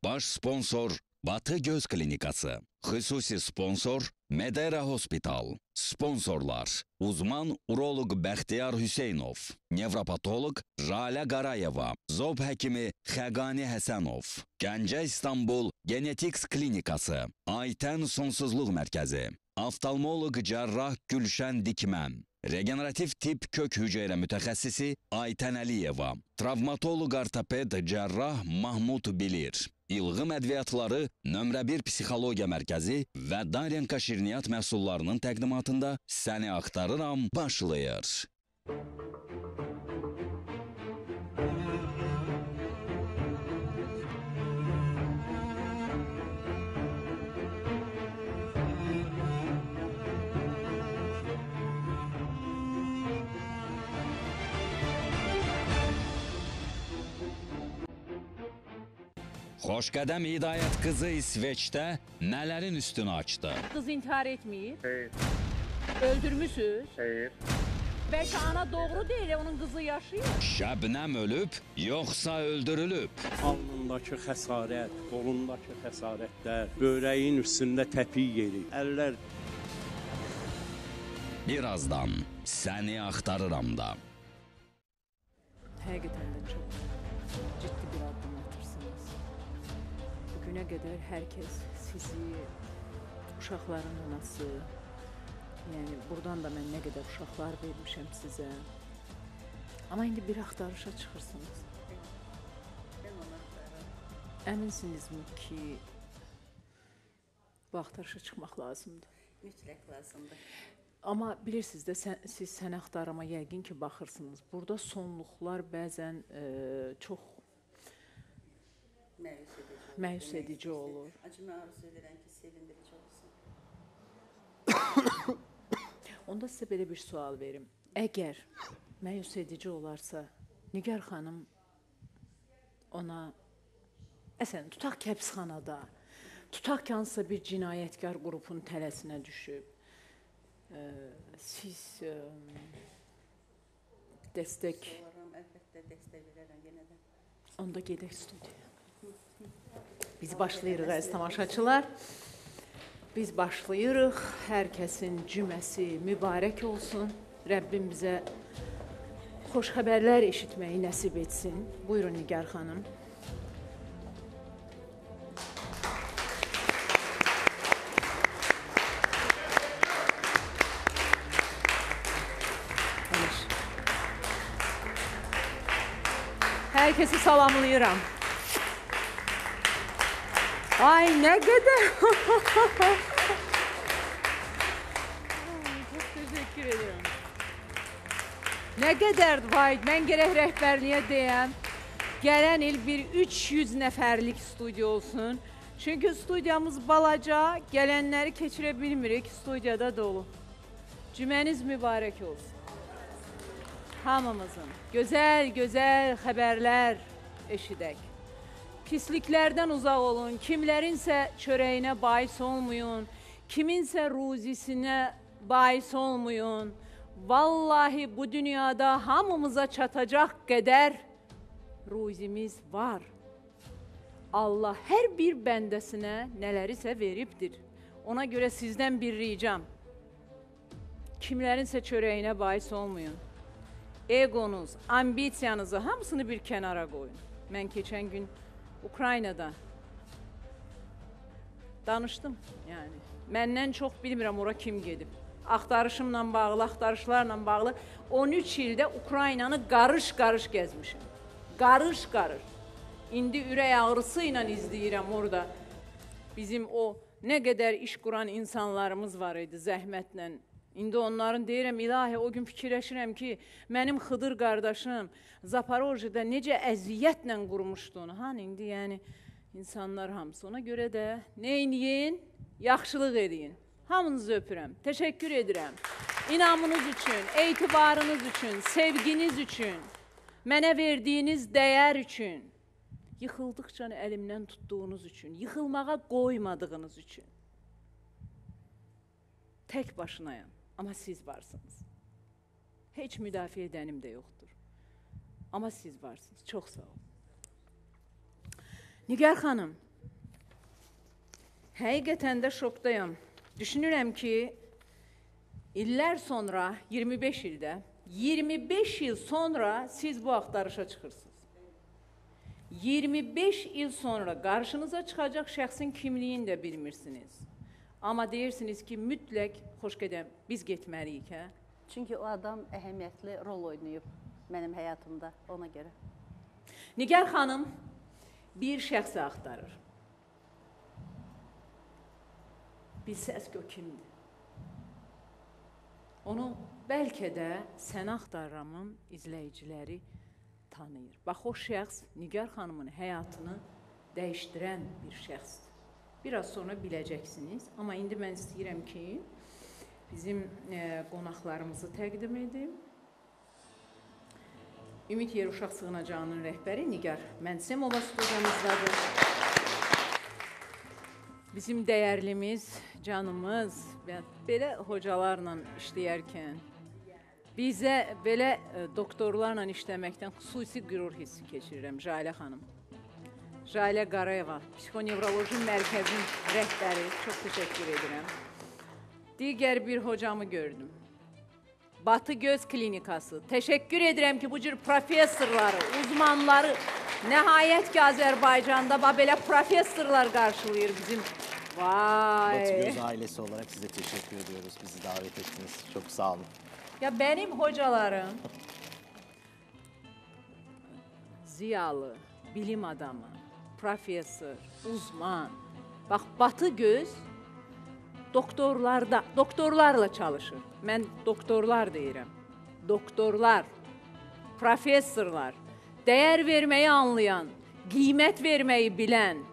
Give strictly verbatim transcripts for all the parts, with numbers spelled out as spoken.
Baş sponsor Batı Göz Klinikası. Xüsusi sponsor Medera Hospital. Sponsorlar uzman uroloq Bəxtiyar Hüseynov, nevropatoloq Jalə Qarayeva, zob həkimi Xəqani Həsənov, Gəncə İstanbul Genetiks Klinikası, Aytən Sonsuzluq Mərkəzi, oftalmoloq cərrah Gülşən Dikmən, regenerativ tip kök hüceyrə mütəxəssisi Aytən Əliyeva, travmatoloq ortoped cərrah Mahmud Bilir, İlğım ədviyyatları nömrə bir psixologiya mərkəzi və Darenka şirniyyat məhsullarının təqdimatında Səni Axtarıram başlayır. Xoşqədəm İdayət qızı İsveçdə nələrin üstünü açdı? Qız intihar etməyib. Hayır, Öldürmüsünüz. hayır. Bəlkə ana doğru deyil, onun qızı yaşayır. Şəbnəm ölüb, yoxsa öldürülüb? Alnındakı xəsarət, qolundakı xəsarətlər, börəyin üstündə təpik yeri, əllər... Birazdan Səni Axtarıram da. Həqiqətən də çox ciddi bir addım atırsınız. Bugünə qədər hər kəs sizi, uşaqların anası, yəni buradan da mən nə qədər uşaqlar vermişəm sizə. Amma indi bir axtarışa çıxırsınız. Əminsinizmi ki, bu axtarışa çıxmaq lazımdır? Mütləq lazımdır. Amma bilirsiniz də, sən, siz səni axtarama yəqin ki, baxırsınız. Burada sonluqlar bəzən e, çox Məyus edici, məyus edici olur. Acımı arzu edirəm ki, sevindirici olsun. Onda sizə belə bir sual verim. Əgər məyus edici olarsa, Nigar xanım ona, əsən, tutaq ki, həbsxanada, tutaq ki, hansısa bir cinayətkar qrupun tələsinə düşüb, e, siz e, dəstək, Olaram, əlbəttə dəstək verərəm yenə də. onda gedək studiyaya. Biz başlayırıq əziz tamaşaçılar. Biz başlayırıq. Hər kəsin cüməsi mübarək olsun. Rəbbim bizə xoş xəbərlər eşitməyi nəsib etsin. Buyurun Nigar xanım. Hər kəsi salamlayıram. Ay, nə qədər. Çox təşəkkür edirəm. Nə qədər vayid, mən gərək rəhbərliyə deyəm, gələn il bir üç yüz nəfərlik studiya olsun. Çünki studiyamız balaca, gələnləri keçirə bilmirik, studiyada dolu. Cüməniz mübarək olsun. Hamımızın gözəl, gözəl xəbərlər eşidək. Pisliklərdən uzaq olun, kimlərinsə çörəyinə bais olmayın, kiminsə ruzisinə bais olmayın. Vallahi bu dünyada hamımıza çatacaq qədər ruzimiz var. Allah hər bir bəndəsinə nələrisə veribdir. Ona görə sizdən bir ricam. Kimlərinsə çörəyinə bais olmayın. Egonuz, ambisiyanızı hamısını bir kənara qoyun. Mən keçən gün Ukraynada danışdım, yəni. Məndən çox bilmirəm ora kim gedib. Axtarışımla bağlı, axtarışlarla bağlı on üç ildə Ukraynanı qarış-qarış gəzmişim. Qarış-qarış. İndi ürək ağrısı ilə izləyirəm orada. Bizim o nə qədər iş quran insanlarımız var idi zəhmətlə. İndi onların deyirəm, ilahi, o gün fikirləşirəm ki, mənim Xıdır qardaşım Zaporojyədə necə əziyyətlə qurmuşdu onu. Hani indi yəni insanlar hamısı. Ona görə də neyləyin, yaxşılıq edin. Hamınızı öpürəm, təşəkkür edirəm. İnamınız üçün, etibarınız üçün, sevginiz üçün, mənə verdiyiniz dəyər üçün, yıxıldıqca əlimdən tutduğunuz üçün, yıxılmağa qoymadığınız üçün. Tək başınayam, amma siz varsınız. Heç müdafiə edənim də yoxdur. Amma siz varsınız, çox sağ olun. Nigar xanım, Həqiqətən də şokdayam. Düşünürəm ki, illər sonra, iyirmi beş ildə, iyirmi beş il sonra siz bu axtarışa çıxırsınız. iyirmi beş il sonra qarşınıza çıxacaq şəxsin kimliyini də bilmirsiniz. Amma deyirsiniz ki, mütləq xoş gedəm, biz getməliyik, hə? Çünki o adam əhəmiyyətli rol oynayıb mənim həyatımda, ona görə. Nigar xanım bir şəxsi axtarır. Bilsəz ki, o kimdir? Onu bəlkə də Sən Axtarıramın izləyiciləri tanıyır. Bax, o şəxs Nigar xanımın həyatını dəyişdirən bir şəxsdir. Biraz sonra biləcəksiniz. Amma indi mən istəyirəm ki, bizim e, qonaqlarımızı təqdim edim. Ümid Yer Uşaq Sığınacağının rəhbəri Nigar Mənsemova studiyamızdadır. Bizim dəyərlimiz, canımız və belə hocalarla işləyərkən bizə belə e, doktorlarla işləməkdən xüsusi qürur hissi keçirirəm. Jalə xanım. Jalə Qarayeva, Psixonevroloji Mərkəzin rəhbəri. Çox təşəkkür edirəm. Digər bir hocamı gördüm. Batı Göz Klinikası. Təşəkkür edirəm ki, bu cür professorları, uzmanları nəhayət ki, Azərbaycanda belə professorlar qarşılayır bizim. Vay! Batı Göz ailesi olarak size teşekkür ediyoruz. Bizi davet ettiniz. Çok sağ olun. Ya benim hocalarım ziyalı, bilim adamı, profesör, uzman. Bax, Batı Göz doktorlarda, doktorlarla çalışır. Mən doktorlar deyirəm. Doktorlar, professorlar, dəyər verməyi anlayan, qiymət verməyi bilən,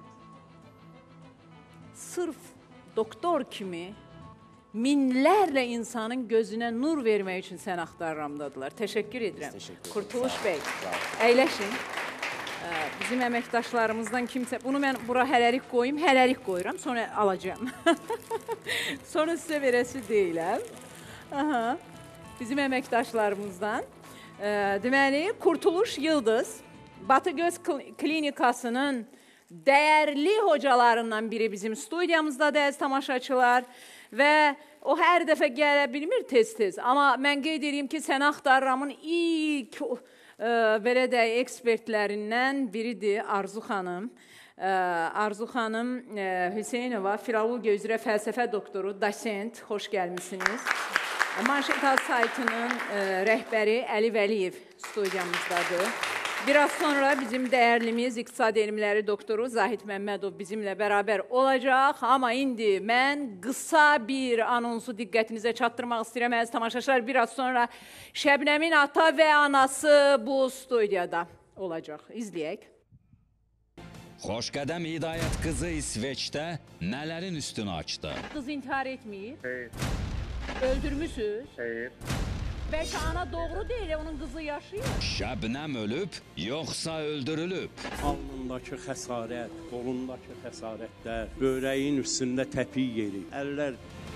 sırf doktor kimi minlərlə insanın gözünə nur vermək üçün Sən Axtarıramdadılar. Təşəkkür edirəm. Təşəkkür Kurtuluş ederim. bəy, Sağ olun. əyləşin. Bizim əməkdaşlarımızdan kimsə, bunu mən bura hələlik qoyayım, hələlik qoyuram, sonra alacağım. Sonra sizə verəsi deyiləm. Aha. Bizim əməkdaşlarımızdan. E, deməli, Kurtuluş Yıldız, Batı Göz Klinikasının dəyərli hocalarından biri bizim studiyamızda da əziz tamaşaçılar və o hər dəfə gələ bilmir tez-tez. Amma mən qeyd edeyim ki, Sən Axtarıramın ilk belə də ekspertlərindən biridir Arzu xanım. Arzu xanım Hüseynova, filologiya üzrə fəlsəfə doktoru, dosent, xoş gəlmişsiniz. Manşetal saytının rəhbəri Əli Vəliyev studiyamızdadır. Biraz sonra bizim dəyərlimiz İqtisadi Elmləri doktoru Zahid Məmmədov bizimlə bərabər olacaq. Amma indi mən qısa bir anonsu diqqətinizə çatdırmaq istəyirəm, əziz tamaşaçılar. Biraz sonra Şəbnəmin ata və anası bu studiyada olacaq. İzləyək. Xoşqədəm Hidayət qızı İsveçdə nələrin üstünü açdı? Qız intihar etməyir. Hayır, Öldürmüsünüz. hayır. Bəlkə ana doğru deyil, onun qızı yaşayır. Şəbnəm ölüb, yoxsa öldürülüb? Alnındakı xəsarət, qolundakı xəsarətlər, börəyin üstündə təpik yeri, əllər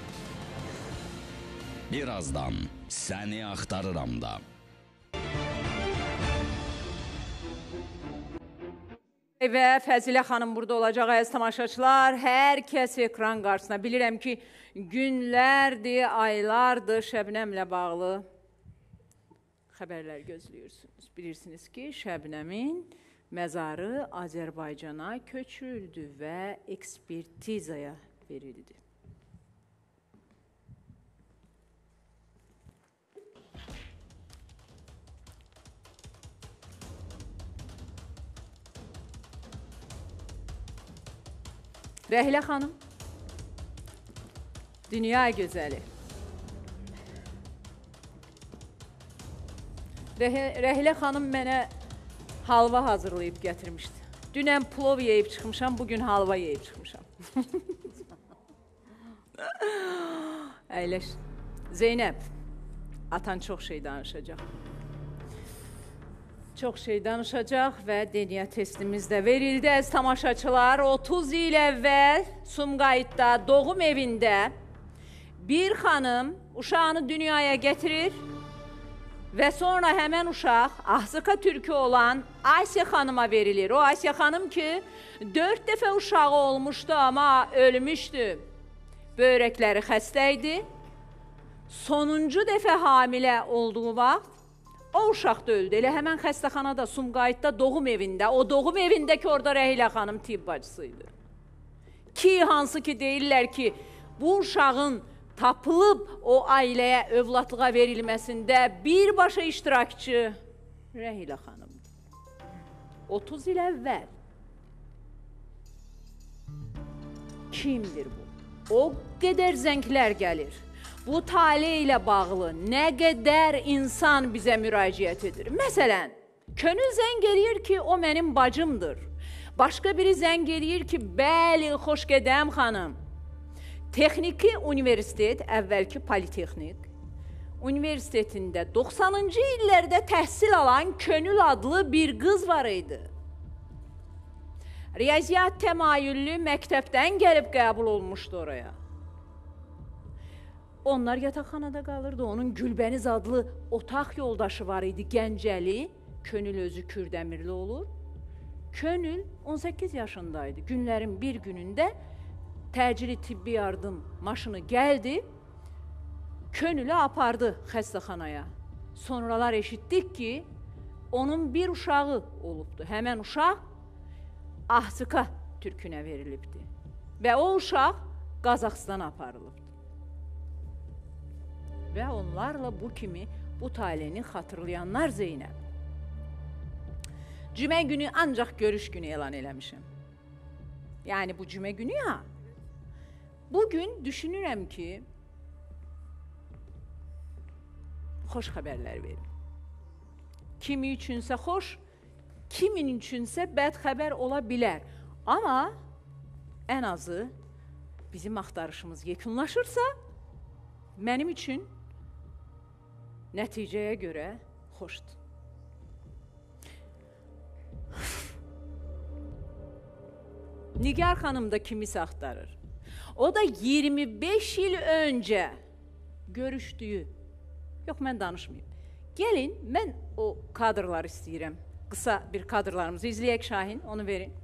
Birazdan Səni Axtarıram da. Və Fəzilə xanım burada olacaq, əziz tamaşaçılar. Hər kəs ekran qarşısına. Bilirəm ki, günlərdir, aylardır Şəbnəmlə bağlı xəbərlər gözləyirsiniz. Bilirsiniz ki, Şəbnəmin məzarı Azərbaycana köçürüldü və ekspertizaya verildi. Rəhlə xanım, dünya gözəli. Rəhlə xanım mənə halva hazırlayıb gətirmişdi. Dünən plov yeyib çıxmışam, bugün halva yeyib çıxmışam. Əyləş. Zeynəb, atan çox şey danışacaq. Çox şey danışacaq və D N A testimiz də verildi. Əziz tamaşaçılar, otuz il əvvəl Sumqayıtda doğum evində bir xanım uşağını dünyaya gətirir Və sonra həmən uşaq Ahzıqa türkü olan Asiya xanıma verilir. O Asiya xanım ki, dörd dəfə uşağı olmuşdu, amma ölmüşdü. Böyrəkləri xəstə idi. Sonuncu dəfə hamilə olduğu vaxt o uşaq da öldü. Elə həmən xəstəxanada, Sumqayıtda, doğum evində, o doğum evində ki, orada Rəhilə xanım tibb bacısıydı. Ki, hansı ki deyirlər ki, bu uşağın tapılıb o ailəyə, övladlığa verilməsində birbaşa iştirakçı Rəhilə xanımdır. otuz il əvvəl. Kimdir bu? O qədər zənglər gəlir. Bu tale ilə bağlı nə qədər insan bizə müraciət edir. Məsələn, könül zəng eləyir ki, o mənim bacımdır. Başqa biri zəng eləyir ki, bəli, xoş gedəm xanım. Texniki universitet, əvvəlki Politexnik, universitetində doxsanıncı illərdə təhsil alan Könül adlı bir qız var idi. Riyaziyyat təmayüllü məktəbdən gəlib qəbul olmuşdu oraya. Onlar yataqxanada qalırdı, onun Gülbəniz adlı otaq yoldaşı var idi, Gəncəli, Könül özü Kürdəmirli olur. Könül on səkkiz yaşındaydı, günlərin bir günündə təcili tibbi yardım maşını gəldi, Könülü apardı xəstəxanaya. Sonralar eşitdik ki, onun bir uşağı olubdu. Həmən uşaq Ahzıqa türkünə verilibdi. Və o uşaq Qazaxstana aparılıbdı. Və onlarla bu kimi bu taleni xatırlayanlar Zeynəb. Cümə günü ancaq görüş günü elan eləmişim. Yəni bu cümə günü ya. Bugün düşünürəm ki, xoş xəbərlər verim. Kimi üçünsə xoş, kimin üçünsə bəd xəbər ola bilər. Amma ən azı bizim axtarışımız yekunlaşırsa, mənim üçün nəticəyə görə xoşdur. Nigar xanım da kimisə axtarır. O da iyirmi beş il öncə görüşdüyü. Yox, mən danışmayayım. Gəlin, mən o kadrları istəyirəm. Qısa bir kadrlarımızı izləyək Şahin, onu verin.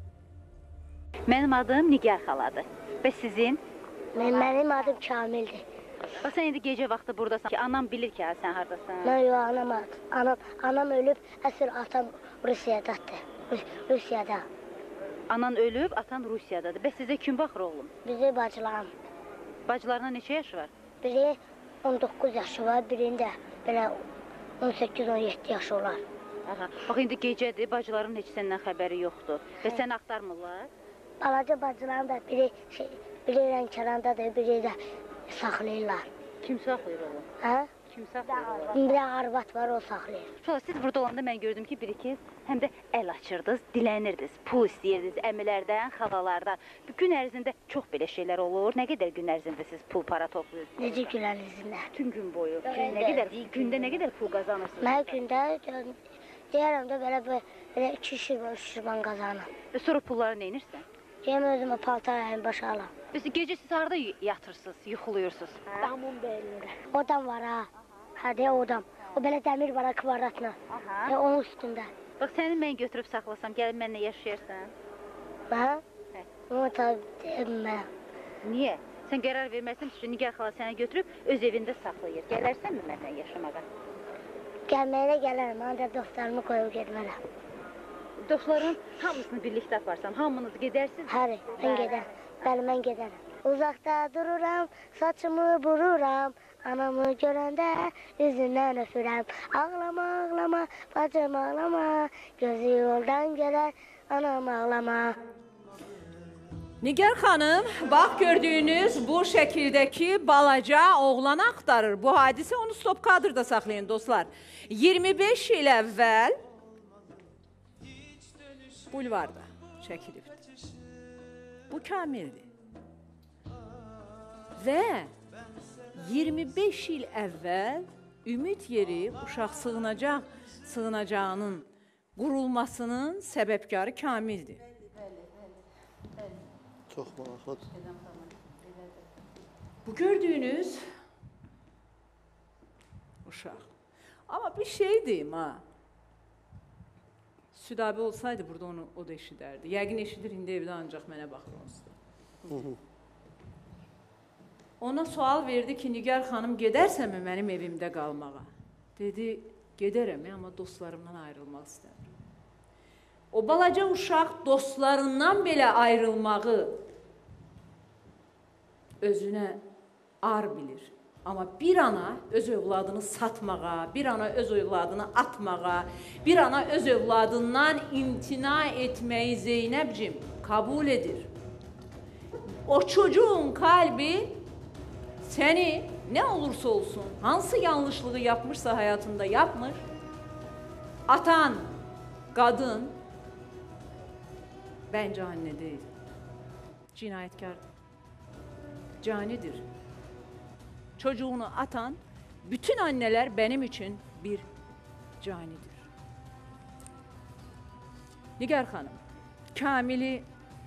Mənim adım Nigar xaladır. Və sizin? Mən, mənim adım Kamildir. Bax, sən indi gecə vaxtı buradasan ki, anam bilir ki, sən haradasan. Mən yox, anam, anam, anam ölüb, əsr atam Rusiyadadır. Rus, Rusiyada. Anan ölüb, atan Rusiyadadır. Bəs sizə kim baxır oğlum? Bizi bacılarım. Bacılarına neçə yaşı var? Biri on doqquz yaşı var, birində belə on səkkiz on yeddi yaşı olar. Aha. Bax, indi gecədir, bacıların heç səndən xəbəri yoxdur. Və səni axtarmırlar? Balaca bacılarım da biri, şey, biri Lənkərandadır, biri də saxlayırlar. Kim saxlayır oğlum? Hə? Kim saxlayır? Bir də arvad var, o saxlayır. Sonra siz burada olanda mən gördüm ki, bir-iki həm də əl açırdınız, dillənirdiniz, pul istəyirdiniz əmilərdən, xalalardan. Gün ərzində çox belə şeylər olur. Nə qədər gün ərzində siz pul para toplayırsınız? Necə gün ərzində? Bütün gün boyu. Nə qədər, gündə nə qədər pul qazanırsınız? Mən gündə deyərəm də belə, belə iki şirman, üç şirman qazanım. Və sonra pulları nə edirsən? Deyəm özümə paltar əlim başa alam. Bəs gecə siz harada yatırsınız, yuxuluyursunuz? Damın belində. Odam var ha. Hə, deyə odam. O belə dəmir var ha, kvadratla. Aha. E, onun üstündə. Bax, səni mən götürüb saxlasam, gəlib mənlə yaşayarsan. Hə? Hə. Onu tabi deyəm mən. Niyə? Sən qərar verməsin ki, Nigar xala səni götürüb öz evində saxlayır. Gələrsənmi mənlə yaşamağa? Gəlməyinə gələrəm, ancaq dostlarımı qoyub getmərəm. Dostların hamısını birlikdə aparsam, hamınız gedərsiniz? Həri, mən gedərəm. Bəli, mən gedərəm. Uzaqda dururam, saçımı bururam. Anamı görəndə üzündən öpürəm. Ağlama, ağlama, bacım ağlama. Gözü yoldan gələr, anam ağlama. Nigar xanım, bax gördüyünüz bu şəkildəki balaca oğlanı axtarır. Bu hadisə onu stop kadrda saxlayın dostlar. iyirmi beş il əvvəl bulvarda çəkilibdir. Bu Kamildir. Və iyirmi beş il əvvəl ümid yeri uşaq sığınacaq, sığınacağının qurulmasının səbəbkarı Kamildir. Çox maraqlıdır. Bu gördüyünüz uşaq. Ama bir şey diyeyim ha. Süd abi olsaydı burada onu o da eşiderdi. Yəqin eşidir, indi evdə ancaq mənə baxır onsuz. Ona sual verdi ki, Nigar xanım gedərsənmi mənim evimdə qalmağa? Dedi, gedərəm, amma dostlarımdan ayrılmaq istəmirəm. O balaca uşaq dostlarından belə ayrılmağı özünə ar bilir. Amma bir ana öz övladını satmağa, bir ana öz övladını atmağa, bir ana öz övladından imtina etməyi Zeynəbcim kabul edir. O çocuğun kalbi seni ne olursa olsun, hansı yanlışlığı yapmışsa hayatında yapmış, atan kadın bence anne değil, cinayetkar, canidir. Çocuğunu atan bütün anneler benim için bir canidir. Nigar Hanım, Kamil'i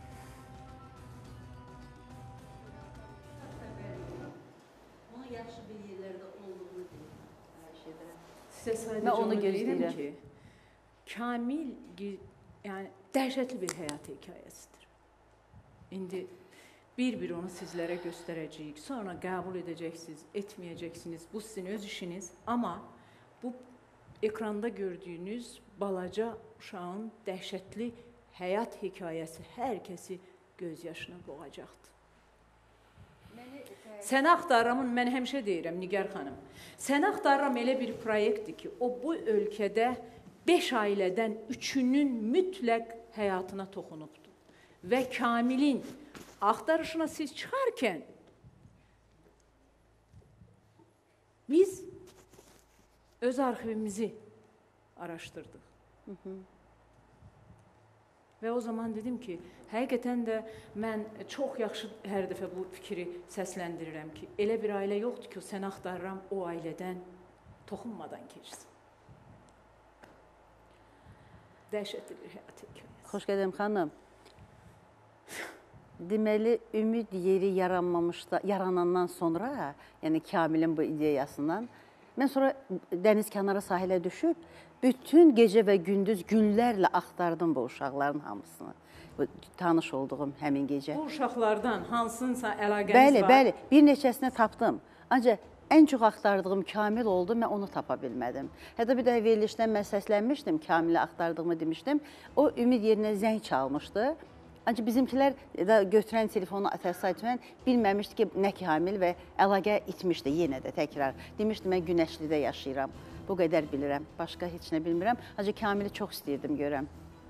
onun yaxşı bir yerlərdə olduğunu deyir. size sadece Ben onu onu gözləyirəm. deyirəm ki, Kamil yani dəhşətli bir həyat hekayəsidir. İndi bir-bir onu sizlərə göstərəcəyik. Sonra qəbul edəcəksiniz, etməyəcəksiniz. Bu sizin öz işiniz. Amma bu ekranda gördüyünüz balaca uşağın dəhşətli həyat hekayəsi hər kəsi göz yaşına boğacaqdır. Səni axtarramın, mən həmişə deyirəm, Nigar xanım, səni axtarram elə bir proyektdir ki, o bu ölkədə beş ailədən üçünün mütləq həyatına toxunubdur. Və Kamilin axtarışına siz çıxarkən biz öz arxivimizi araşdırdıq. Hı -hı. Və o zaman dedim ki, həqiqətən də mən çox yaxşı hər dəfə bu fikri səsləndirirəm ki, elə bir ailə yoxdur ki, səni axtarıram, o ailədən toxunmadan keçsin. Dəhşətli bir həyat hekayəsi. Xoş gələm xanım. Deməli, ümid yeri yaranmamışda, yaranandan sonra, yəni Kamilin bu ideyasından, mən sonra dəniz kənarı sahilə düşüb, bütün gecə və gündüz günlərlə axtardım bu uşaqların hamısını. Bu, tanış olduğum həmin gecə. Bu uşaqlardan hansınsa əlaqəniz bəli, var? Bəli, bəli. Bir neçəsini tapdım. Ancaq ən çox axtardığım Kamil oldu, mən onu tapa bilmədim. Hətta bir də verilişdən mən səslənmişdim, Kamili axtardığımı demişdim. O ümid yerinə zəng çalmışdı. Ancaq bizimkilər da götürən telefonu təsadüfən bilməmişdi ki, nə Kamil və əlaqə itmişdi yenə də təkrar. Demişdi, mən Günəşlidə yaşayıram. Bu qədər bilirəm, başqa heç nə bilmirəm. Ancaq Kamili çox istəyirdim görəm.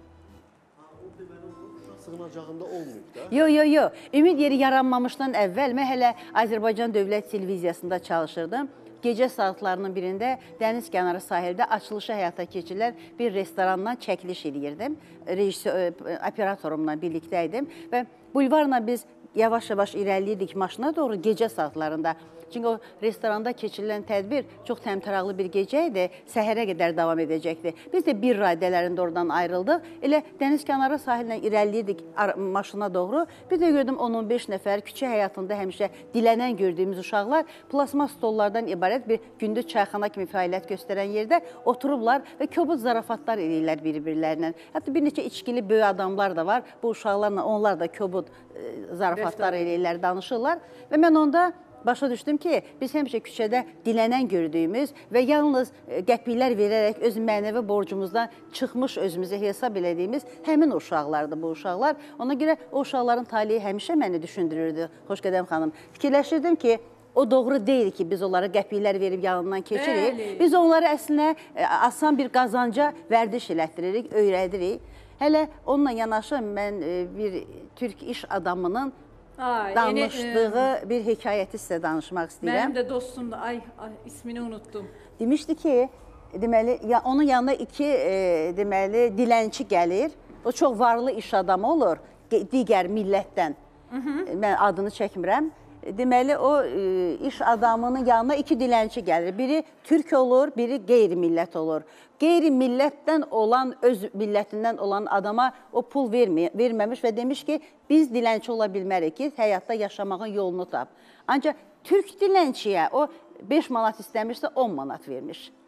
Sığınacağında olmayıb da. Yox, yox, yox. Ümid yeri yaranmamışdan əvvəl mən hələ Azərbaycan Dövlət Televiziyasında çalışırdım. Gecə saatlarının birində dəniz kənarı sahildə açılışı həyata keçirilən bir restorandan çəkiliş edirdim. Rejissor, operatorumla birlikdə idim və bulvarla biz yavaş-yavaş irəliyirdik maşına doğru gecə saatlarında. Çünki o restoranda keçirilən tədbir çox təmtəraqlı bir gecə idi, səhərə qədər davam edəcəkdi. Biz də bir radələrində oradan ayrıldıq. Elə dəniz kənarı sahilə irəliyirdik maşına doğru. Bir də gördüm on on beş nəfər küçə həyatında həmişə dilənən gördüyümüz uşaqlar plasma stollardan ibarət bir gündüz çayxana kimi fəaliyyət göstərən yerdə oturublar və kobud zarafatlar edirlər bir-birlərindən. Hətta bir neçə içkili böyük adamlar da var. Bu uşaqlarla onlar da kobud e, zarafatlar edirlər, danışırlar. Və mən onda başa düşdüm ki, biz həmişə küçədə dilənən gördüyümüz və yalnız qəpiklər verərək öz mənəvi borcumuzdan çıxmış özümüzə hesab elədiyimiz həmin uşaqlardır bu uşaqlar. Ona görə o uşaqların talihi həmişə məni düşündürürdü, Xoşqədəm xanım. Fikirləşirdim ki, o doğru deyil ki, biz onlara qəpiklər verib yanından keçirik. Bəli. Biz onları əslində asan bir qazanca vərdiş elətdiririk, öyrədirik. Hələ onunla yanaşı mən bir türk iş adamının Ay, danışdığı yeni, bir hekayəti sizə danışmaq istəyirəm. Mənim də dostumdur. Ay, ay, ismini unuttum. Demişdi ki, deməli, ya, onun yanına iki e, deməli, dilənçi gəlir. O çox varlı iş adamı olur, digər millətdən. Hı -hı. Mən adını çəkmirəm. Deməli, o e, iş adamının yanına iki dilənçi gəlir. Biri türk olur, biri qeyri-millət olur. Qeyri-millətdən olan, öz millətindən olan adama o pul vermə, verməmiş və demiş ki, biz dilənçi ola bilmərik ki, həyatda yaşamağın yolunu tap. Ancaq türk dilənçiyə o beş manat istəmişsə on manat vermiş.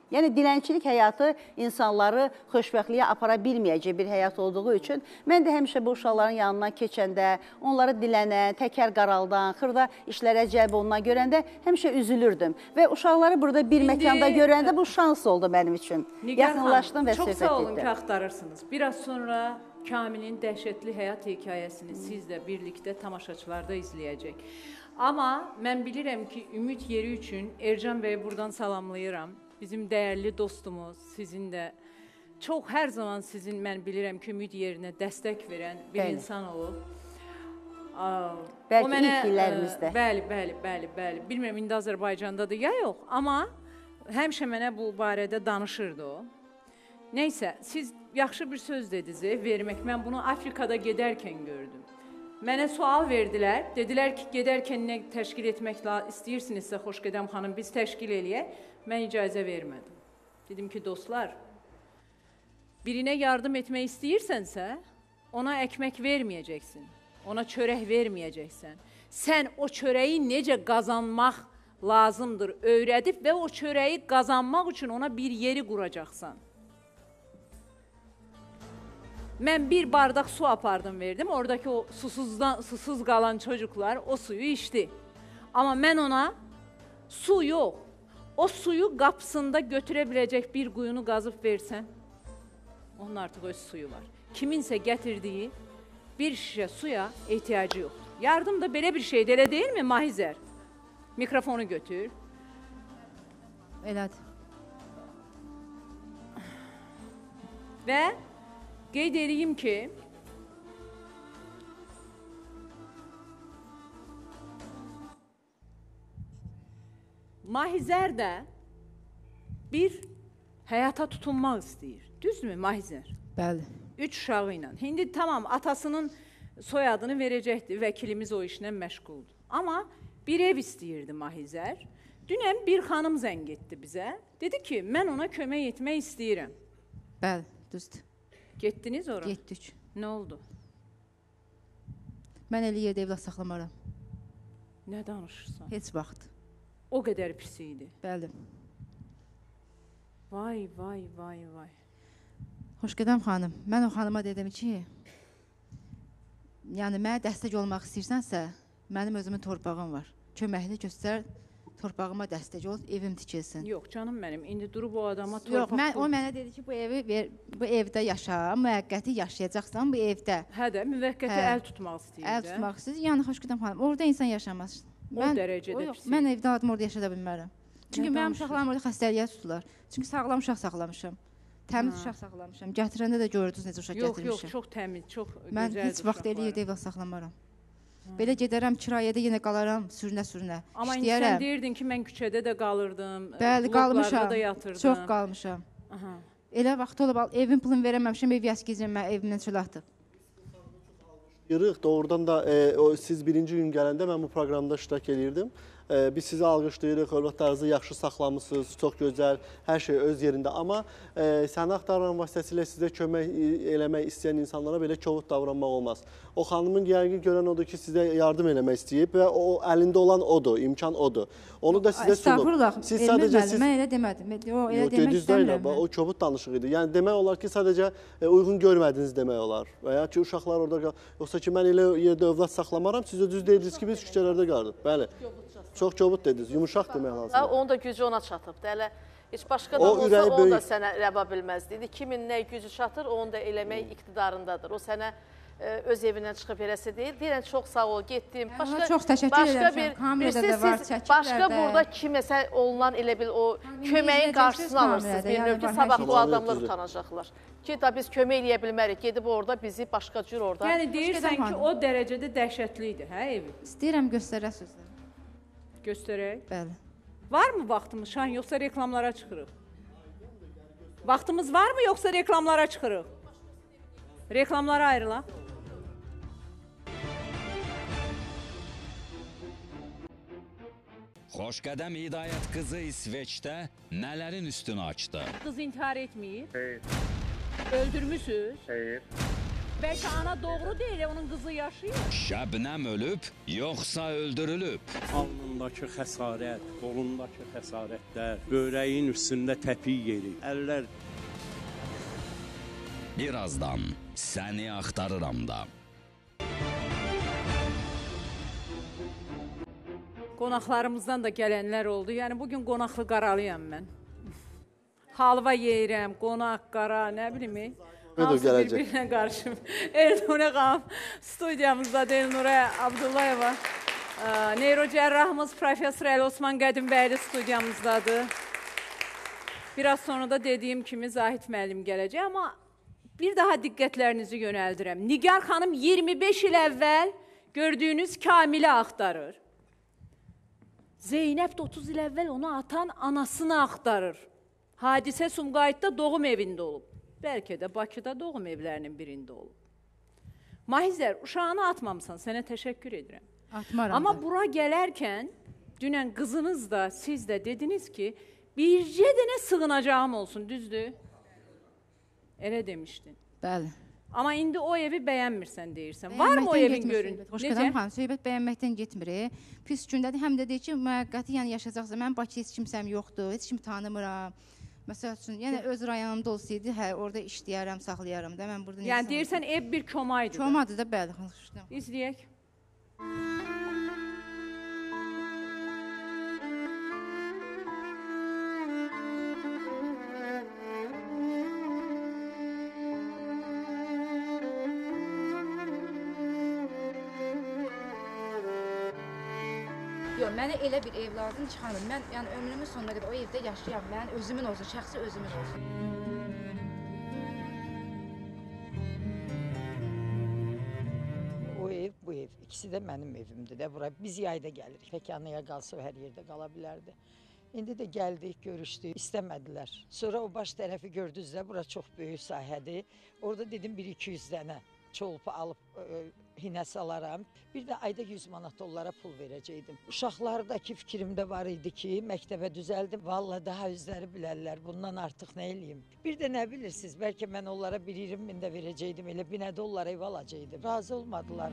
Yəni, dilənçilik həyatı insanları xoşbəxtliyə apara bilməyəcək bir həyat olduğu üçün mən də həmişə bu uşaqların yanından keçəndə, onları dilənən, təkər qaraldan, xırda işlərə cəlb olunan görəndə həmişə üzülürdüm. Və uşaqları burada bir İndi, məkanda görəndə bu şans oldu mənim üçün. Yaxınlaşdım və söhbət etdim. Çox sağ olun ki, axtarırsınız. Biraz sonra Kamilin dəhşətli həyat hekayəsini siz də birlikdə tamaşaçılarda izləyəcək. Amma mən bilirəm ki, ümid yeri üçün Ercan bəyi buradan salamlayıram. Bizim dəyərli dostumuz, sizin də çox hər zaman sizin, mən bilirəm ki, ümid yerinə dəstək verən bir bəli. insan olub. Bəlkə mənə, ilk illərimizdə. Bəli, bəli, bəli, bəli. Bilmirəm, indi Azərbaycandadır ya yox, amma həmişə mənə bu barədə danışırdı o. Neysə, siz yaxşı bir söz dediniz, vermək. Mən bunu Afrikada gedərkən gördüm. Mənə sual verdilər, dedilər ki, gedərkən nə təşkil etmək istəyirsinizsə, Xoşgədəm xanım, biz təşkil eləyək. Mən icazə vermədim. Dedim ki, dostlar, birinə yardım etmək istəyirsənsə, ona əkmək verməyəcəksin, ona çörək verməyəcəksən. Sən o çörəyi necə qazanmaq lazımdır öyrədib və o çörəyi qazanmaq üçün ona bir yeri quracaqsan. Mən bir bardaq su apardım, verdim. Oradakı o susuzdan, susuz qalan çocuklar o suyu içdi. Amma mən ona su yox, o suyu qapısında götürə biləcək bir quyunu qazıb versən, onun artıq öz suyu var. Kiminsə gətirdiyi bir şişə suya ehtiyacı yoxdur. Yardım da belə bir şeydir, elə deyil mi Mahizər? Mikrofonu götür. Elədir. Və qeyd edeyim ki, Mahizər də bir həyata tutunmaq istəyir. Düzdürmü Mahizər? Bəli. Üç uşağı ilə. İndi tamam, atasının soyadını verəcəkdir, vəkilimiz o işlə məşğuldur. Amma bir ev istəyirdi Mahizər. Dünən bir xanım zəng etdi bizə. Dedi ki, mən ona kömək etmək istəyirəm. Bəli, düzdür. Getdiniz ora? Getdik. Nə oldu? Mən elə yerdə evlat saxlamaram. Nə danışırsan? Heç vaxt. O qədər pis idi. Bəli. Vay, vay, vay, vay. Xoşgədəm xanım, mən o xanıma dedim ki, yəni mənə dəstək olmaq istəyirsənsə, mənim özümün torpağım var. Köməkli göstər, torpağıma dəstək ol, evim tikilsin. Yox, canım mənim, indi durub o adama torpaq... Yox, mən, o mənə dedi ki, bu, evi ver, bu evdə yaşa, müvəqqəti yaşayacaqsan bu evdə. Hə də, müvəqqəti hə, əl tutmaq istəyir. Əl tutmaq istəyir, yəni Xoşgədəm xanım, orada insan yaşamaz. O mən, dərəcədə o, yox, pis. Mən evdə adım orada yaşada bilmərəm. Çünki Nə mənim uşaqlarım orada xəstəliyə tutular. Çünki sağlam uşaq saxlamışam. Təmiz ha. uşaq saxlamışam. Gətirəndə də gördünüz necə uşaq yox, gətirmişəm. Yox, yox, çox təmiz, çox gözəl. Mən heç vaxt elə yerdə evlat saxlamaram. Ha. Belə gedərəm, kirayədə yenə qalaram, sürünə-sürünə. Amma indi sən deyirdin ki, mən küçədə də qalırdım, bəli, qalmışam, da yatırdım. Çox qalmışam. Aha. Elə vaxt olub, evin pulunu verəməmişəm, ev yaskizim, mən evimdən çölatıb. Yırıq, doğrudan da e, o, siz birinci gün gələndə mən bu proqramda iştirak edirdim. E, biz sizi alqışlayırıq, övladlarınızı yaxşı saxlamısınız, çox gözəl, hər şey öz yerində. Amma e, səni axtaran vasitəsilə sizə kömək eləmək istəyən insanlara belə kobud davranmaq olmaz. O xanımın yəqin görən odur ki, sizə yardım eləmək istəyib və o əlində olan odur, imkan odur. Onu da sizə sunub. Estağfurullah, Elmir müəllim, mən elə demədim. O, elə demək istəmirəm. O kobud danışıq idi. Yəni demək olar ki, sadəcə e, uyğun görmədiniz demək olar. Və ya ki, uşaqlar orada, yoxsa ki, mən elə yerdə övlad saxlamaram, siz də düz deyirsiniz ki, biz küçələrdə qaldıq. Bəli. Çox kobud dediniz, yumuşaq demək lazım. Onun da gücü ona çatıbdır. Hələ heç başqa da olsa, onu da sənə rəva bilməzdi. Kimin nə gücü çatır, onu da eləmək iqtidarındadır. O sənə öz evindən çıxıb eləsə deyil. Deyirən, çox sağ ol, getdim. Başqa, çox təşəkkür edirəm. Kamerada da var, çəkiblər də. Başqa burada kiməsə olunan elə bil o köməyin qarşısını alırsınız. Bir növ ki, sabah bu adamlar utanacaqlar. Ki, da biz kömək eləyə bilmərik. Gedib orada bizi başqa cür orada. Yəni, deyirsən ki, o dərəcədə dəhşətli idi, hə evi? İstəyirəm göstərək sözləri. Göstərək? Bəli. Var mı vaxtımız Şahin, yoxsa reklamlara çıxırıq? Vaxtımız var mı, yoxsa reklamlara çıxırıq? Reklamlara ayrılaq. Xoşqədəm Hidayət qızı İsveçdə nələrin üstünü açdı? Qız intihar etməyib. Xeyr. Öldürmüsünüz. Xeyr. Bəlkə ana doğru deyil, onun qızı yaşayır. Şəbnəm ölüb, yoxsa öldürülüb? Alnındakı xəsarət, qolundakı xəsarətlər, börəyin üstündə təpik yeri, əllər... Birazdan səni axtarıram da. Qonaqlarımızdan da gələnlər oldu. Yəni, bugün qonaqlı qaralıyam mən. Halva yeyirəm, qonaq, qara, nə bilim, hamısı bir-birinə qarışım. Elnurə xanım studiyamızdadır, Elnurə Abdullayeva. Neyrocərrahımız Profesor Əli Osman Qədimbəli studiyamızdadır. Biraz sonra da dediyim kimi Zahid müəllim gələcək, amma bir daha diqqətlərinizi yönəldirəm. Nigar xanım iyirmi beş il əvvəl gördüyünüz Kamili axtarır. Zeynəb də otuz il əvvəl onu atan anasını axtarır. Hadisə Sumqayıtda doğum evində olub. Bəlkə də Bakıda doğum evlərinin birində olub. Mahizər, uşağını atmamısan, sənə təşəkkür edirəm. Atmaram. Amma bura gələrkən, dünən qızınız da, siz də dediniz ki, bircə dənə sığınacağım olsun, düzdür? Elə demişdin. Bəli. Amma indi o evi bəyənmirsən deyirsən. Var mı o evin görün? Xoşqədəm xanım, söhbət bəyənməkdən getmir. Pis gündədir, həm də deyir ki, müəqqəti yəni yaşayacaqsa, mən Bakıda heç kimsəm yoxdur, heç kimi tanımıram. Məsəl üçün, yəni öz rayonumda olsaydı, hə, orada işləyərəm, saxlayarım da, mən burada... Yəni deyirsən, ev bir komaydı da. Komadır da, bəli. İzləyək. Yox, mənə elə bir ev lazım ki, xanım, mən yəni ömrümün sonuna qədər o evdə yaşayam, mən özümün olsun, şəxsi özümün olsun. O ev, bu ev, ikisi də mənim evimdir də, bura biz yayda gəlirik, təkanlıya qalsa hər yerdə qala bilərdi. İndi də gəldik, görüşdük, istəmədilər. Sonra o baş tərəfi gördünüz də, bura çox böyük sahədir, orada dedim bir iki yüz dənə çolpu alıb ə, hinə salaram. Bir də ayda yüz manat onlara pul verəcəkdim. Uşaqlardakı fikrimdə var idi ki, məktəbə düzəldim. Vallahi daha özləri bilərlər, bundan artıq nə eləyim. Bir də nə bilirsiniz, bəlkə mən onlara bir iyirmi min də verəcəkdim, elə binə dollar ev alacaqdım. Razı olmadılar.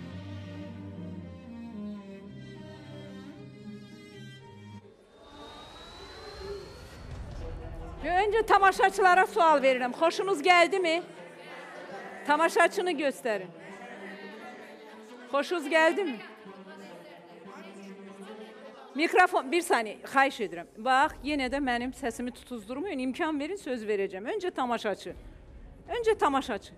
Öncə tamaşaçılara sual verirəm. Xoşunuz gəldi mi? Tamaşaçını göstərin. Xoşunuz gəldi mi? Mikrofon, bir saniye, xahiş edirəm. Bax, yenə də mənim səsimi tutuzdurmayın, imkan verin, söz verəcəm. Öncə tamaşaçı. Öncə tamaşaçı.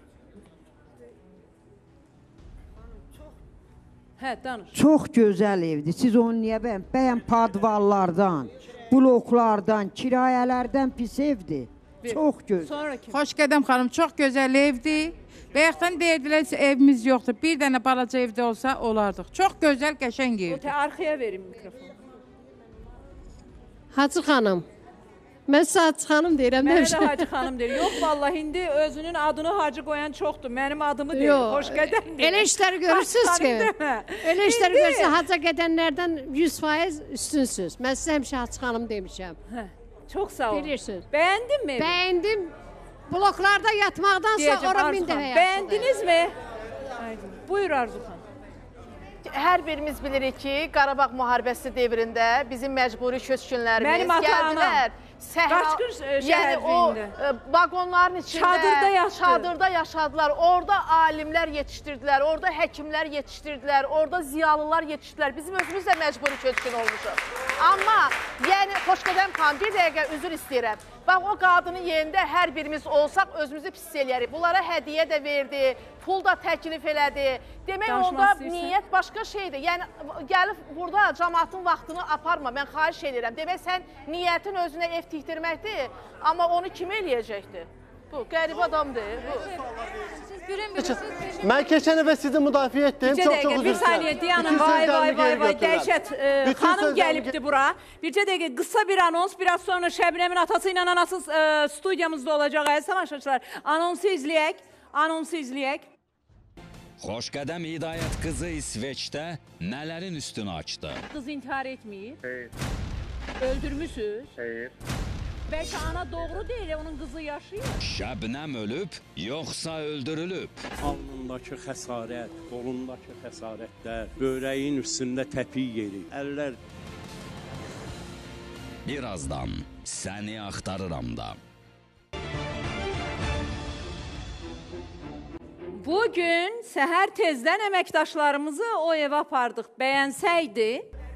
Hə, danış. Çox gözəl evdir. Siz onu niyə bəyəm? Bəyəm padvallardan, bloklardan, kirayələrdən pis evdir. Çox gözəl. Xoşqədəm xanım, çox gözəl evdir. Bayaqdan deyildilər ki, evimiz yoxdur. Bir dənə balaca evdə olsa olardıq. Çox gözəl, qəşəng evdir. O arxaya verin mikrofonu. Hacı xanım. Mən sizə Hacı xanım deyirəm. Mənə də Hacı xanım deyir. Yox, vallahi indi özünün adını Hacı qoyan çoxdur. Mənim adımı deyir. Xoşqədəm deyir. Elə işləri görürsünüz ki. Elə işləri görürsünüz. Hacı gedənlərdən yüz faiz üstünsüz. Mən sizə həmişə Hacı xanım demişəm. Hə, çox sağ olun. Bilirsiniz. Bəyəndin mi? Bəyəndim. Bloklarda yatmaqdansa ora min dəfə yaxşıdır. Bəyəndinizmi? Buyur Arzu xanım. Hər birimiz bilirik ki, Qarabağ müharibəsi dövründə bizim məcburi köçkünlərimiz gəldilər. Qaçqın şəhərliyində. Yəni o vaqonların içində, çadırda yaşadı. Çadırda yaşadılar. Orada alimlər yetişdirdilər, orada həkimlər yetişdirdilər, orada ziyalılar yetişdirdilər. Bizim özümüz də məcburi köçkün olmuşuq. Amma, yəni, Xoşqədəm xanım, bir dəqiqə üzr istəyirəm. Bax, o qadının yerində hər birimiz olsaq özümüzü pis eləyərik. Bunlara hədiyyə də verdi, pul da təklif elədi. Demək, onda niyyət başqa şeydir. Yəni, gəlib burada cəmaatın vaxtını aparma, mən xahiş edirəm. Demək, sən niyyətin özünə ev tikdirməkdir, amma onu kim eləyəcəkdir? Bu, qərib adamdır. Mən keçən əvvəl sizi müdafiə etdim. Çox çox üzr istəyirəm. Bir saniyə, Diyanım, vay, vay, vay, vay, dəhşət. Xanım gəlibdi bura. Bircə dəqiqə, qısa bir anons. Biraz sonra Şəbnəmin atası ilə anası studiyamızda olacaq. Əziz tamaşaçılar, anonsu izləyək. Anonsu izləyək. Xoşqədəm Hidayət qızı İsveçdə nələrin üstünü açdı? Qız intihar etməyib. Xeyr. Öldürmüsünüz. Xeyr. Bəlkə ana doğru deyil, onun qızı yaşayır. Şəbnəm ölüb, yoxsa öldürülüb? Alnındakı xəsarət, qolundakı xəsarətlər, börəyin üstündə təpik yeri, əllər... Birazdan səni axtarıram da. Bugün səhər tezdən əməkdaşlarımızı o evə apardıq. Bəyənsəydi...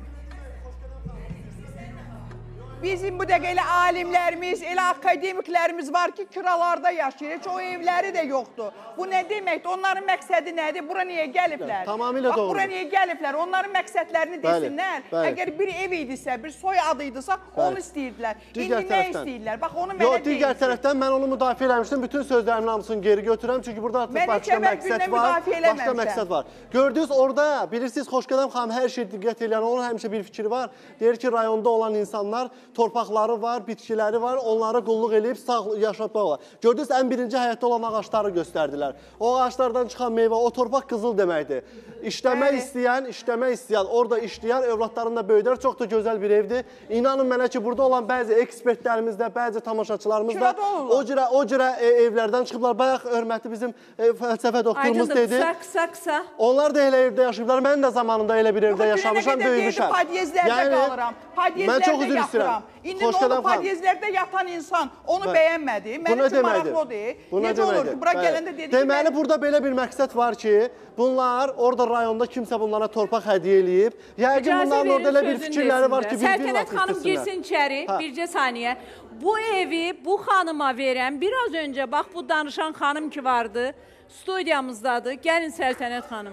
Bizim bu dəqiqə elə alimlərimiz, elə akademiklərimiz var ki, kiralarda yaşayır. Heç o evləri də yoxdur. Bu nə deməkdir? Onların məqsədi nədir? Bura niyə gəliblər? Tamamilə doğrudur. Bax, bura niyə gəliblər? Onların məqsədlərini desinlər. Bəli, bəli. Əgər bir ev idisə, bir soy adı idisə, onu istəyirdilər. İndi nə istəyirlər? Bax, onu mənə Yox, deyirsiniz. digər tərəfdən mən onu müdafiə eləmişdim. Bütün sözlərimin hamısını geri götürəm. Çünki burada artıq başqa məqsəd var. Başqa məqsəd var. Gördünüz, orada bilirsiniz, Xoşqədəm xanım hər şey diqqət edən, onun həmişə bir fikri var. Deyir ki, rayonda olan insanlar torpaqları var, bitkiləri var, onları qulluq edib sağ yaşatmaq olar. Gördünüz, ən birinci həyətdə olan ağaçları göstərdilər. O ağaçlardan çıxan meyvə, o torpaq qızıl deməkdir. İşləmək istəyən, işləmək istəyən, orada işləyən, övladlarını da böyüdər. Çox da gözəl bir evdir. İnanın mənə ki, burada olan bəzi ekspertlərimiz də, bəzi tamaşaçılarımız da o cürə, o cürə e, evlərdən çıxıblar. Bayaq hörmətli bizim e, fəlsəfə doktorumuz dedi. Aydındır, qısa, qısa. Onlar da elə evdə yaşayıblar. Mən də zamanında elə bir evdə yaşamışam, böyümüşəm. Padyezlərdə qalıram, padyezlərdə yatıram. İndi nə olur, padyezlərdə yatan insan onu bəyənmədi. Mənim üçün maraqlıdır. Necə olur ki, bura gələndə dedi ki... Deməli, burada belə bir məqsəd var ki, bunlar orada rayonda kimsə bunlara torpaq hədiyyə eləyib. Yəqin bunların orada elə bir fikirləri var ki, Səltənət xanım girsin içəri, bircə saniyə. Bu evi bu xanıma verən, biraz öncə, bax bu danışan xanım ki vardı, studiyamızdadır. Gəlin Səltənət xanım.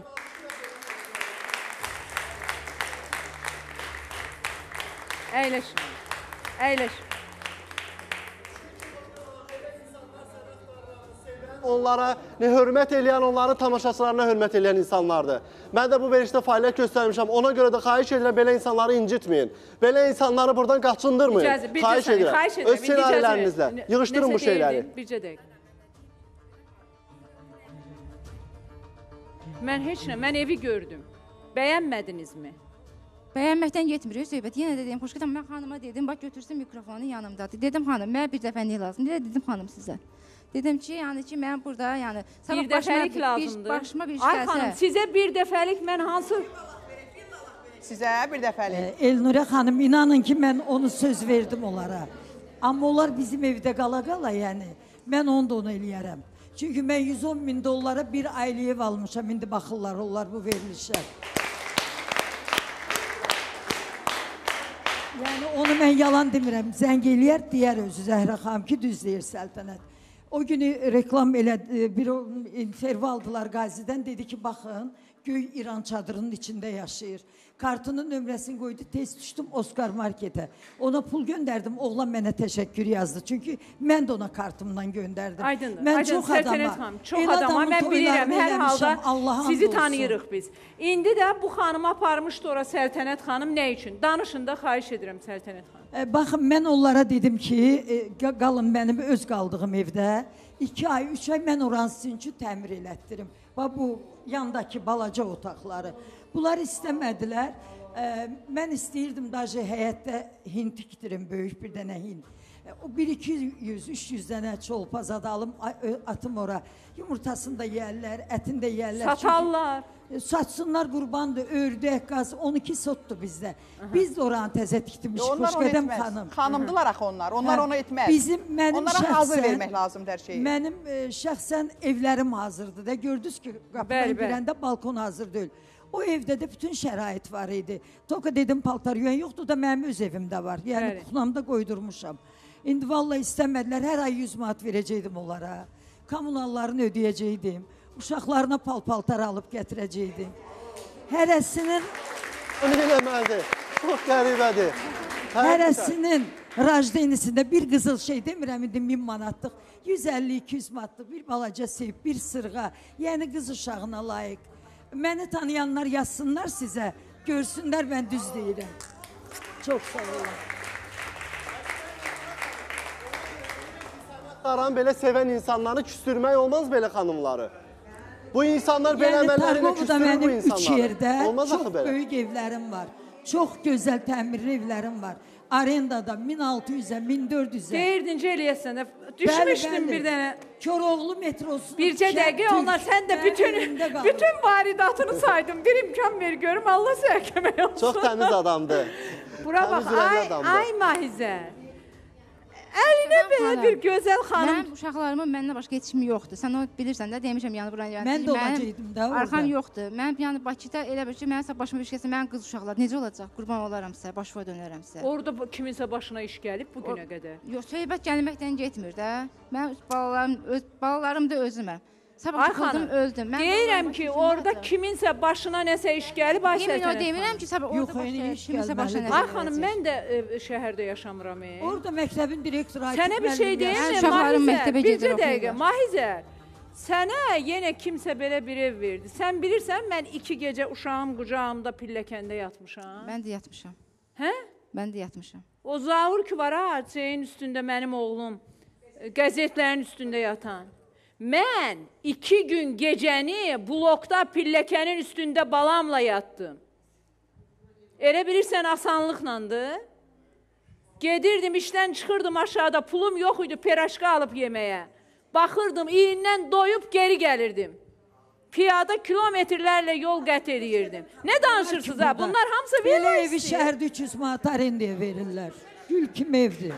Əyləşin. Əyləş. Onlara ne hörmət eləyən, onların tamaşaçılarına hörmət eləyən insanlardır. Mən də bu verişdə fəaliyyət göstərmişəm. Ona görə də xahiş edirəm, belə insanları incitməyin. Belə insanları buradan qaçındırmayın. İcazə, xahiş edirəm. Xahiş edirəm. Öz senarilərinizlə. Yığışdırın bu şeyləri. Bircə dəqiqə. Mən heç nə, mən evi gördüm. Bəyənmədinizmi? Bəyənməkdən getmirik söhbət. Yenə də deyim, Xoşqədəm, mən xanıma dedim, bax götürsün mikrofonu yanımdadır. Dedim xanım, mənə bir dəfəlik lazım. Dedim xanım sizə. Dedim ki, yəni ki, mən burada, yəni bir dəfəlik lazımdır. Başıma bir iş Ay gəlsə. xanım, sizə bir dəfəlik mən hansı Sizə bir dəfəlik. Elnurə xanım, inanın ki, mən onu söz verdim onlara. Amma onlar bizim evdə qala-qala, yəni mən onu da onu eləyərəm. Çünki mən yüz on min dollara bir ailə ev almışam, indi baxırlar onlar bu verilişə. Yəni onu mən yalan demirəm, zəng eləyər, deyər özü Zəhra xanım ki, düz deyir Səltənət. O günü reklam elə bir intervyu aldılar Qazidən, dedi ki, baxın, göy İran çadırının içində yaşayır. Kartının nömrəsini qoydu, tez düşdüm Oskar Marketə. Ona pul göndərdim, oğlan mənə təşəkkür yazdı. Çünki mən də ona kartımdan göndərdim. Aydındır, mən aydın, çox adama, xanım, çox adama, mən bilirəm, hər halda sizi tanıyırıq biz. İndi də bu xanımı aparmışdı ora Səltənət xanım, nə üçün? Danışın da, xahiş edirəm Səltənət xanım. E, baxın, mən onlara dedim ki, e, qalın mənim öz qaldığım evdə. İki ay, üç ay mən oranı sizin üçün təmir elətdirim. Bax, bu yandakı balaca otaqları. Bunlar istəmədilər. E, mən istəyirdim, daşı həyətdə hin tikdirim, böyük bir dənə hin. E, o bir iki yüz, üç yüz dənə çolpaz adalım, atım ora. Yumurtasını da yeyərlər, ətini də yeyərlər. Satarlar. Çünki, saçsınlar qurbandır, ördək, qaz, on iki sotdur bizdə. Biz də oranı təzə tikdirmişik, Xoşqədəm xanım. Xanımdılar axı onlar, onlar onu etməz. Bizim, mənim Onlara şəxsən, hazır vermək lazımdır hər şeyi. Mənim e, şəxsən evlərim hazırdır da, gördünüz ki, qapıdan girəndə balkon hazır deyil. O evdə də bütün şərait var idi. Toka dedim, paltar yüyən yoxdur da mənim öz evimdə var. Yəni, kuxnamda qoydurmuşam. İndi vallahi istəmədilər, hər ay yüz manat verəcəkdim onlara. Kommunallarını ödəyəcəkdim. Uşaqlarına pal-paltar alıb gətirəcəkdim. Hərəsinin... Onu eləməlidir. Çox qəribədir. Hərəsinin rajdenisində bir qızıl şey demirəm, indi min manatlıq. yüz əlli iki yüz manatlıq bir balaca sevib, bir sırğa. Yəni qız uşağına layiq. Məni tanıyanlar yazsınlar sizə, görsünlər mən düz deyirəm. Çox sağ olun. Qaran belə sevən insanları küstürmək olmaz belə xanımları. Bu insanlar belə əməllərinə küstürür bu insanları. Üç yerdə olmaz çox böyük evlərim var. Çox gözəl təmirli evlərim var. arendada min altı yüzə, min dörd yüzə. Deyirdin eləyəsən də, düşmüşdün bir dənə. Koroğlu metrosu. Bircə dəqiqə onlar, sən də bütün, bütün varidatını saydın. Bir imkan ver görüm, Allah sənə kömək olsun. Çox təmiz adamdır. Bura bax, ay, ay Mahizə. Əlinə belə bir gözəl xanım. Mənim uşaqlarımın məndən başqa heç kimi yoxdur. Sən o bilirsən də, demişəm yəni buranı. Yəni, mən də olacaqdım da orada. Arxam yoxdur. Mən yəni Bakıda elə bir ki, mənim başıma iş gəlsə, mənim qız uşaqlar necə olacaq? Qurban olaramsa, başıma dönərəmsə. Orada kiminsə başına iş gəlib bu günə qədər. Yox, söhbət gəlməkdən getmir də. Mən balalarım, öz, balalarım da özüməm. Ay xanım, öldüm. Deyirəm ki, orada kiminsə başına nəsə iş gəlib, ay Yemin o demirəm ki, sabah orada başına kiminsə başına nəsə Ay xanım, mən də e, şəhərdə yaşamıram. E. Orada məktəbin direktoru Sənə bir şey deyim mi, Mahizə? Bircə dəqiqə, Mahizə. Sənə yenə kimsə belə bir ev verdi. Sən bilirsən, mən iki gecə uşağım qucağımda pilləkəndə yatmışam. Mən də yatmışam. Hə? Mən də yatmışam. O zavur ki var ha, şeyin üstündə mənim oğlum, qəzetlərin üstündə yatan. Mən iki gün gecəni blokda pilləkənin üstündə balamla yatdım. Elə bilirsən asanlıqlandı. Gedirdim, işdən çıxırdım aşağıda, pulum yox idi peraşka alıb yeməyə. Baxırdım, iyindən doyub geri gəlirdim. Piyada kilometrlərlə yol qət edirdim. Nə danışırsınız ha? Bunlar hamısı verir. Belə evi şəhərdə üç yüz manat arendaya verirlər. Gül kimi evdir.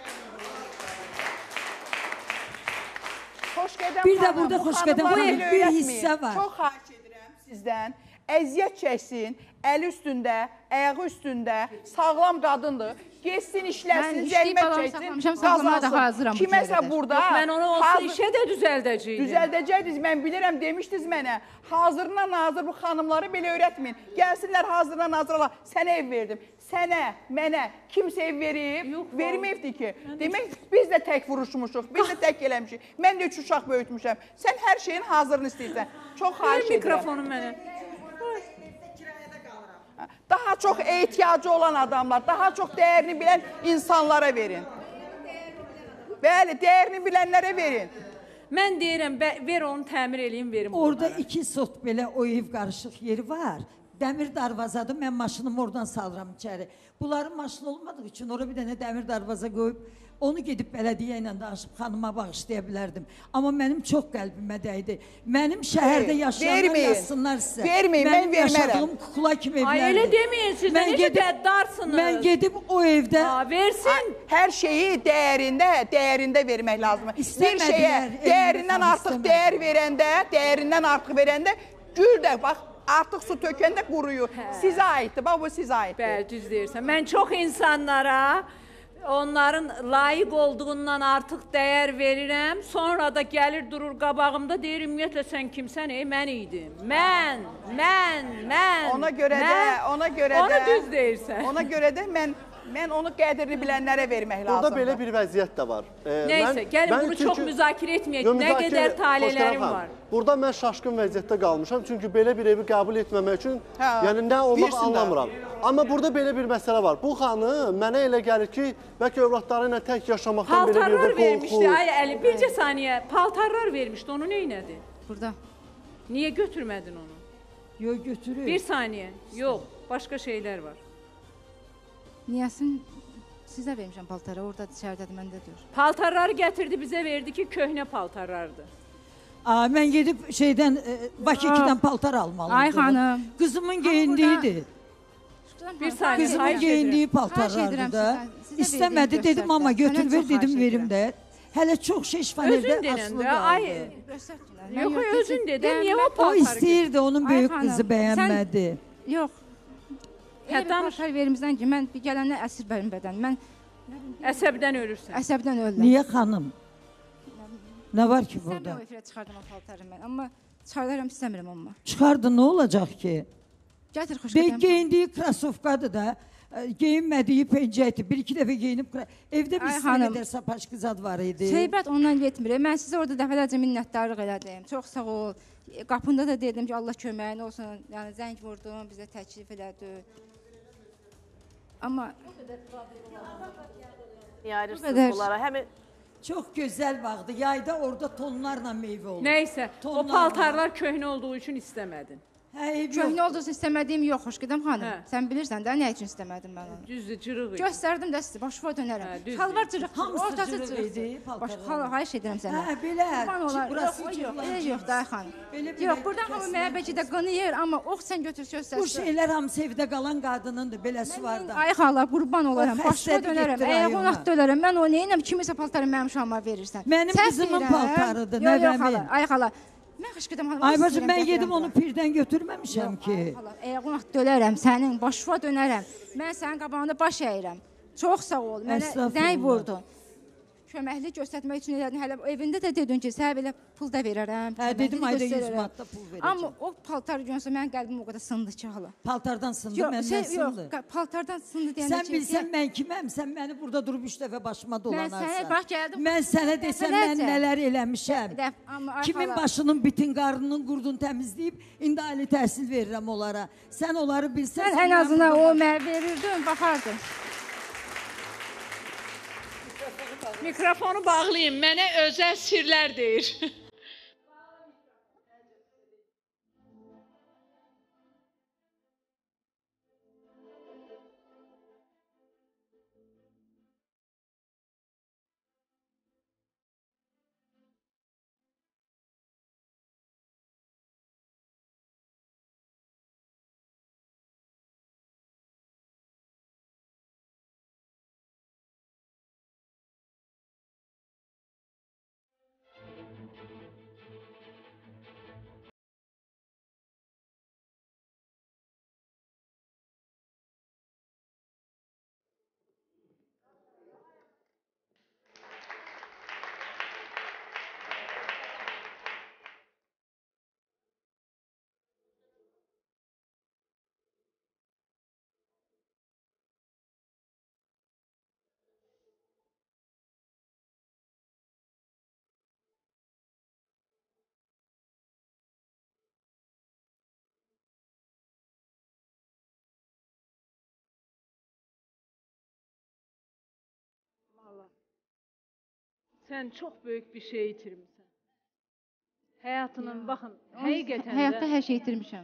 Bir də burada Xoşqədəm xanım bir hissə var. Çox xahiş edirəm sizdən. Əziyyət çəksin, əli üstündə, ayağı üstündə, sağlam qadındır. Geçsin, işləsin, zəhmət çəksin, qazansın. Kiməsə burada... Mən onu olsa işə də düzəldəcəydim. Düzəldəcəydiniz, mən bilirəm, demişdiniz mənə. Hazırına nazır bu xanımları belə öyrətməyin. Gəlsinlər hazırına nazır ola. Sənə ev verdim. Sənə, mənə kimsə ev verib, verməyibdir ki. Demək, biz də tək vuruşmuşuq, biz də tək eləmişik. Mən də üç uşaq böyütmüşəm. Sən hər şeyin hazırını istəyirsən. Çox xahiş edirəm. Mikrofonu mənə. Daha çox ehtiyacı olan adamlar, daha çox dəyərini bilən insanlara verin. Bəli, dəyərini bilənlərə verin. Mən deyirəm, ver onu təmir eləyim, verim onlara. Orada iki sot belə o ev qarışıq yeri var. Dəmir darvazadır, mən maşınımı oradan salıram içəri. Bunların maşını olmadığı üçün oraya bir dənə dəmir darvaza qoyub, onu gedib bələdiyyə ilə danışıb xanıma bağışlaya bilərdim. Amma mənim çox qəlbimə dəydi. Mənim şəhərdə yaşayanlar yazsınlar sizə. Verməyin, mən vermərəm. Mənim yaşadığım kukla kimi evlərdir. Ay, elə deməyin siz, necə qəddarsınız. Mən gedib o evdə... Versin. Hər şeyi dəyərində, dəyərində vermək lazımdır. Bir şeyə dəyərindən artıq dəyər verəndə, dəyərindən artıq verəndə, gül də, bax, artıq su tökəndə quruyur. Sizə aiddir, bax bu sizə aiddir. Bəli, düz deyirsən. Mən çox insanlara onların layiq olduğundan artıq dəyər verirəm. Sonra da gəlir durur qabağımda, deyir, ümumiyyətlə sən kimsən? Ey, mən idim. Mən, mən, mən. Ona görə də, ona görə də. Onu düz deyirsən. Ona görə də mən Mən onu qədrini bilənlərə vermək lazımdır. Burada belə bir vəziyyət də var. Neysə, gəlin bunu çox müzakirə etməyək. Nə qədər talələrim var. Burada mən şaşqın vəziyyətdə qalmışam. Çünki belə bir evi qəbul etməmək üçün yəni nə olmaq anlamıram. Amma burada belə bir məsələ var. Bu xanım mənə elə gəlir ki, bəlkə övladları ilə tək yaşamaqdan belə bir də qorxur. Paltarlar vermişdi, ay Əli, bircə saniyə. Paltarlar vermişdi, onu neynədi? Burada. Niyə götürmədin onu? Yox, götürür. Bir saniyə, yox, başqa şeylər var. Niyəsin sizə vermişəm paltarı, orada içəridədir, məndə deyir. Paltarları gətirdi, bizə verdi ki, köhnə paltarlardır. Aa, mən gedib şeydən, Bakı ikidən paltar almalıydım. Ay xanım. Qızımın geyindiydi. Bir saniyə, Qızımın geyindiyi paltarlardı da. İstəmədi, dedim, amma götür ver, dedim, verim də. Hələ çox şey şifanerdə asılı qaldı. Yox, özün dedim, niyə o paltarı? O istəyirdi, onun böyük qızı bəyənmədi. Yox. Elə bir paltar verimizdən ki, mən bir gələndə əsir bənim bədən. Mən əsəbdən ölürsən. Əsəbdən ölürəm. Niyə xanım? Nə var ki burada? İstəmirəm o efirə çıxardım o paltarı mən, amma çıxardaram istəmirəm amma. Çıxardı, nə olacaq ki? Gətir Xoşqədəm. Geyindiyi krasovkadır da, geyinmədiyi pencəkdir. Bir-iki dəfə geyinib, evdə bir sizə qədər sapaşqı zad var idi. Söhbət ondan getmir. Mən sizə orada dəfələrcə minnətdarlıq elədim. Çox sağ ol. Qapında da dedim ki, Allah köməyin olsun. Yəni, zəng vurdum, bizə təklif elədi. Amma niyə ayırırsınız bunlara? Həmin çox gözəl vaxtı. Yayda orada tonlarla meyvə olur. Nəysə, o paltarlar köhnə olduğu üçün istəmədin. Köhnə olduğunu istəmədiyim yox, xoş gedəm xanım. Sən bilirsən də nə üçün istəmədim mən onu. Düzdür, cırıq idi. Göstərdim də sizə, başıva dönərəm. Şalvar cırıq, ortası cırıq idi. Xahiş edirəm sənə. Hə, belə. Burası yox, yox da xanım. Yox, buradan hamı mənə bəlkə də qanıyır, amma ox sən götür göstərsin. Bu şeylər hamısı evdə qalan qadınındır, beləsi var da. Ay xala, qurban olaram, başıva dönərəm, ayağına dönərəm. Mən o neyinəm, kimisə paltarı mənim şamama verirsən. Mənim qızımın paltarıdır, nəvəmin. Ay xala, mən xışqıdım xanım. Ay bacım, mən yedim onu pirdən götürməmişəm ki. Ayağına dönərəm, sənin başıva dönərəm. Mən sənin qabağında baş əyirəm. Çox sağ ol, mənə nəy vurdun. Köməkli göstərmək üçün elədin. Hələ evində də dedin ki, sənə belə pul da verərəm. Hə, dedim, ayda yüz manat da pul verəcəm. Amma o paltarı görsə, mənim qəlbim o qədər sındı ki, hala. Paltardan sındı, məndən sındı. Yox, paltardan sındı deyəndə ki... Sən bilsən, mən kiməm? Sən məni burada durub üç dəfə başıma dolanarsan. Mən sənə bax gəldim. Mən sənə desəm, mən nələr eləmişəm. Kimin başının bitin, qarnının qurdunu təmizləyib, indi ali təhsil verirəm onlara. Sən onları bilsən... Sən ən azından o mənə verirdin, baxardın. Mikrofonu bağlayın, mənə özəl sirlər deyir. Sən çox böyük bir şey itirmişsən. Həyatının, baxın, həqiqətən də... Həyatda hər şey itirmişəm.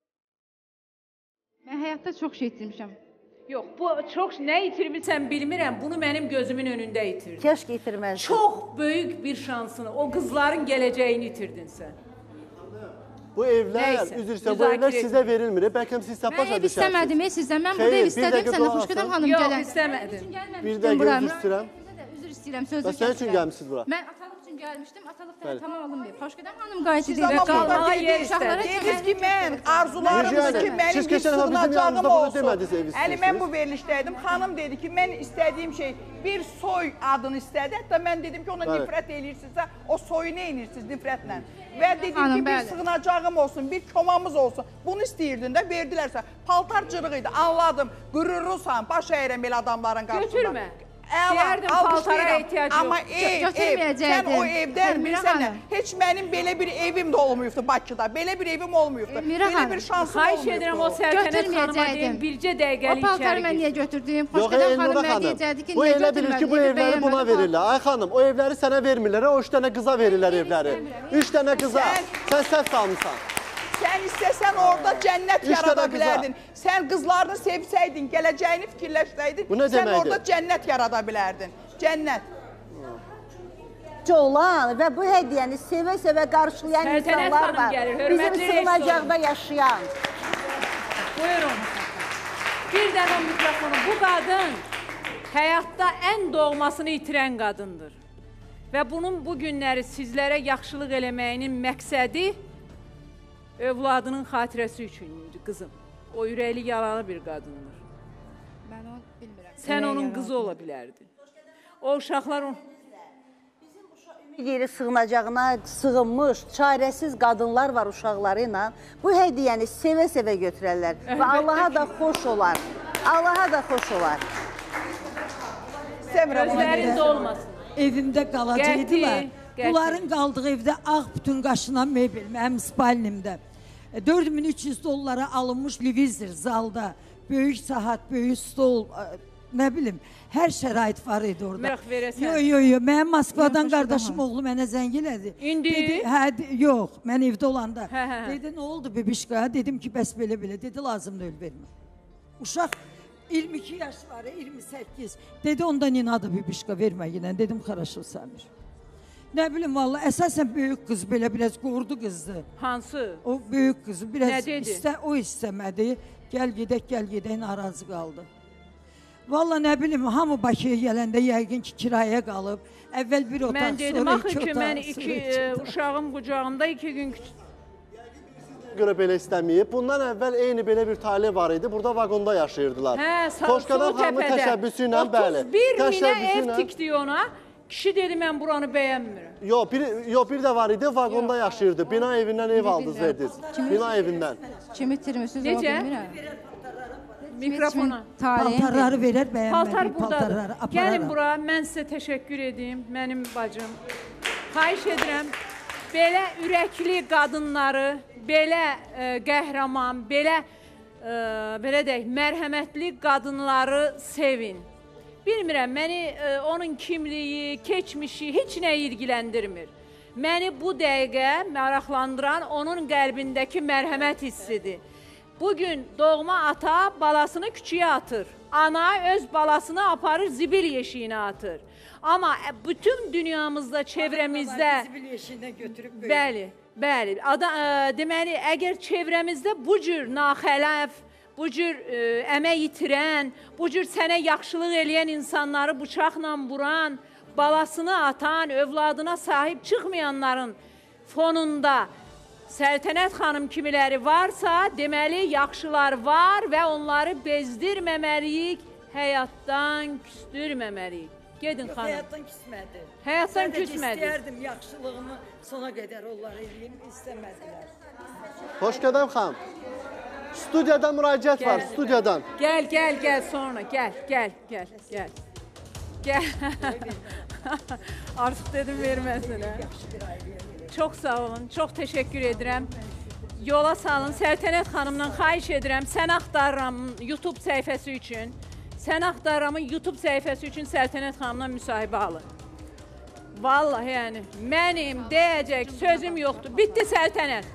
Mən həyatda çox şey itirmişəm. Yox, bu çox nə itirmişsən bilmirəm, bunu mənim gözümün önündə itirdin. Keşke itirməzdin. Çox böyük bir şansını, o qızların gələcəyini itirdin sən. Bu evlər, üzr istəyirəm, bu evlər sizə verilmir. Bəlkə siz tapaq Mən ev istəmədim, sizdən. Mən burada ev istədim, sən də Xoşqədəm xanım gələn. Yox, istəmədim. Bir dəqiqə üzr istəyirəm. Üzr istəyirəm, sözü kəsirəm. Sən üçün gəlmişsiniz bura? Mən atalıq üçün gəlmişdim, atalıq da tamam alınmayıb. Xoşqədəm xanım qayıtı deyil. Siz qalmağa yer istədiniz. Dediniz ki, mən arzularımız ki, mənim bir sığınacağım olsun. Əli, mən bu verilişdəydim. Xanım dedi ki, mən istədiyim şey bir soy adını istədi. Hətta mən dedim ki, ona nifrət eləyirsinizsə, o soyu nə eləyirsiniz nifrətlə? Və dedim ki, bir sığınacağım olsun, bir komamız olsun. Bunu istəyirdin də, verdilərsə. Paltar cırıq idi, anladım. Qürurlusan, baş əyirəm belə adamların qarşısında. Götürmə. Deyərdim, paltara ehtiyacı yox. Amma ev, ev, sən o evdən bilsən, heç mənim belə bir evim də olmuyubdu Bakıda. Belə bir evim olmuyubdu. Belə bir şansım olmuyubdu. Xahiş edirəm, o Səltənət xanıma deyim, bircə dəqiqəlik içəri. O paltarı mən niyə götürdüm? Yox, Elnura xanım, bu elə bilir ki, bu evləri buna verirlər. Ay xanım, o evləri sənə vermirlər, o üç dənə qıza verirlər evləri. Üç dənə qıza. Sən səhv salmışsan. Sən istəsən orada cənnət yarada bilərdin. Sən qızlarını sevsəydin, gələcəyini fikirləşsəydin, sən orada cənnət yarada bilərdin. Cənnət. Olan və bu hədiyyəni sevə-sevə qarşılayan insanlar var. Bizim sığınacaqda yaşayan. Buyurun. Bir dənə mikrofonu. Bu qadın həyatda ən doğmasını itirən qadındır. Və bunun bu günləri sizlərə yaxşılıq eləməyinin məqsədi övladının xatirəsi üçün idi qızım. O ürəkli yaralı bir qadındır. Mən onu bilmirəm. Sən onun qızı ola bilərdin. O uşaqlar... Yeri sığınacağına sığınmış, çarəsiz qadınlar var uşaqları ilə. Bu hədiyyəni sevə-sevə götürərlər və Allaha da xoş olar. Allaha da xoş olar. Gözlərində olmasın. Evimdə qalacaqdılar. Bunların qaldığı evdə ağ bütün qaşınan mebel, mənim spalnimdə. dörd min üç yüz dollara alınmış televizor zalda, böyük saat, böyük stol, nə bilim, hər şərait var idi orada. Məraq verəsən. Yox, yox, yox, mənim Moskvadan qardaşım oğlu mənə zəng elədi. İndi? Dedi, hə, yox, mən evdə olanda. Hə, hə. Dedi, nə oldu bibişqa? Dedim ki, bəs belə-belə. Dedi, lazımdır öl vermə. Uşaq iyirmi iki yaş var, iyirmi səkkiz. Dedi, ondan inadı bibişqa vermə yine. Dedim, xaraşo Samir. Nə bilim, valla, əsasən böyük qız belə biraz qordu qızdı. Hansı? O böyük qızı biraz Nə dedi? istə, o istəmədi. Gəl gedək, gəl gedək, narazı qaldı. Valla nə bilim, hamı Bakıya gələndə yəqin ki, kiraya qalıb. Əvvəl bir otaq, Mən dedim, sonra axı iki ki, otaq. mən iki e, uşağım qucağımda iki gün görə belə istəməyib. Bundan əvvəl eyni belə bir talih var idi. Burada vaqonda yaşayırdılar. Hə, Xoşqadam xanımın təşəbbüsü ilə, bəli. otuz bir minə ev tikdi ona. Kişi dedi, mən buranı bəyənmirəm. Yox, bir, yo, bir də var idi, vaqonda yaşayırdı. Bina evindən ev aldınız, verdiniz. Bina evindən. Kimi itirmişsiniz, o Necə? bilmirəm. Mikrofona. Paltarları verər, Paltar bəyənmədik buradadır. paltarları. Gəlin bura, mən sizə təşəkkür edeyim, mənim bacım. Xahiş edirəm, belə ürəkli qadınları, belə e, qəhrəman, belə, e, belə deyək, mərhəmətli qadınları sevin. Bilmirəm, məni e, onun kimliyi, keçmişi heç nə ilgiləndirmir. Məni bu dəqiqə maraqlandıran onun qəlbindəki mərhəmət hissidir. Bugün doğma ata balasını küçüyə atır. Ana öz balasını aparır, zibil yeşiyinə atır. Amma bütün dünyamızda, çevrəmizdə... Zibil yeşiyinə götürüb böyük. Bəli, bəli. Ada, e, deməli, əgər çevrəmizdə bu cür naxələf, bu cür e, əmək itirən, bu cür sənə yaxşılıq eləyən insanları bıçaqla vuran, balasını atan, övladına sahib çıxmayanların fonunda Səltənət xanım kimiləri varsa, deməli, yaxşılar var və onları bezdirməməliyik, həyatdan küstürməməliyik. Gedin xanım. Həyatdan küsmədi. Həyatdan küsmədi. Sadəcə istəyərdim yaxşılığımı sona qədər onlar eləyim, istəmədilər. Xoşqədəm xanım. Studiyadan müraciət var, studiyadan. Gəl, gəl, gəl sonra, gəl, gəl, gəl, gəl. Gəl. Artıq dedim verməsinə. Çox sağ olun, çox təşəkkür edirəm. Yola salın, Səltənət xanımdan xahiş edirəm, Sən axtarıram YouTube səhifəsi üçün, Sən axtarıramın YouTube səhifəsi üçün Səltənət xanımdan müsahibə alın. Vallahi yəni, mənim deyəcək sözüm yoxdur. Bitti Səltənət.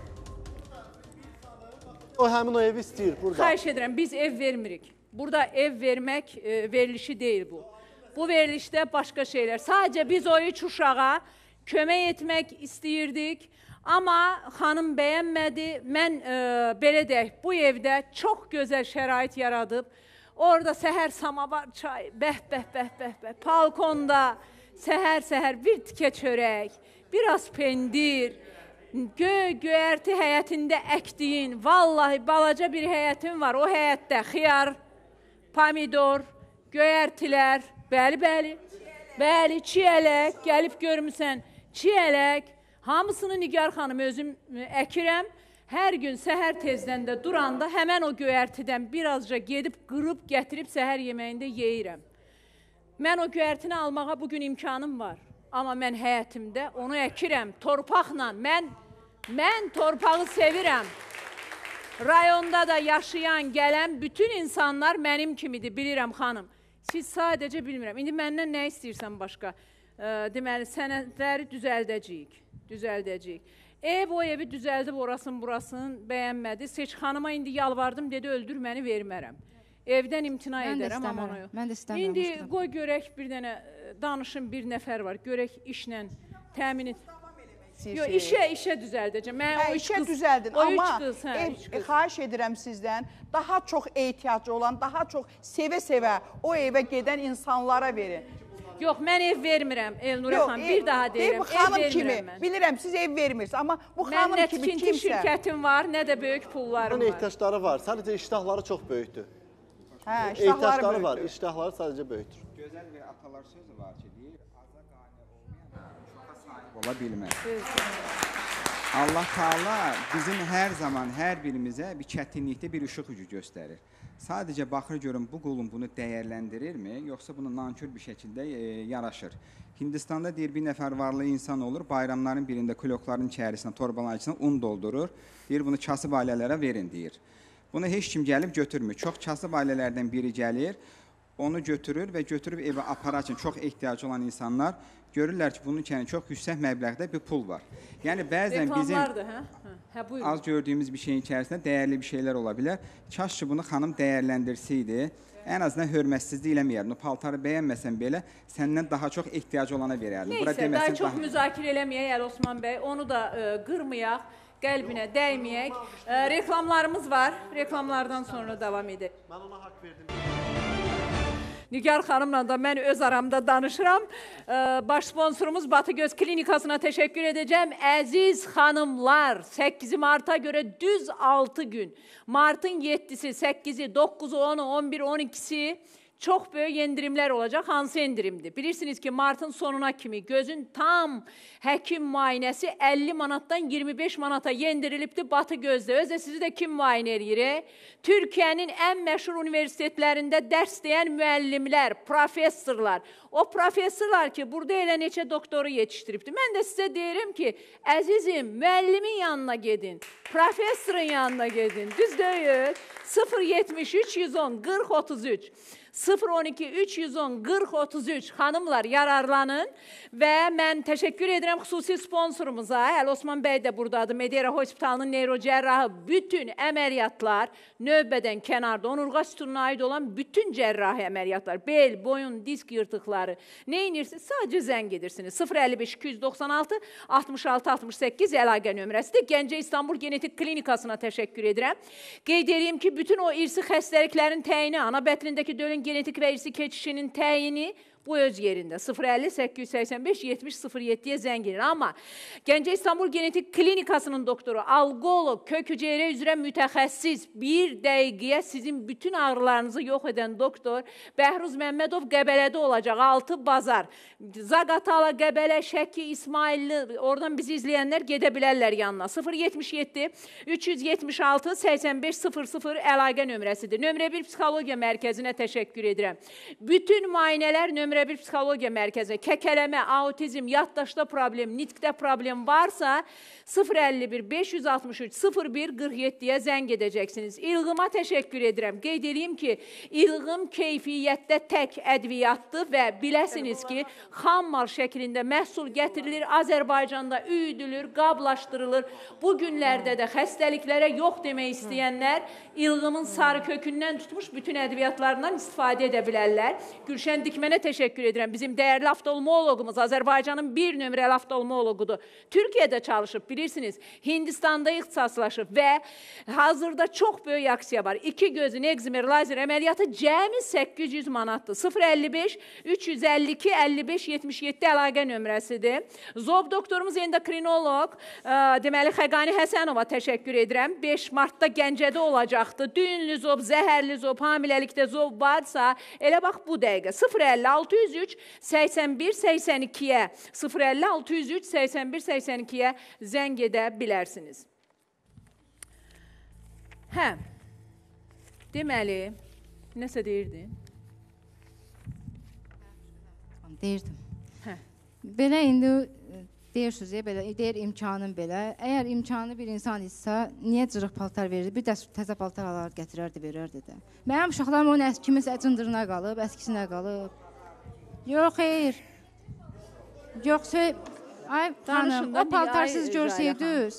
O həmin o evi istəyir burada. Xahiş edirəm, biz ev vermirik. Burada ev vermək e, verilişi deyil bu. Bu verilişdə başqa şeylər. Sadəcə biz o üç uşağa kömək etmək istəyirdik, amma xanım bəyənmədi. Mən e, belə deyək, bu evdə çox gözəl şərait yaradıb. Orada səhər samavar çay, bəh, bəh, bəh, bəh, bəh, balkonda səhər-səhər bir tikə çörək, biraz pendir, göy, göyərti həyətində əkdiyin, vallahi balaca bir həyətim var. O həyətdə xiyar, pomidor, göyərtilər, bəli, bəli, bəli, çiyələk, gəlib görmüsən, çiyələk, hamısını Nigar xanım özüm əkirəm. Hər gün səhər tezdən də duranda həmən o göyərtidən birazca gedib, qırıb, gətirib səhər yeməyində yeyirəm. Mən o göyərtini almağa bugün imkanım var. Amma mən həyətimdə onu əkirəm, torpaqla. Mən, mən torpağı sevirəm. Rayonda da yaşayan, gələn bütün insanlar mənim kimidir, bilirəm xanım. Siz sadəcə bilmirəm. İndi məndən nə istəyirsən başqa? Deməli, sənədləri düzəldəcəyik, düzəldəcəyik. Ev o evi düzəldib orasını, burasını bəyənmədi. Seç xanıma indi yalvardım, dedi öldür məni, vermərəm. Evdən imtina edərəm, amma onu yox. Mən də istəmirəm. İndi qoy görək bir dənə, danışın bir nəfər var, görək işlə təmin et. Yox, işə, işə düzəldəcəm. Mən Hə, o üç işə qız, düzəldin, o amma üç qız, hə, üç ev, qız. xahiş edirəm sizdən, daha çox ehtiyacı olan, daha çox sevə-sevə o evə gedən insanlara verin. Yox, mən ev vermirəm, Elnurə xanım, bir daha deyirəm, ev, xanım ev kimi, vermirəm mən. bilirəm, siz ev vermirsiniz, amma bu xanım Mən nə kimi tikinti kimsə... şirkətim var, nə də böyük pullarım Onun var. ehtiyacları var, sadəcə iştahları çox böyükdür. Hə, iştahları Ehtiyacları var, böyükdür. iştahları sadəcə böyükdür. Gözəl bir atalar sözü var ki, deyir, aza qane olmayan çoxa sahib ola bilməz. Allah Taala bizim hər zaman, hər birimizə bir çətinlikdə bir işıq gücü göstərir. Sadəcə baxır görün bu qulun bunu dəyərləndirirmi, yoxsa bunu nankör bir şəkildə e, yaraşır. Hindistanda deyir bir nəfər varlı insan olur, bayramların birində klokların içərisinə, torbaların içinə un doldurur. Deyir bunu kasıb ailələrə verin deyir. Bunu heç kim gəlib götürmür. Çox kasıb ailələrdən biri gəlir, onu götürür və götürüb evə aparar üçün çox ehtiyacı olan insanlar görürlər ki, bunun içində çox yüksək məbləğdə bir pul var. Yəni bəzən bizim hə? Hə, az gördüyümüz bir şeyin içərisində dəyərli bir şeylər ola bilər. Kaş ki, bunu xanım dəyərləndirsəydi, ən azından hörmətsizlik eləməyərdin. O paltarı bəyənməsən belə səndən daha çox ehtiyacı olana verərdin. Neysə, daha çox daha... müzakirə eləməyək Əli Osman bəy, onu da ə, qırmayaq, qəlbinə dəyməyək. Ə, reklamlarımız var, reklamlardan sonra davam edək. Mən ona haqq verdim. Nigar xanımla da mən öz aramda danışıram. Baş sponsorumuz Batıgöz Klinikasına təşəkkür edəcəm. Əziz xanımlar, səkkizi marta görə düz altı gün. Martın yeddisi, səkkizi, doqquzu, onu, on biri, on ikisi çox böyük endirimlər olacaq. Hansı endirimdir? Bilirsiniz ki, martın sonuna kimi gözün tam həkim müayinəsi əlli manatdan iyirmi beş manata yendirilibdir Batı Gözdə. Özdə sizi də kim müayinə edir? Türkiyənin ən məşhur universitetlərində dərs deyən müəllimlər, professorlar. O professorlar ki, burada elə neçə doktoru yetişdiribdir. Mən də sizə deyirəm ki, əzizim, müəllimin yanına gedin, professorun yanına gedin. Düz deyil. sıfır yetmiş üç yüz on qırx otuz üç sıfır on iki üç yüz on qırx otuz üç xanımlar yararlanın və mən təşəkkür edirəm xüsusi sponsorumuza. Əli Osman bəy də buradadır. Medera Hospitalının neyrocərrahı bütün əməliyyatlar növbədən kənarda onurğa sütununa aid olan bütün cərrahi əməliyyatlar, bel, boyun, disk yırtıqları nə inirsiniz? Sadəcə zəng edirsiniz. sıfır əlli beş iki yüz doxsan altı altmış altı altmış səkkiz əlaqə nömrəsidir. Gəncə İstanbul Genetik Klinikasına təşəkkür edirəm. Qeyd edeyim ki, bütün o irsi xəstəliklərin təyini, ana bətlindəki dölün genetik və irsi keçişinin təyini bu öz yerində. sıfır əlli səkkiz yüz səksən beş yetmiş sıfır yeddiyə zəng edir. Amma Gəncə İstanbul Genetik Klinikasının doktoru, alqolog, kök hüceyrə üzrə mütəxəssis, bir dəqiqəyə sizin bütün ağrılarınızı yox edən doktor Bəhruz Məmmədov Qəbələdə olacaq. altı bazar. Zaqatala, Qəbələ, Şəki, İsmailli, oradan bizi izləyənlər gedə bilərlər yanına. sıfır yetmiş yeddi üç yüz yetmiş altı səksən beş sıfır sıfır əlaqə nömrəsidir. Nömrə bir psixologiya mərkəzinə təşəkkür edirəm. Bütün müayinələr nömrə bir psixologiya mərkəzinə, kəkələmə, autizm, yaddaşda problem, nitqdə problem varsa sıfır əlli bir beş yüz altmış üç sıfır bir qırx yeddiyə zəng edəcəksiniz. İlğıma təşəkkür edirəm. Qeyd edeyim ki, İlğım keyfiyyətdə tək ədviyyatdır və biləsiniz ki, xam mal şəklində məhsul gətirilir, Azərbaycanda üyüdülür, qablaşdırılır. Bu günlərdə də xəstəliklərə yox demək istəyənlər İlğımın sarı kökündən tutmuş bütün ədviyyatlarından istifadə edə bilərlər. Gülşən Dikmənə təşəkkür edirəm. Bizim dəyərli oftalmoloqumuz, Azərbaycanın bir nömrəli oftalmoloqudur. Türkiyədə çalışıb, bilirsiniz, Hindistanda ixtisaslaşıb və hazırda çox böyük aksiya var. İki gözün ekzimer lazer əməliyyatı cəmi səkkiz yüz manatdır. sıfır əlli beş üç yüz əlli iki əlli beş yetmiş yeddi əlaqə nömrəsidir. Zob doktorumuz endokrinoloq, deməli Xəqani Həsənova təşəkkür edirəm. beş martda Gəncədə olacaqdır. Düyünlü zob, zəhərli zob, hamiləlikdə zob varsa, elə bax bu dəqiqə sıfır əlli altı yüz üç səksən bir səksən ikiyə sıfır əlli altı yüz üç səksən bir səksən ikiyə zəng edə bilərsiniz. Hə, deməli, nəsə deyirdin? Deyirdim. Hə. Belə indi deyirsiniz, belə, deyir imkanım belə. Əgər imkanı bir insan isə, niyə cırıq paltar verir? Bir də təzə paltar alar, gətirərdi, verərdi də. Mənim uşaqlarım onun kimisə cındırına qalıb, əskisinə qalıb. Yox, xeyr. Yox, ay xanım, o paltar siz görsəydiniz.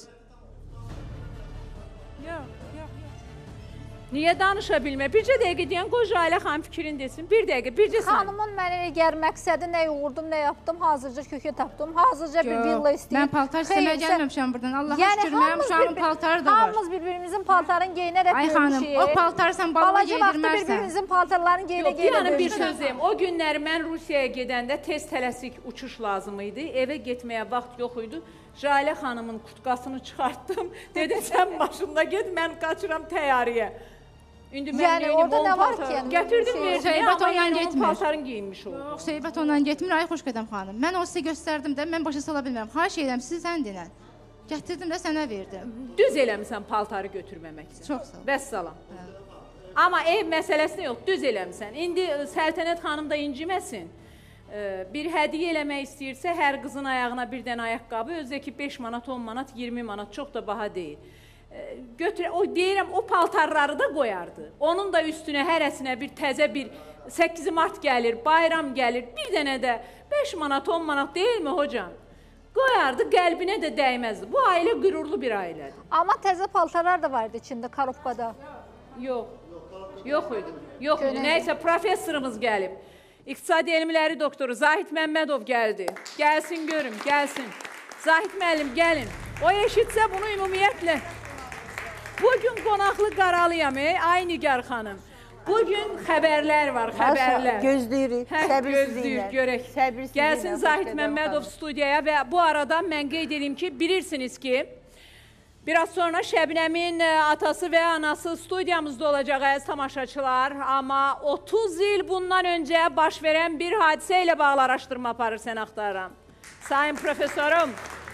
Yox, yox, yox. Niyə danışa bilmə? Bircə dəqiqə deyən qoy Jalə xanım fikrin desin. Bir dəqiqə, bircə sən. Xanımın mənə gəl məqsədi nə yoğurdum, nə yapdım, hazırca kökə tapdım, hazırca bir villa istəyib. Mən paltar istəməyə gəlməmişəm buradan. Allaha şükür, mənim uşağımın paltarı da var. Hamımız bir-birimizin paltarını geyinərək görmüşük. Ay xanım, o paltarı sən balına geydirmərsən. Balaca vaxtda bir-birimizin paltarlarını geyinə geyinə görmüşük. Bir söz deyim, o günləri mən Rusiyaya gedəndə tez tələsik uçuş lazım idi. Evə getməyə vaxt yox idi. Jalə xanımın kutqasını çıxartdım. Dedim, sən başımda get, mən qaçıram təyyarəyə. İndi mən yəni orada nə var ki? Gətirdim verdim, Söhbət amma ondan yəni getmir. onun paltarını giyinmiş oldu. Yox, söhbət ondan getmir. Ay xoş qədəm xanım. Mən o sizə göstərdim də, mən başa sala bilmirəm. Xahiş edirəm, sizi sən dinən. Gətirdim də sənə verdim. Düz eləmisən paltarı götürməməkdə. Çox sağ ol. Vəssalam. Amma ev məsələsində yox, düz eləmisən. İndi Səltənət xanım da inciməsin. Bir hədiyyə eləmək istəyirsə, hər qızın ayağına bir dənə ayaqqabı, özdəki beş manat, on manat, iyirmi manat çox da baha deyil. götür, o deyirəm, o paltarları da qoyardı. Onun da üstünə hərəsinə bir təzə bir səkkiz mart gəlir, bayram gəlir, bir dənə də beş manat, on manat deyilmi hocam? Qoyardı, qəlbinə də dəyməzdi. Bu ailə qürurlu bir ailədir. Amma təzə paltarlar da vardı içində, korobkada. Yox, yox idi. Yox idi. Nəysə, professorumuz gəlib. İqtisadi elmləri doktoru Zahid Məmmədov gəldi. Gəlsin görüm, gəlsin. Zahid müəllim, gəlin. O eşitsə bunu ümumiyyətlə. Bugün qonaqlı qaralıyam, ay Nigar xanım. Bugün xəbərlər var, xəbərlər. Gözləyirik, səbirsizliklə. Görək. Gəlsin Zahid Məmmədov studiyaya və bu arada mən qeyd edeyim ki, bilirsiniz ki, biraz sonra Şəbnəmin atası və anası studiyamızda olacaq əziz tamaşaçılar. Amma otuz il bundan öncə baş verən bir hadisə ilə bağlı araşdırma aparır sən axtarıram. Sayın profesorum,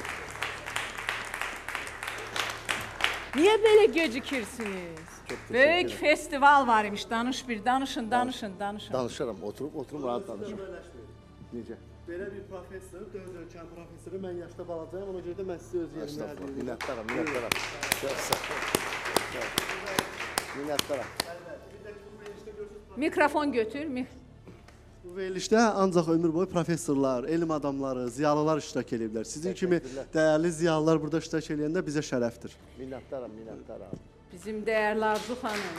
niyə belə gecikirsiniz? Böyük festival var imiş, danış bir, danışın, danışın, danışın. Danışaram, oturup, oturup rahat danışım. Necə? Belə bir professor, dörd ölkən professoru, mən yaşda balacayım, ona görə də mən sizə öz yerimdə hər deyim. Minnətdaram, minnətdaram. Minnətdaram. Mikrofon götür. Bu verilişdə ancaq ömür boyu professorlar, elm adamları, ziyalılar iştirak edirlər. Sizin kimi dəyərli ziyalılar burada iştirak edəndə bizə şərəfdir. Minnətdaram, minnətdaram. Bizim dəyərli Arzu xanım.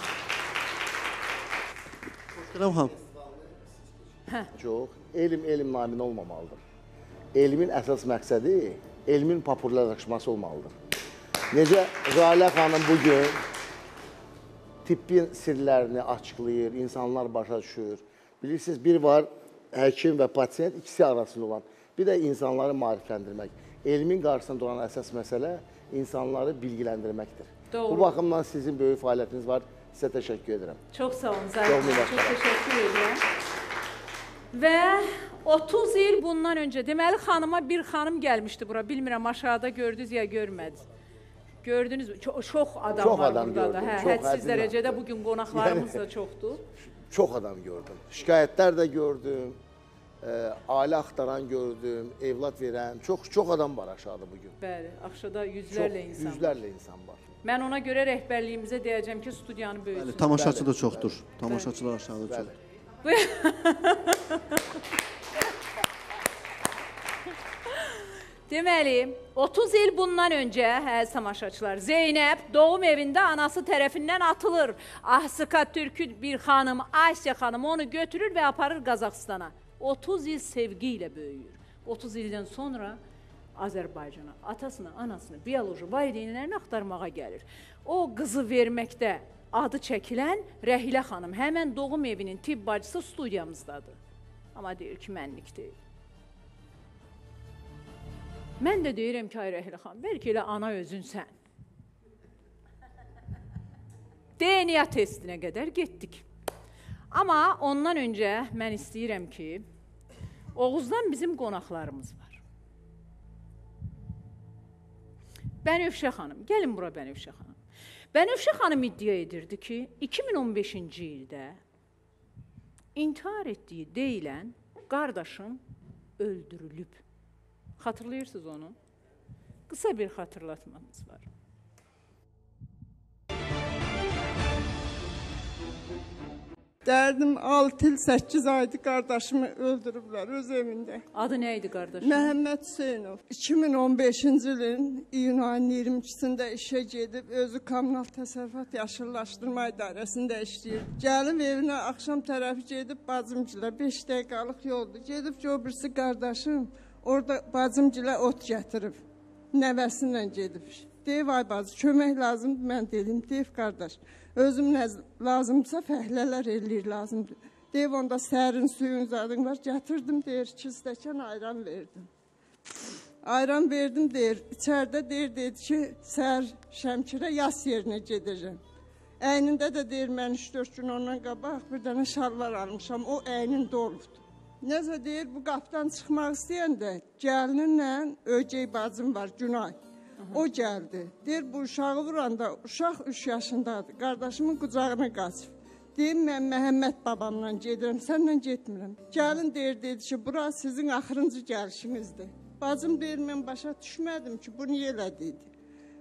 Xoşqəram xanım. Çox, elm elm naminə olmamalıdır. Elmin əsas məqsədi elmin populyarlaşması olmalıdır. Necə Zalə xanım bugün tibbin sirlərini açıqlayır, insanlar başa düşür. Bilirsiniz, bir var həkim və pasiyent ikisi arasında olan, bir də insanları maarifləndirmək. Elmin qarşısında duran əsas məsələ insanları bilgiləndirməkdir. Doğru. Bu baxımdan sizin böyük fəaliyyətiniz var. Sizə təşəkkür edirəm. Çox sağ olun Zahid. Çox təşəkkür edirəm. Və otuz il bundan öncə, deməli xanıma bir xanım gəlmişdi bura. Bilmirəm, aşağıda gördünüz ya görmədiniz. Gördünüz mü? Çox, çox adam çox var adam burada gördüm, da. Hə, çox hədsiz dərəcədə bugün qonaqlarımız da çoxdur. Çox adam gördüm. Şikayətlər də gördüm. E, ailə axtaran gördüm, evlad verən. Çox çox adam var aşağıda bugün. Bəli, aşağıda yüzlərlə çox, insan yüzlərlə var. insan var. Mən ona görə rəhbərliyimizə deyəcəm ki, studiyanı böyütsün. Bəli, tamaşaçı da çoxdur. Tamaşaçılar aşağıda çoxdur. Deməli, otuz il bundan öncə, əziz tamaşaçılar, Zeynəb doğum evində anası tərəfindən atılır. Ahsıqa türkü bir xanım, Asiya xanım onu götürür və aparır Qazaxstana. otuz il sevgi ilə böyüyür. otuz ildən sonra Azərbaycana, atasını, anasını, bioloji valideynlərini axtarmağa gəlir. O qızı verməkdə adı çəkilən Rəhilə xanım, həmən doğum evinin tibb bacısı studiyamızdadır. Amma deyir ki, mənlik deyil. Mən də deyirəm ki, ay Rəhilə xanım, bəlkə elə ana özünsən. D N A testinə qədər getdik. Amma ondan öncə mən istəyirəm ki, Oğuzdan bizim qonaqlarımız var. Bənövşə xanım, gəlin bura Bənövşə xanım. Bənövşə xanım iddia edirdi ki, iki min on beşinci ildə intihar etdiyi deyilən qardaşım öldürülüb. Xatırlayırsınız onu? Qısa bir xatırlatmamız var. Dərdim altı il səkkiz aydı qardaşımı öldürüblər öz evində. Adı nə idi qardaşım? Məhəmməd Hüseynov. iki min on beşinci ilin iyun ayının iyirmi ikisində işə gedib, özü kommunal təsərrüfat yaşıllaşdırma idarəsində işləyir. Gəlib evinə axşam tərəfi gedib bacımgilə beş dəqiqəlik yoldur. Gedib ki, o birisi qardaşım orada bacımgilə ot gətirib. Nəvəsinlə gedib. Deyib, ay bacı, kömək lazımdır, mən dedim, deyib, qardaş, özüm nə lazımdırsa fəhlələr eləyir lazımdır. Deyib, onda sərin suyun zadın var, gətirdim, deyir, iki stəkan ayran verdim. Ayran verdim, deyir, içərdə deyir, deyir ki, səhər Şəmkirə yas yerinə gedəcəm. Əynində də deyir, mən üç dörd gün ondan qabaq bir dənə şalvar almışam, o əynində olubdur. Nəsə deyir, bu qapıdan çıxmaq istəyəndə gəlininlə ögey bacım var, Günay. O gəldi. Deyir, bu uşağı vuranda, uşaq üç yaşındadır. Qardaşımın qucağına qaçıb. Deyim, mən Məhəmməd babamla gedirəm, sənlə getmirəm. Gəlin deyir, dedi ki, bura sizin axırıncı gəlişinizdir. Bacım deyir, mən başa düşmədim ki, bu niyə elədiydi.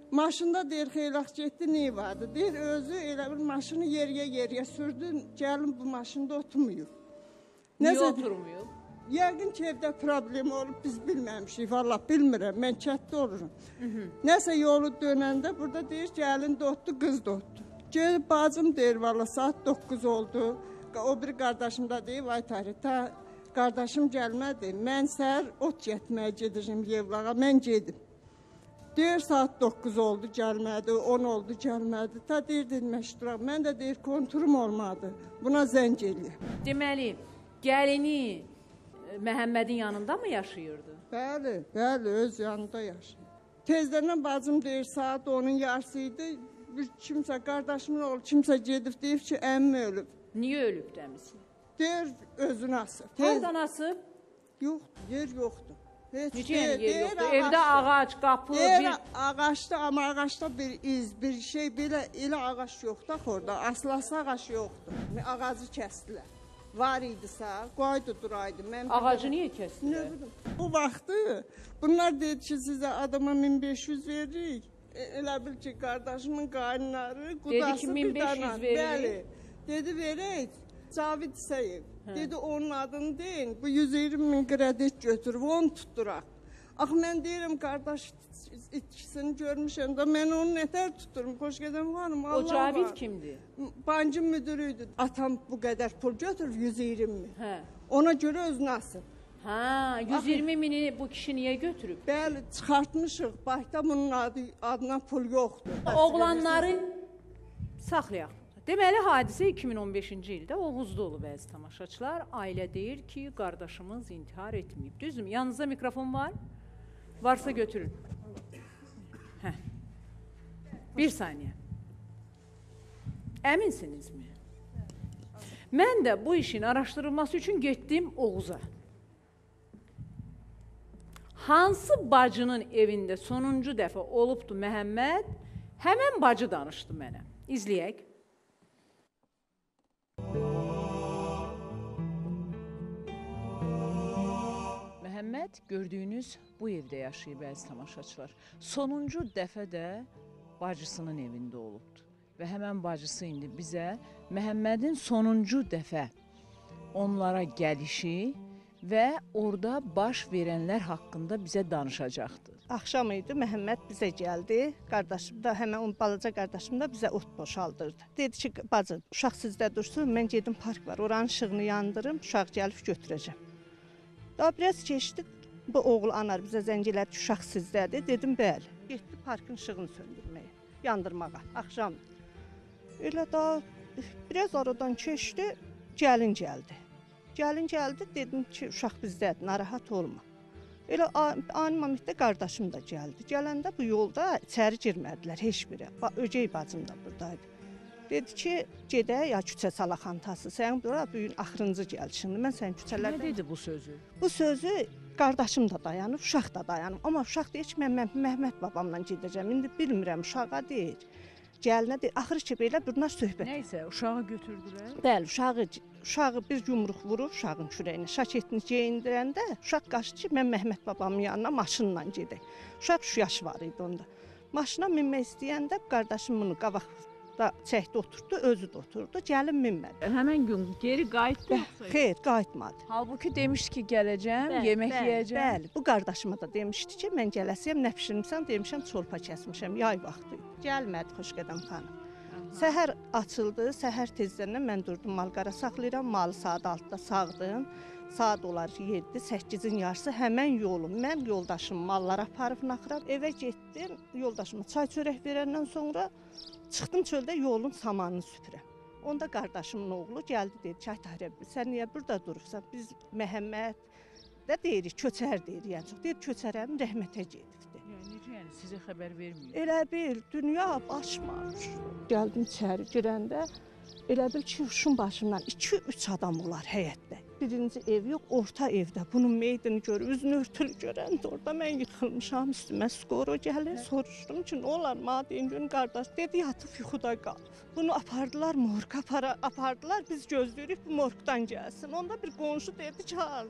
Maşında deyir xeylaq getdi, nə vardı? Deyir özü elə bir maşını yeriyə yeriyə sürdü, gəlin bu maşında oturmuyor. Niyə oturmuyor? Yəqin ki, evdə problem olub, biz bilməmişik, valla bilmirəm, mən kətdə olurum. Nəsə yolu dönəndə burada deyir, gəlin dotdu, qız dotdu. Gelib bacım deyir, valla saat doqquz oldu, o bir qardaşım da deyir, vay tarihdə, qardaşım gəlmədi, mən səhər ot getməyə gedirəm Yevlağa, mən gedim. Deyir, saat doqquz oldu, gəlmədi, on oldu, gəlmədi, ta deyir, dedim, məşduram, mən də deyir, konturum olmadı, buna zəng eləyəm. Deməli, gəlini Məhəmmədin yanında mı yaşayırdı? Bəli, bəli, öz yanında yaşayır. Tezdən bacım deyir, saat onun yarısı idi. Bir kimsə, qardaşımın oğlu kimsə gedib deyib ki, əmmim ölüb. Niyə ölüb dəmisi? Deyir, özünü asıb. Hardan asıb? Yoxdur, yer yoxdur. Necə yəni yer yoxdur? Evdə ağac, qapı, deyir, bir... ağaçda, amma ağaçda bir iz, bir şey, belə elə ağac yoxdur orada. Aslası ağac yoxdur. Ağacı kəsdilər. Var idisə, qoydu duraydı. Mən Ağacı niyə kəsdilər? Bu vaxtı bunlar dedi ki, sizə adama min beş yüz veririk. E, elə bil ki, qardaşımın qaynları, qudası bir dana. Bəli, dedi verək. Cavid İsayev. Dedi onun adını deyin. Bu yüz iyirmi min kredit götürüb, onu tutturaq. Axı mən deyirəm, qardaş itkisini görmüşəm də, mən onu nətər tuturum, xoş gedəm xanım, Allah var. O Cavid kimdir? Bankı müdürüydü. Atam bu qədər pul götürür, yüz iyirmi min. Hə. Ona görə özünü asıb. Ha, yüz iyirmi mini bu kişi niyə götürüb? Bəli, çıxartmışıq. Bankda bunun adı, adına pul yoxdur. Oğlanları saxlayaq. Deməli, hadisə iki min on beşinci ildə Oğuzda olub əziz tamaşaçılar. Ailə deyir ki, qardaşımız intihar etməyib. Düzdür mü? Yanınızda mikrofon var? Varsa götürün. Hə. Bir saniyə. Əminsinizmi? Mən də bu işin araşdırılması üçün getdim Oğuza. Hansı bacının evində sonuncu dəfə olubdu Məhəmməd? Həmən bacı danışdı mənə. İzləyək. Məhəmməd gördüyünüz bu evdə yaşayıb əziz tamaşaçılar. Sonuncu dəfə də bacısının evində olubdu. Və həmən bacısı indi bizə Məhəmmədin sonuncu dəfə onlara gəlişi və orada baş verənlər haqqında bizə danışacaqdı. Axşam idi, Məhəmməd bizə gəldi. Qardaşım da, həmən onun balaca qardaşım da bizə ot boşaldırdı. Dedi ki, bacı, uşaq sizdə dursun, mən gedim park var, oranın işığını yandırım, uşaq gəlib götürəcəm. Daha biraz keçdi, bu oğul anar bizə zəng elədi ki, uşaq sizdədir. Dedim, bəli. Getdi parkın işığını söndürməyə, yandırmağa, axşam. Elə daha biraz aradan keçdi, gəlin gəldi. Gəlin gəldi, dedim ki, uşaq bizdədir, narahat olma. Elə ani momentdə qardaşım da gəldi. Gələndə bu yolda içəri girmədilər heç biri. Öcək bacım da buradaydı. Dedi ki, gedək ya küçə salaxantası. Sən bura bu gün axırıncı gəlişindir. Mən sən küçələrdən... Nə dedi bu sözü? Bu sözü qardaşım da dayanıb, uşaq da dayanıb. Amma uşaq deyir ki, mən Məhməd babamla gedəcəm. İndi bilmirəm, uşağa deyir. Gəlinə deyir, axır ki, belə bunlar söhbət. Nəysə, uşağı götürdülər. Bəli, uşağı, uşağı bir yumruq vurub uşağın kürəyinə, şaketini geyindirəndə uşaq qaçdı ki, mən Məhməd babamın yanına maşınla gedək. Uşaq üç yaş var idi onda. Maşına minmək istəyəndə qardaşım bunu qabaqda çəkdi, oturdu, özü də oturdu, gəlin minmədi. Həmən gün geri qayıtdı yoxsa? Xeyr, qayıtmadı. Halbuki demişdi ki, gələcəm, bəli, yemək bəli, yeyəcəm. Bəli, bu qardaşıma da demişdi ki, mən gələsiyəm, nə pişirmişəm, demişəm, çolpa kəsmişəm, yay vaxtı. Gəlmədi, xoş qədəm xanım. Səhər açıldı, səhər tezdən mən durdum, malqara saxlayıram, malı saat altıda sağdım. Saat olar yeddi, səkkizin yarısı həmən yolum. Mən yoldaşım malları aparıb naxıram, evə getdim, yoldaşıma çay çörək verəndən sonra çıxdım çöldə yolun samanını süpürəm. Onda qardaşımın oğlu gəldi, dedi ki, ay Tahirə, sən niyə burada durursan? Biz Məhəmməd də deyirik, köçər deyirik, yəni çox. Deyir, köçərəm, rəhmətə gedibdir. Yəni, necə yəni, sizə xəbər verməyib? Elə bil, dünya başmar. Gəldim içəri girəndə, elə bil ki, uşun başından iki üç adam olar həyətdə. Birinci ev yox, orta evdə. Bunun meydini görür, üzünü örtülü görəndə orada mən yıxılmışam, üstümə skoro gəlir. Soruşdum ki, nə olar, madin gün qardaş, dedi, yatıb yuxuda qal. Bunu apardılar, morqa apardılar, biz gözləyirik, bu morqdan gəlsin. Onda bir qonşu dedi ki, az.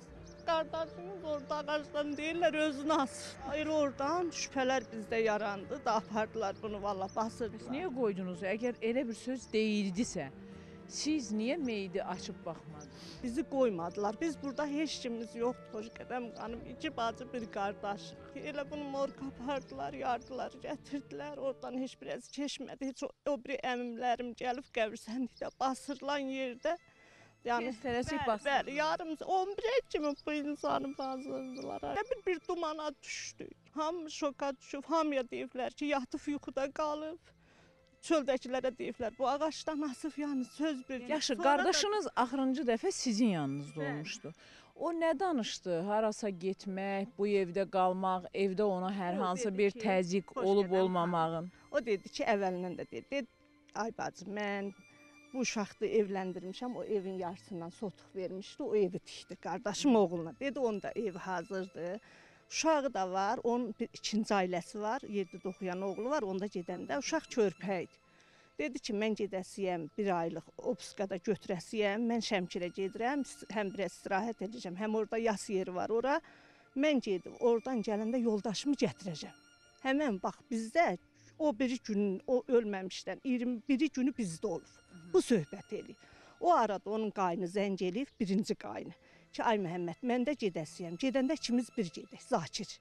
Qardaşımız orada ağacdan deyirlər, özünü asır. Hayır, oradan şübhələr bizdə yarandı da apardılar bunu, valla basırdılar. Niyə qoydunuz? Əgər elə bir söz deyildisə, siz niyə meyidi açıb baxmadınız? Bizi qoymadılar. Biz burada heç kimimiz yoxdur. Xoş qədəm xanım, iki bacı, bir qardaş. Elə bunu morqa apardılar, yardılar, gətirdilər. Oradan heç bir əzi keçmədi. Heç o, o bir əmimlərim gəlib qəbirstənlikdə basırılan yerdə. Yəni, tələsik bəli, basırdılar. bəli, yarım, on bir kimi bu insanı basırdılar. Bir, bir dumana düşdük. Hamı şoka düşüb, hamıya deyiblər ki, yatıb yuxuda qalıb. Çöldəkilərə deyiblər, bu ağacdan asıb, yəni söz bir. Yaxşı, qardaşınız axırıncı dəfə sizin yanınızda olmuşdu. O nə danışdı? Harasa getmək, bu evdə qalmaq, evdə ona hər hansı bir təzyiq olub olmamağın? O dedi ki, əvvəlindən də dedi, dedi, ay bacı, mən bu uşaqda evləndirmişəm, o evin yarısından sotuq vermişdi, o evi tikdi qardaşım oğluna. Dedi, onun da evi hazırdır. Uşağı da var, onun bir ikinci ailəsi var, yeddidə oxuyan oğlu var, onda gedəndə uşaq körpə idi. Dedi ki, mən gedəsiyəm, bir aylıq Obskada götürəsiyəm, mən Şəmkirə gedirəm, həm bir istirahət edəcəm, həm orada yas yeri var ora. Mən gedib, oradan gələndə yoldaşımı gətirəcəm. Həmən, bax, bizdə o biri günün, o ölməmişdən iyirmi biri günü bizdə olub. Bu söhbət eləyib. O arada onun qayını zəng eləyib, birinci qayını. Ki, ay Məhəmməd, mən də gedəsiyəm. Gedəndə ikimiz bir gedək, Zakir.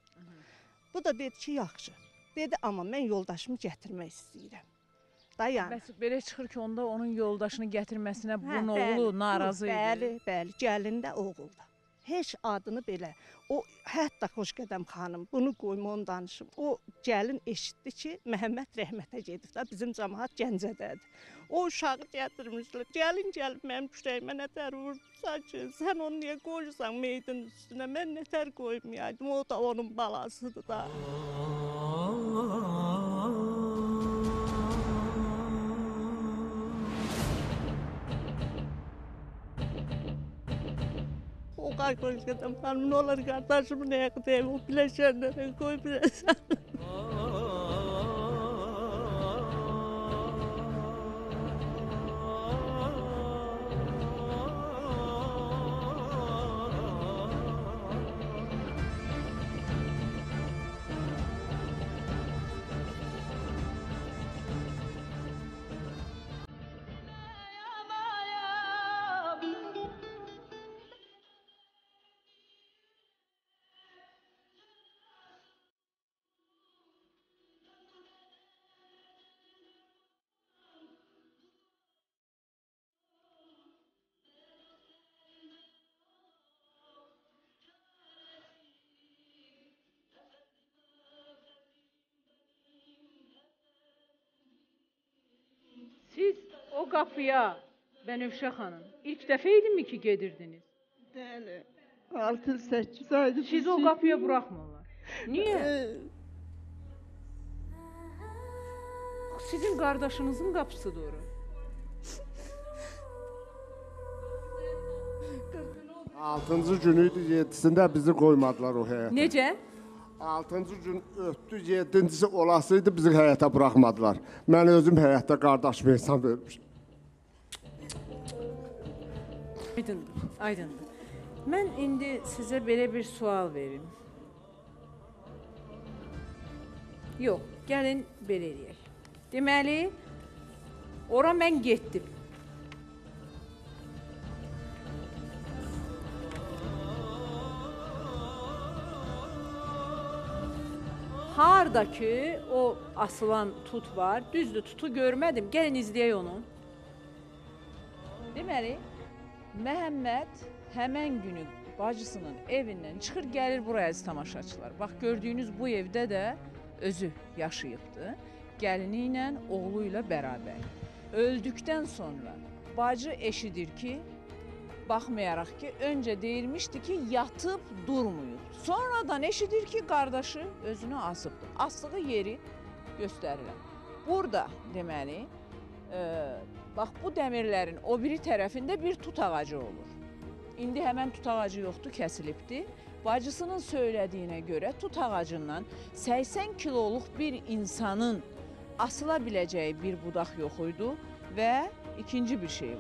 Bu da dedi ki, yaxşı. Dedi, amma mən yoldaşımı gətirmək istəyirəm. Da yəni. Bəs belə çıxır ki, onda onun yoldaşını gətirməsinə bunun oğlu narazı idi. Bəli, bəli, gəlin də oğul da. Heç adını belə, o hətta Xoşqədəm xanım, bunu qoyma, onu danışım. O gəlin eşitdi ki, Məhəmməd rəhmətə gedib də, bizim cəmaat Gəncədədir. O uşağı gətirmişlər, gəlin gəlib mənim kürəyimə nətər vurdusa ki, sən onu niyə qoyursan meydin üstünə, mən nətər qoymayaydım, o da onun balasıdır da. O Xoşqədəm xanım, nə olar qardaşımı nə yaxıdayım, o biləşənlərə qoy biləsən. Siz o qapıya, Bənövşə xanım, ilk dəfə idinmi ki gedirdiniz? Bəli, altı səkkiz aydır. Siz o qapıya buraxmırlar. Niyə? Sizin qardaşınızın qapısıdır ora. Altıncı günüydü, yedisində bizi qoymadılar o həyətə. Necə? Altıncı gün ötdü, yedincisi olasıydı, bizi həyətə buraxmadılar. Mən özüm həyətdə qardaşım hesab vermişim. Aydındır, aydındır. Mən indi sizə belə bir sual verim. Yox, gəlin belə eləyək. Deməli, ora mən getdim. Harda ki, o asılan tut var, düzdür, tutu görmədim. Gəlin izləyək onu. Deməli, Məhəmməd həmən günü bacısının evindən çıxır, gəlir buraya əziz tamaşaçılar. Bax, gördüyünüz bu evdə də özü yaşayıbdı. Gəlini ilə, oğlu ilə bərabər. Öldükdən sonra bacı eşidir ki, baxmayaraq ki, öncə deyilmişdi ki, yatıb durmuyub. Sonradan eşidir ki, qardaşı özünü asıbdır. Asdığı yeri göstərirəm. Burada, deməli, e, bax, bu dəmirlərin o biri tərəfində bir tut ağacı olur. İndi həmən tut ağacı yoxdur, kəsilibdir. Bacısının söylədiyinə görə tut ağacından səksən kiloluq bir insanın asıla biləcəyi bir budaq yox idi və ikinci bir şey var.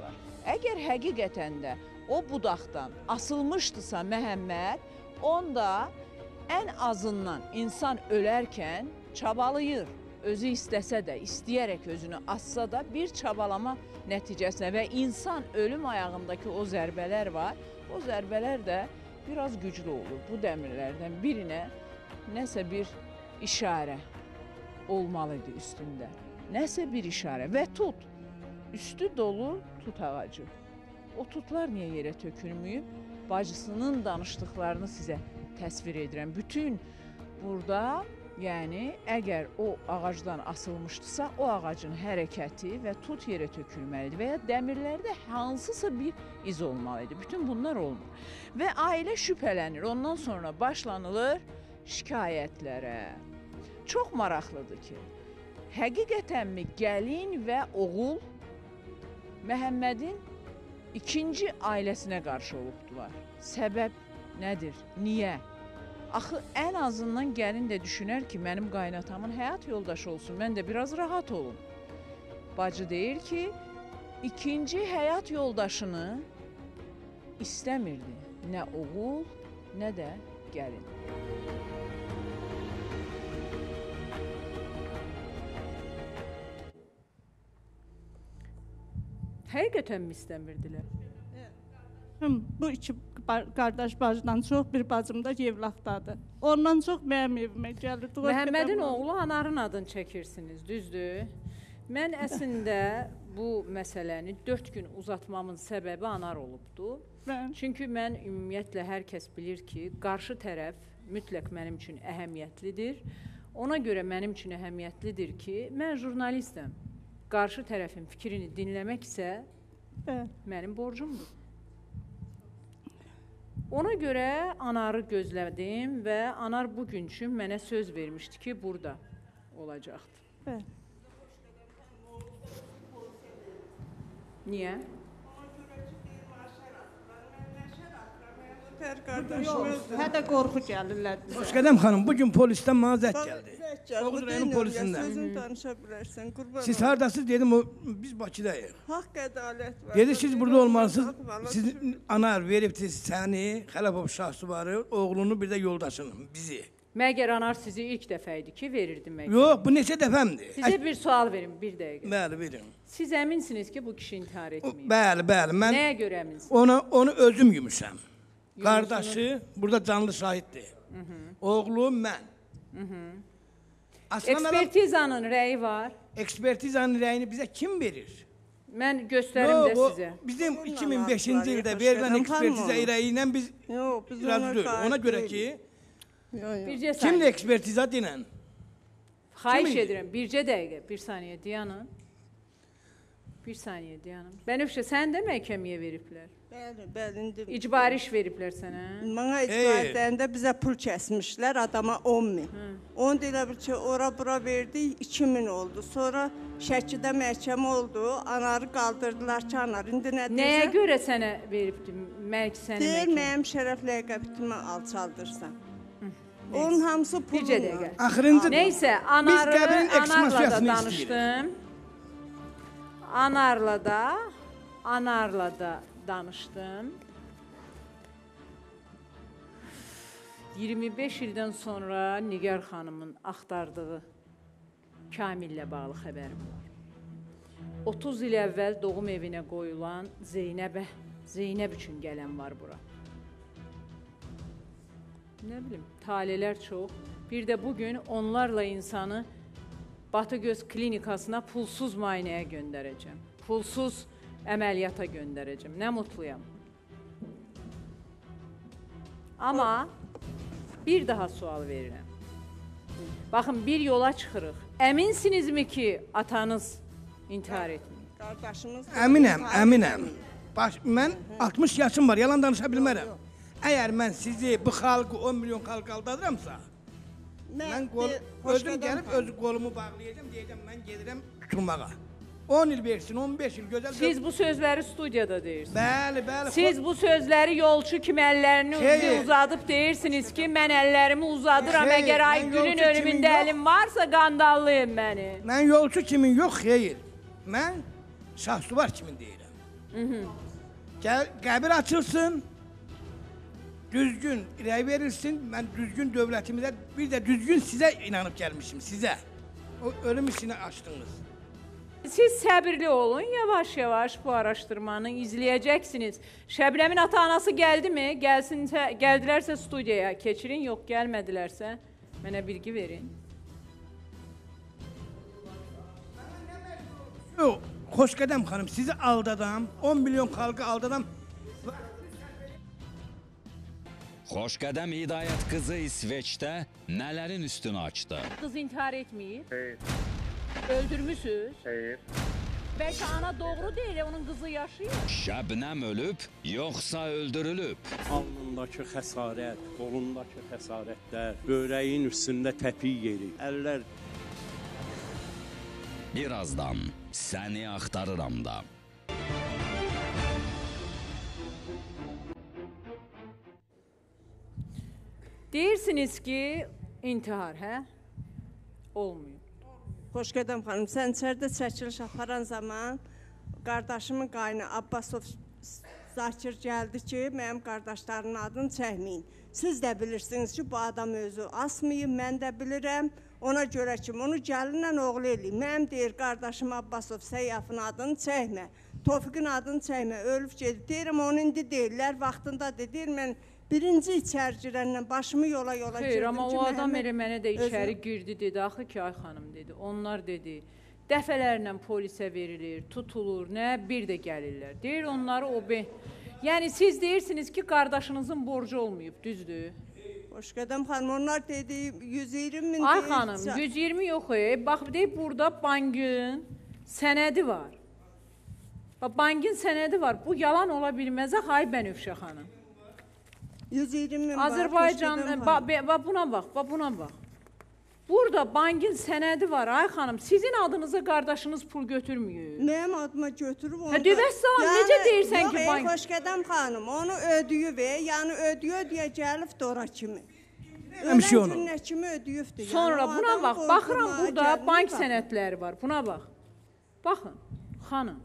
Əgər həqiqətən də o budaqdan asılmışdısa Məhəmməd, onda ən azından insan ölərkən çabalayır. Özü istəsə də, istəyərək özünü assa da bir çabalama nəticəsinə və insan ölüm ayağındakı o zərbələr var, o zərbələr də biraz güclü olur. Bu dəmirlərdən birinə nəsə bir işarə olmalıdır üstündə. Nəsə bir işarə və tut. Üstü dolu tut ağacı. O tutlar niyə yerə tökülməyib? Bacısının danışdıqlarını sizə təsvir edirəm. Bütün burada, yəni əgər o ağacdan asılmışdısa, o ağacın hərəkəti və tut yerə tökülməlidir və ya dəmirlərdə hansısa bir iz olmalıdır. Bütün bunlar olmur. Və ailə şübhələnir. Ondan sonra başlanılır şikayətlərə. Çox maraqlıdır ki, həqiqətənmi gəlin və oğul Məhəmmədin ikinci ailəsinə qarşı olubdular. Səbəb nədir? Niyə? Axı, ən azından gəlin də düşünər ki, mənim qaynatamın həyat yoldaşı olsun, mən də biraz rahat olum. Bacı deyir ki, ikinci həyat yoldaşını istəmirdi. Nə oğul, nə də gəlin. Həqiqətən mi istəmirdilər? Bu iki qardaş bacıdan çox bir bacım da Yevlaxdadır. Ondan çox mənim evimə gəlirdi. Məhəmmədin oğlu Anarın adını çəkirsiniz, düzdür? Mən əslində bu məsələni dörd gün uzatmamın səbəbi Anar olubdu. Çünki mən ümumiyyətlə hər kəs bilir ki, qarşı tərəf mütləq mənim üçün əhəmiyyətlidir. Ona görə mənim üçün əhəmiyyətlidir ki, mən jurnalistəm. Qarşı tərəfin fikrini dinləmək isə mənim borcumdur. Ona görə Anarı gözlədim və Anar bugün üçün mənə söz vermişdi ki, burada olacaqdır. Niyə? Hədə qorxu gəlirlər bizə. Xoşqədəm xanım, bugün polisdən mənə zət gəldi. Oğuz rayonun polisindən. Sözün danışa bilərsən, qurban. Siz haradasınız dedim, biz Bakıdayıq. Haqq ədalət var. Dedi, siz burada olmalısınız. Siz Anar veribdi səni, Xələbov Şahsuvarı, oğlunu, bir də yoldaşını, bizi. Məgər Anar sizi ilk dəfə idi ki, verirdim məgər? Yox, bu neçə dəfəmdir. Sizə bir sual verim, bir dəqiqə. Bəli, verin. Siz əminsiniz ki, bu kişi intihar etməyib? Bəli, bəli. Nəyə görə əminsiniz? Onu, onu özüm yumuşam. Qardaşı burada canlı şahiddir. Oğlu mən. Ekspertizanın rəyi var. Ekspertizanın rəyini bizə kim verir? Mən göstərim də sizə. Bizim iki min beşinci ildə verilən ekspertiza rəyi ilə biz razıyıq. Ona görə ki, kimdir ekspertiza deyilən? Xahiş edirəm, bircə dəqiqə, bir saniyə dayanın. Bir saniyə dayanın. Bənövşə, sən də məhkəməyə veriblər? Bəli, bəli. İcbari iş veriblər sənə? Mənə icbarilərində bizə pul kəsmişlər, adama on min. Onu da elə bir ki, ora-bura verdik, iki min oldu. Sonra Şəkidə məhkəmə oldu, Anarı qaldırdılar ki, Anar, indi nə deyəcək? Nəyə görə sənə veribdim? Deyir, mənim şərəf ləyəqəbitimə alçaldırsan. Onun hamısı pulunla. Bircə dəqiqə. Neysə, Anarla da danışdım. Anarla da, Anarla da danışdım. iyirmi beş ildən sonra Nigar xanımın axtardığı Kamillə bağlı xəbərim var. otuz il əvvəl doğum evinə qoyulan Zeynəbə, Zeynəb üçün gələn var bura. Nə bilim, talelər çox. Bir də bugün onlarla insanı Batıgöz klinikasına pulsuz müayinəyə göndərəcəm. Pulsuz əməliyyata göndərəcəm. Nə mutluyam. Amma bir daha sual verirəm. Baxın, bir yola çıxırıq. Əminsinizmi ki, atanız intihar etməyib? Qardaşımız... Əminəm, əminəm. Baş, mən altmış yaşım var, yalan danışa bilmərəm. Əgər mən sizi, bu xalqı, on milyon xalq aldadıramsa, mən özüm gəlib, öz qolumu bağlayacağım, deyəcəm, mən gedirəm tutulmağa. on il versin, on beş il gözəl... Siz bu sözləri studiyada deyirsiniz. Bəli, bəli. Siz bu sözləri yolçu kimi əllərini uzadıb deyirsiniz ki, mən əllərimi uzadıram, əgər Aygül'ün ölümündə əlim varsa qandallıyım məni. Mən yolçu kimin yox, xeyir. Mən Şahsuvar kimin deyirəm. Gəl, qəbir açılsın, düzgün rəy verilsin, mən düzgün dövlətimizə, bir də düzgün sizə inanıb gəlmişim, sizə. O ölüm işini açdınız. Siz səbirli olun, yavaş-yavaş bu araşdırmanı izləyəcəksiniz. Şəbnəmin ata-anası gəldi mi? Gəlsin, gəldilərsə studiyaya keçirin, yox gəlmədilərsə mənə bilgi verin. Yox, Xoşqədəm xanım, sizi aldadam, on milyon xalqı aldadam. Xoşqədəm Hidayət qızı İsveçdə nələrin üstünü açdı? Qız intihar etməyib. Hayır. Öldürmüsünüz. Hayır. Bəlkə ana doğru deyil, onun qızı yaşayır. Şəbnəm ölüb, yoxsa öldürülüb? Alnındakı xəsarət, qolundakı xəsarətlər, börəyin üstündə təpik yeri, əllər... Birazdan səni axtarıram da. Deyirsiniz ki, intihar, hə? Olmuyor. Xoşqədəm xanım, sən içəridə çəkiliş aparan zaman qardaşımın qaynı Abbasov Zakir gəldi ki, mənim qardaşlarının adını çəkməyin. Siz də bilirsiniz ki, bu adam özü asmayıb, mən də bilirəm. Ona görə ki, onu gəlinlə oğlu eləyim. Mənim deyir, qardaşım Abbasov Səyyafın adını çəkmə, Tofiqin adını çəkmə, ölüb gedib. Deyirəm, onu indi deyirlər, vaxtında deyir, mən birinci içəri girənlə başımı yola yola girdim. Xeyr, amma o adam elə mənə də içəri girdi, dedi, axı ki, ay xanım dedi, onlar dedi, dəfələrlə polisə verilir, tutulur, nə, bir də gəlirlər. Deyir, onları o be... Yəni, siz deyirsiniz ki, qardaşınızın borcu olmayıb, düzdür? Xoşqədəm xanım, onlar dedi, yüz iyirmi min... Ay xanım, yüz iyirmi yox, e, bax, deyib, burada bankın sənədi var. Bax, bankın sənədi var, bu yalan ola bilməz, ay Bənövşə xanım. yüz iyirmi min var. Azərbaycan, buna bax, buna bax. Burada bankın sənədi var, ay xanım, sizin adınıza qardaşınız pul götürmüyor. Mənim adıma götürüb onu da... Hə, dövəs zaman, necə deyirsən ki, bank... Yox, Xoşqədəm xanım, onu ödüyüb, yəni ödüyə-ödüyə gəlibdir ora kimi. Ölən günlə kimi ödüyübdür. Sonra buna bax, baxıram burada bank sənədləri var, buna bax. Baxın, xanım.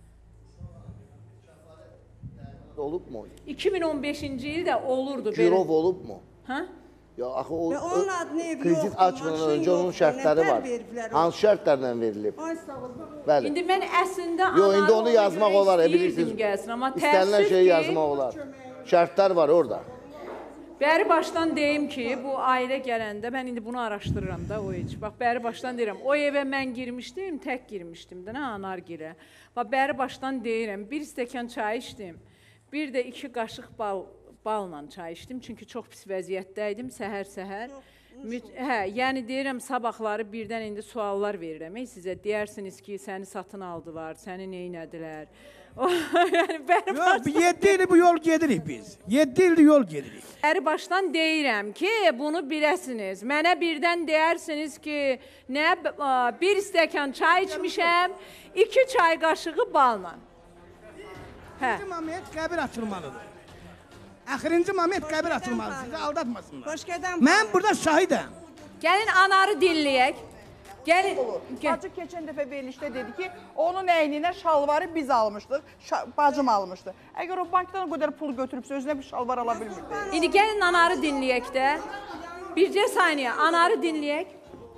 Olub mu? iki min on beşinci ildə olurdu. Girov olub mu? Hə? Ya, axı o, onun adını ev yoxdur, kredit açmadan öncə onun şərtləri var. Hansı şərtlərlə verilib? Bəli. İndi mən əslində Yox, indi onu yazmaq olar, bilirsiniz. İstənilən şeyi yazmaq olar. Şərtlər var orada. Bəri başdan deyim ki, bu ailə gələndə, mən indi bunu araşdırıram da o heç. Bax, bəri başdan deyirəm, o evə mən girmişdim, tək girmişdim də, nə Anargilə. Bax, bəri başdan deyirəm, bir stəkan çay içdim, bir də iki qaşıq bal balla çay içdim, çünki çox pis vəziyyətdə idim, səhər-səhər. Hə, yəni deyirəm, sabahları birdən indi suallar verirəm sizə. Deyərsiniz ki, səni satın aldılar, səni neynədilər. Yox, yeddi il bu yol gedirik biz. yeddi il yol gedirik. Bəri başdan deyirəm ki, bunu biləsiniz. Mənə birdən deyərsiniz ki, nə, bir stəkan çay içmişəm, iki çay qaşığı balla. Hə. Məmət qəbir açılmalıdır. Əxirinci moment qəbir atılmalı, sizi aldatmasınlar. Mən burada şahidəm. Gəlin anarı dinləyək. Gəlin. Bacı keçən dəfə verilişdə dedi ki, onun əyninə şalvarı biz almışdıq, bacım almışdı. Əgər o bankdan o qədər pul götürübsə, özünə bir şalvar ala bilmirdi. İndi gəlin anarı dinləyək də. Bircə saniyə, anarı dinləyək.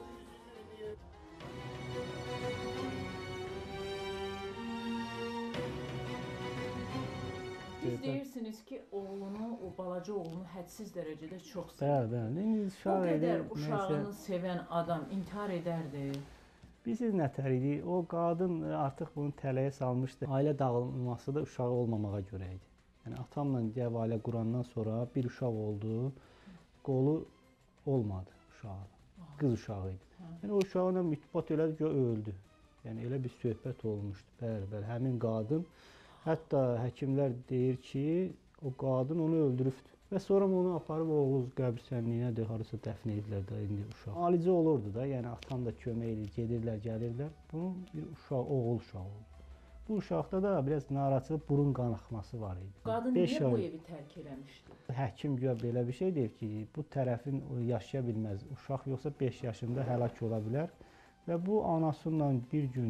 Siz deyirsiniz ki, oğlunu, o balaca oğlunu hədsiz dərəcədə çox sevir. Bəli, bəli. O qədər uşağını sevən adam intihar edərdi. Bilirsiniz nətər idi? O qadın artıq bunu tələyə salmışdı. Ailə dağılması da uşağı olmamağa görə idi. Yəni atamla dev ailə qurandan sonra bir uşaq oldu, qolu olmadı uşağı. Qız uşağı idi. Yəni o uşağına mütbat elədi ki, öldü. Yəni elə bir söhbət olmuşdu. Bəli, bəli. Həmin qadın, hətta həkimlər deyir ki, o qadın onu öldürübdür. Və sonra onu aparıb Oğuz qəbirstanlığına da harasa dəfn edirlər də indi uşaq. Alicə olurdu da, yəni atam da kömək edir, gedirlər, gəlirlər. Bunun bir uşaq, oğul uşağı oldu. Bu uşaqda da biraz narahatçılıq, burun qanaxması var idi. Qadın niyə bu evi tərk eləmişdi? Həkim güya belə bir şey deyir ki, bu tərəfin yaşaya bilməz. Uşaq yoxsa beş yaşında həlak ola bilər. Və bu anasıyla bir gün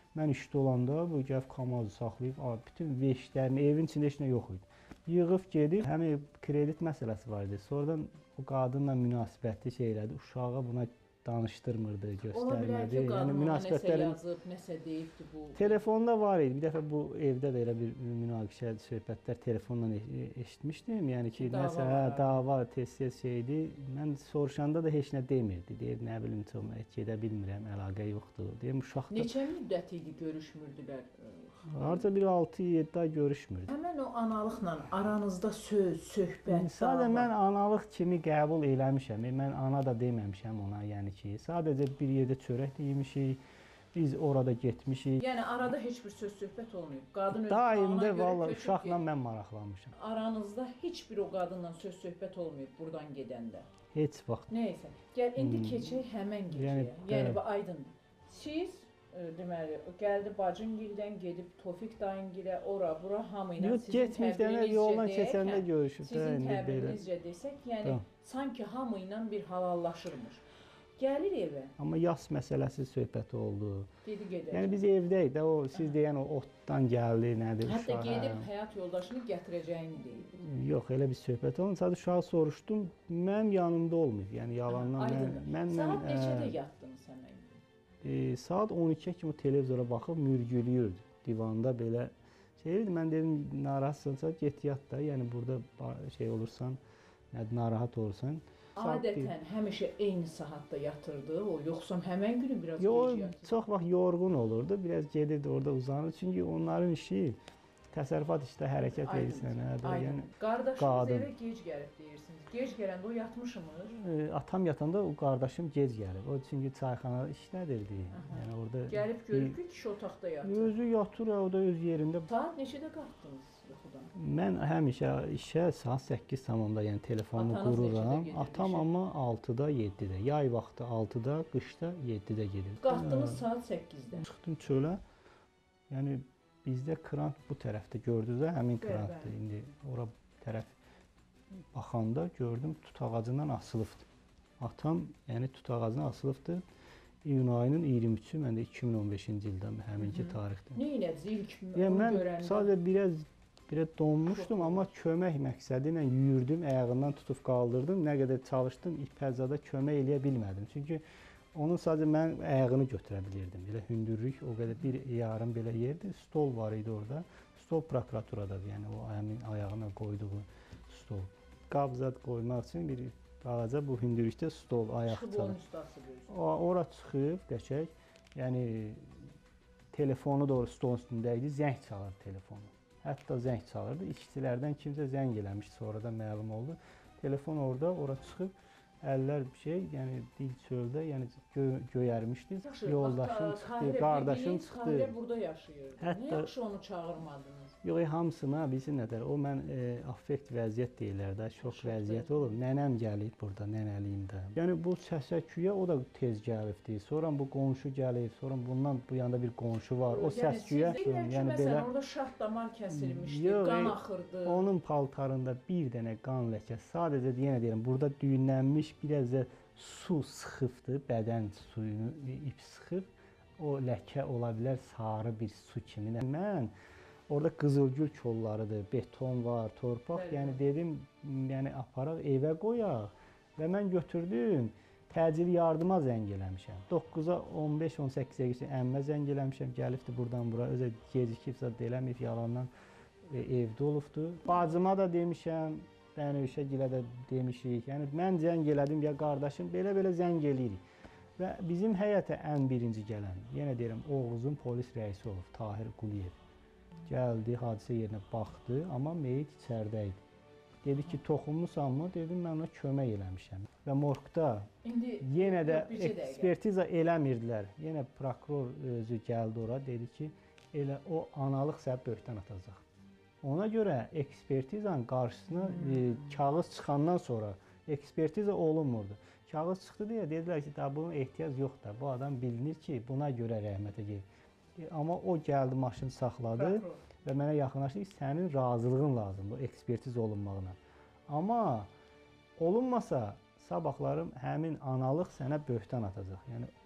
Mən işdə olanda bu gəlib kamazı saxlayıb, bütün veşlərini, evin içində heç nə yox idi. Yığıb gedib, həm kredit məsələsi var idi. Sonradan o qadınla münasibətli şey elədi. Uşağa buna danışdırmırdı, göstərmədi. Ola bilər ki, qadın ona nəsə yazıb, nəsə deyibdi bu. Telefonda var idi. Bir dəfə bu evdə də elə bir münaqişə, söhbətlər telefonla eşitmişdim. Yəni ki, nəsə dava, tez-tez şeydi. Mən soruşanda da heç nə demirdi. Deyir, nə bilim, çox gedə bilmirəm, əlaqə yoxdur. Deyim, uşaq da... Neçə müddət idi görüşmürdülər? Harca bir altı yeddi ay görüşmürdü. Həmən o analıqla aranızda söz, söhbət, Sadə mən analıq kimi qəbul eləmişəm. Mən ana da deməmişəm ona, yəni ki, sadəcə bir yerdə çörək də yemişik, biz orada getmişik. Yəni arada heç bir söz söhbət olmayıb. Qadın öz daimdə valla uşaqla mən maraqlanmışam. Aranızda heç bir o qadınla söz söhbət olmayıb buradan gedəndə. Heç vaxt. Nəysə, gəl indi keçək həmən gecəyə. Yəni bu aydındır. Siz deməli, gəldi bacıngildən gedib Tofiq dayıngilə, ora, bura hamı ilə sizin təbrinizcə deyək, sizin təbrinizcə desək, yəni sanki hamı ilə bir halallaşırmış. Gəlir evə. Amma yas məsələsi söhbəti oldu. Dedi gedək. Yəni biz evdəyik də, o siz deyən o otdan gəldi, nədir? Hətta gedib həyat yoldaşını gətirəcəyini deyib. Yox, elə bir söhbət olmadı. Sadəcə uşağı soruşdum, mənim yanımda olmayıb. Yəni yalandan mən... Saat neçədə yatdın sən mən? E, saat on ikiyə kimi televizora baxıb mürgülüyürdü. Divanda belə şeydi. Mən dedim, narahatsınsa get yat da. Yəni burada şey olursan, narahat olursan. Adətən həmişə eyni saatda yatırdı o, yoxsa həmən günü biraz gec yatırdı? Çox vaxt yorğun olurdu, biraz gedirdi orada uzanır. Çünki onların işi təsərrüfat işdə hərəkət edirsən. Aydın. Qardaşınız evə gec gəlib deyirsiniz. Gec gələndə o yatmışmır? E, atam yatanda o qardaşım gec gəlib. O çünki çayxanada işlədirdi. Yəni orada gəlib görüb ki, kişi otaqda yatır. Özü yatır, o da öz yerində. Saat neçədə qalxdınız yuxudan? Mən həmişə işə saat səkkiz tamamda, yəni telefonu qururam. Atam amma altıda, yeddidə. Yay vaxtı altıda, qışda yeddidə gedir. Qalxdınız saat səkkizdə. Çıxdım çölə. Yəni bizdə krant bu tərəfdə gördünüz də, həmin krantdır. İndi ora tərəf baxanda gördüm tut ağacından asılıbdır. Atam, yəni tut ağacından asılıbdır. İyun ayının iyirmi üçü, mən də iki min on beşinci ildə həminki tarixdə. Nə elədiniz ilk onu yəni, mən görəndə? Sadəcə biraz, biraz donmuşdum, amma kömək məqsədi ilə yüyürdüm, ayağından tutub qaldırdım. Nə qədər çalışdım, ipəzada kömək eləyə bilmədim. Çünki onun sadəcə mən ayağını götürə bilirdim. Elə hündürlük, o qədər bir yarım belə yerdir. Stol var idi orada. Stol prokuraturadadır, yəni o həmin ayağına qoyduğu stol. Qabzat qoymaq üçün bir balaca bu hündürlükdə stol, ayaq çalır. Ora çıxıb, qəşək, yəni telefonu da stolun üstündə idi, zəng çalır telefonu. Hətta zəng çalırdı. İşçilərdən kimsə zəng eləmiş, sonradan məlum oldu. Telefon orada, ora çıxıb, əllər bir şey, yəni dil çöldə, yəni gö göyərmişdi. Yoldaşım çıxdı, qardaşım çıxdı. Tahirə burada yaşayırdı. Hətta, nə yaxşı onu çağırmadınız? Yox, hamısına bilsin nədər. O mən e, affekt vəziyyət deyirlər də, şok vəziyyət olub. Nənəm gəlib burada, nənəliyimdə. Yəni bu səs-küyə o da tez gəlibdi. Sonra bu qonşu gəlib, sonra bundan bu yanda bir qonşu var. O səs-küyə, yəni belə orada şah damar kəsilmişdi, yox, qan axırdı. Onun paltarında bir dənə qan ləkəsi. Sadəcə yenə deyirəm, burada düyünlənmiş biraz da su sıxıbdı, bədən suyunu ip sıxıb. O ləkə ola bilər sarı bir su kimi. Mən orada qızılgül kollarıdır, beton var, torpaq. Bəli. Yəni dedim, yəni aparaq evə qoyaq və mən götürdüm. Təcili yardıma zəng eləmişəm. doqquza on beş on səkkizə keçən əmmə zəng eləmişəm. Gəlibdi buradan bura. Özə gecikib zad eləməyib, yalandan e, evdə olubdu. Bacıma da demişəm, Bənövşə gilə də demişik. Yəni mən zəng elədim ya qardaşım, belə-belə zəng eləyirik. Və bizim həyətə ən birinci gələn, yenə deyirəm, Oğuzun polis rəisi olub, Tahir Quliyev. Gəldi, hadisə yerinə baxdı, amma meyit içərdə idi. Dedi ki, toxunmusanmı? Dedim, mən ona kömək eləmişəm. Və morqda İndi, yenə də ekspertiza eləmirdilər. Yenə prokuror özü gəldi ora, dedi ki, elə o analıq səbəb böhtan atacaq. Ona görə ekspertizanın qarşısına e, kağız çıxandan sonra ekspertiza olunmurdu. Kağız çıxdı deyə dedilər ki, bunun ehtiyac yoxdur. Bu adam bilinir ki, buna görə rəhmətə gedir. Amma o gəldi, maşını saxladı və mənə yaxınlaşdı ki, sənin razılığın lazımdır ekspertiz olunmağına. Amma olunmasa, sabahlarım həmin analıq sənə böhtan atacaq. Yəni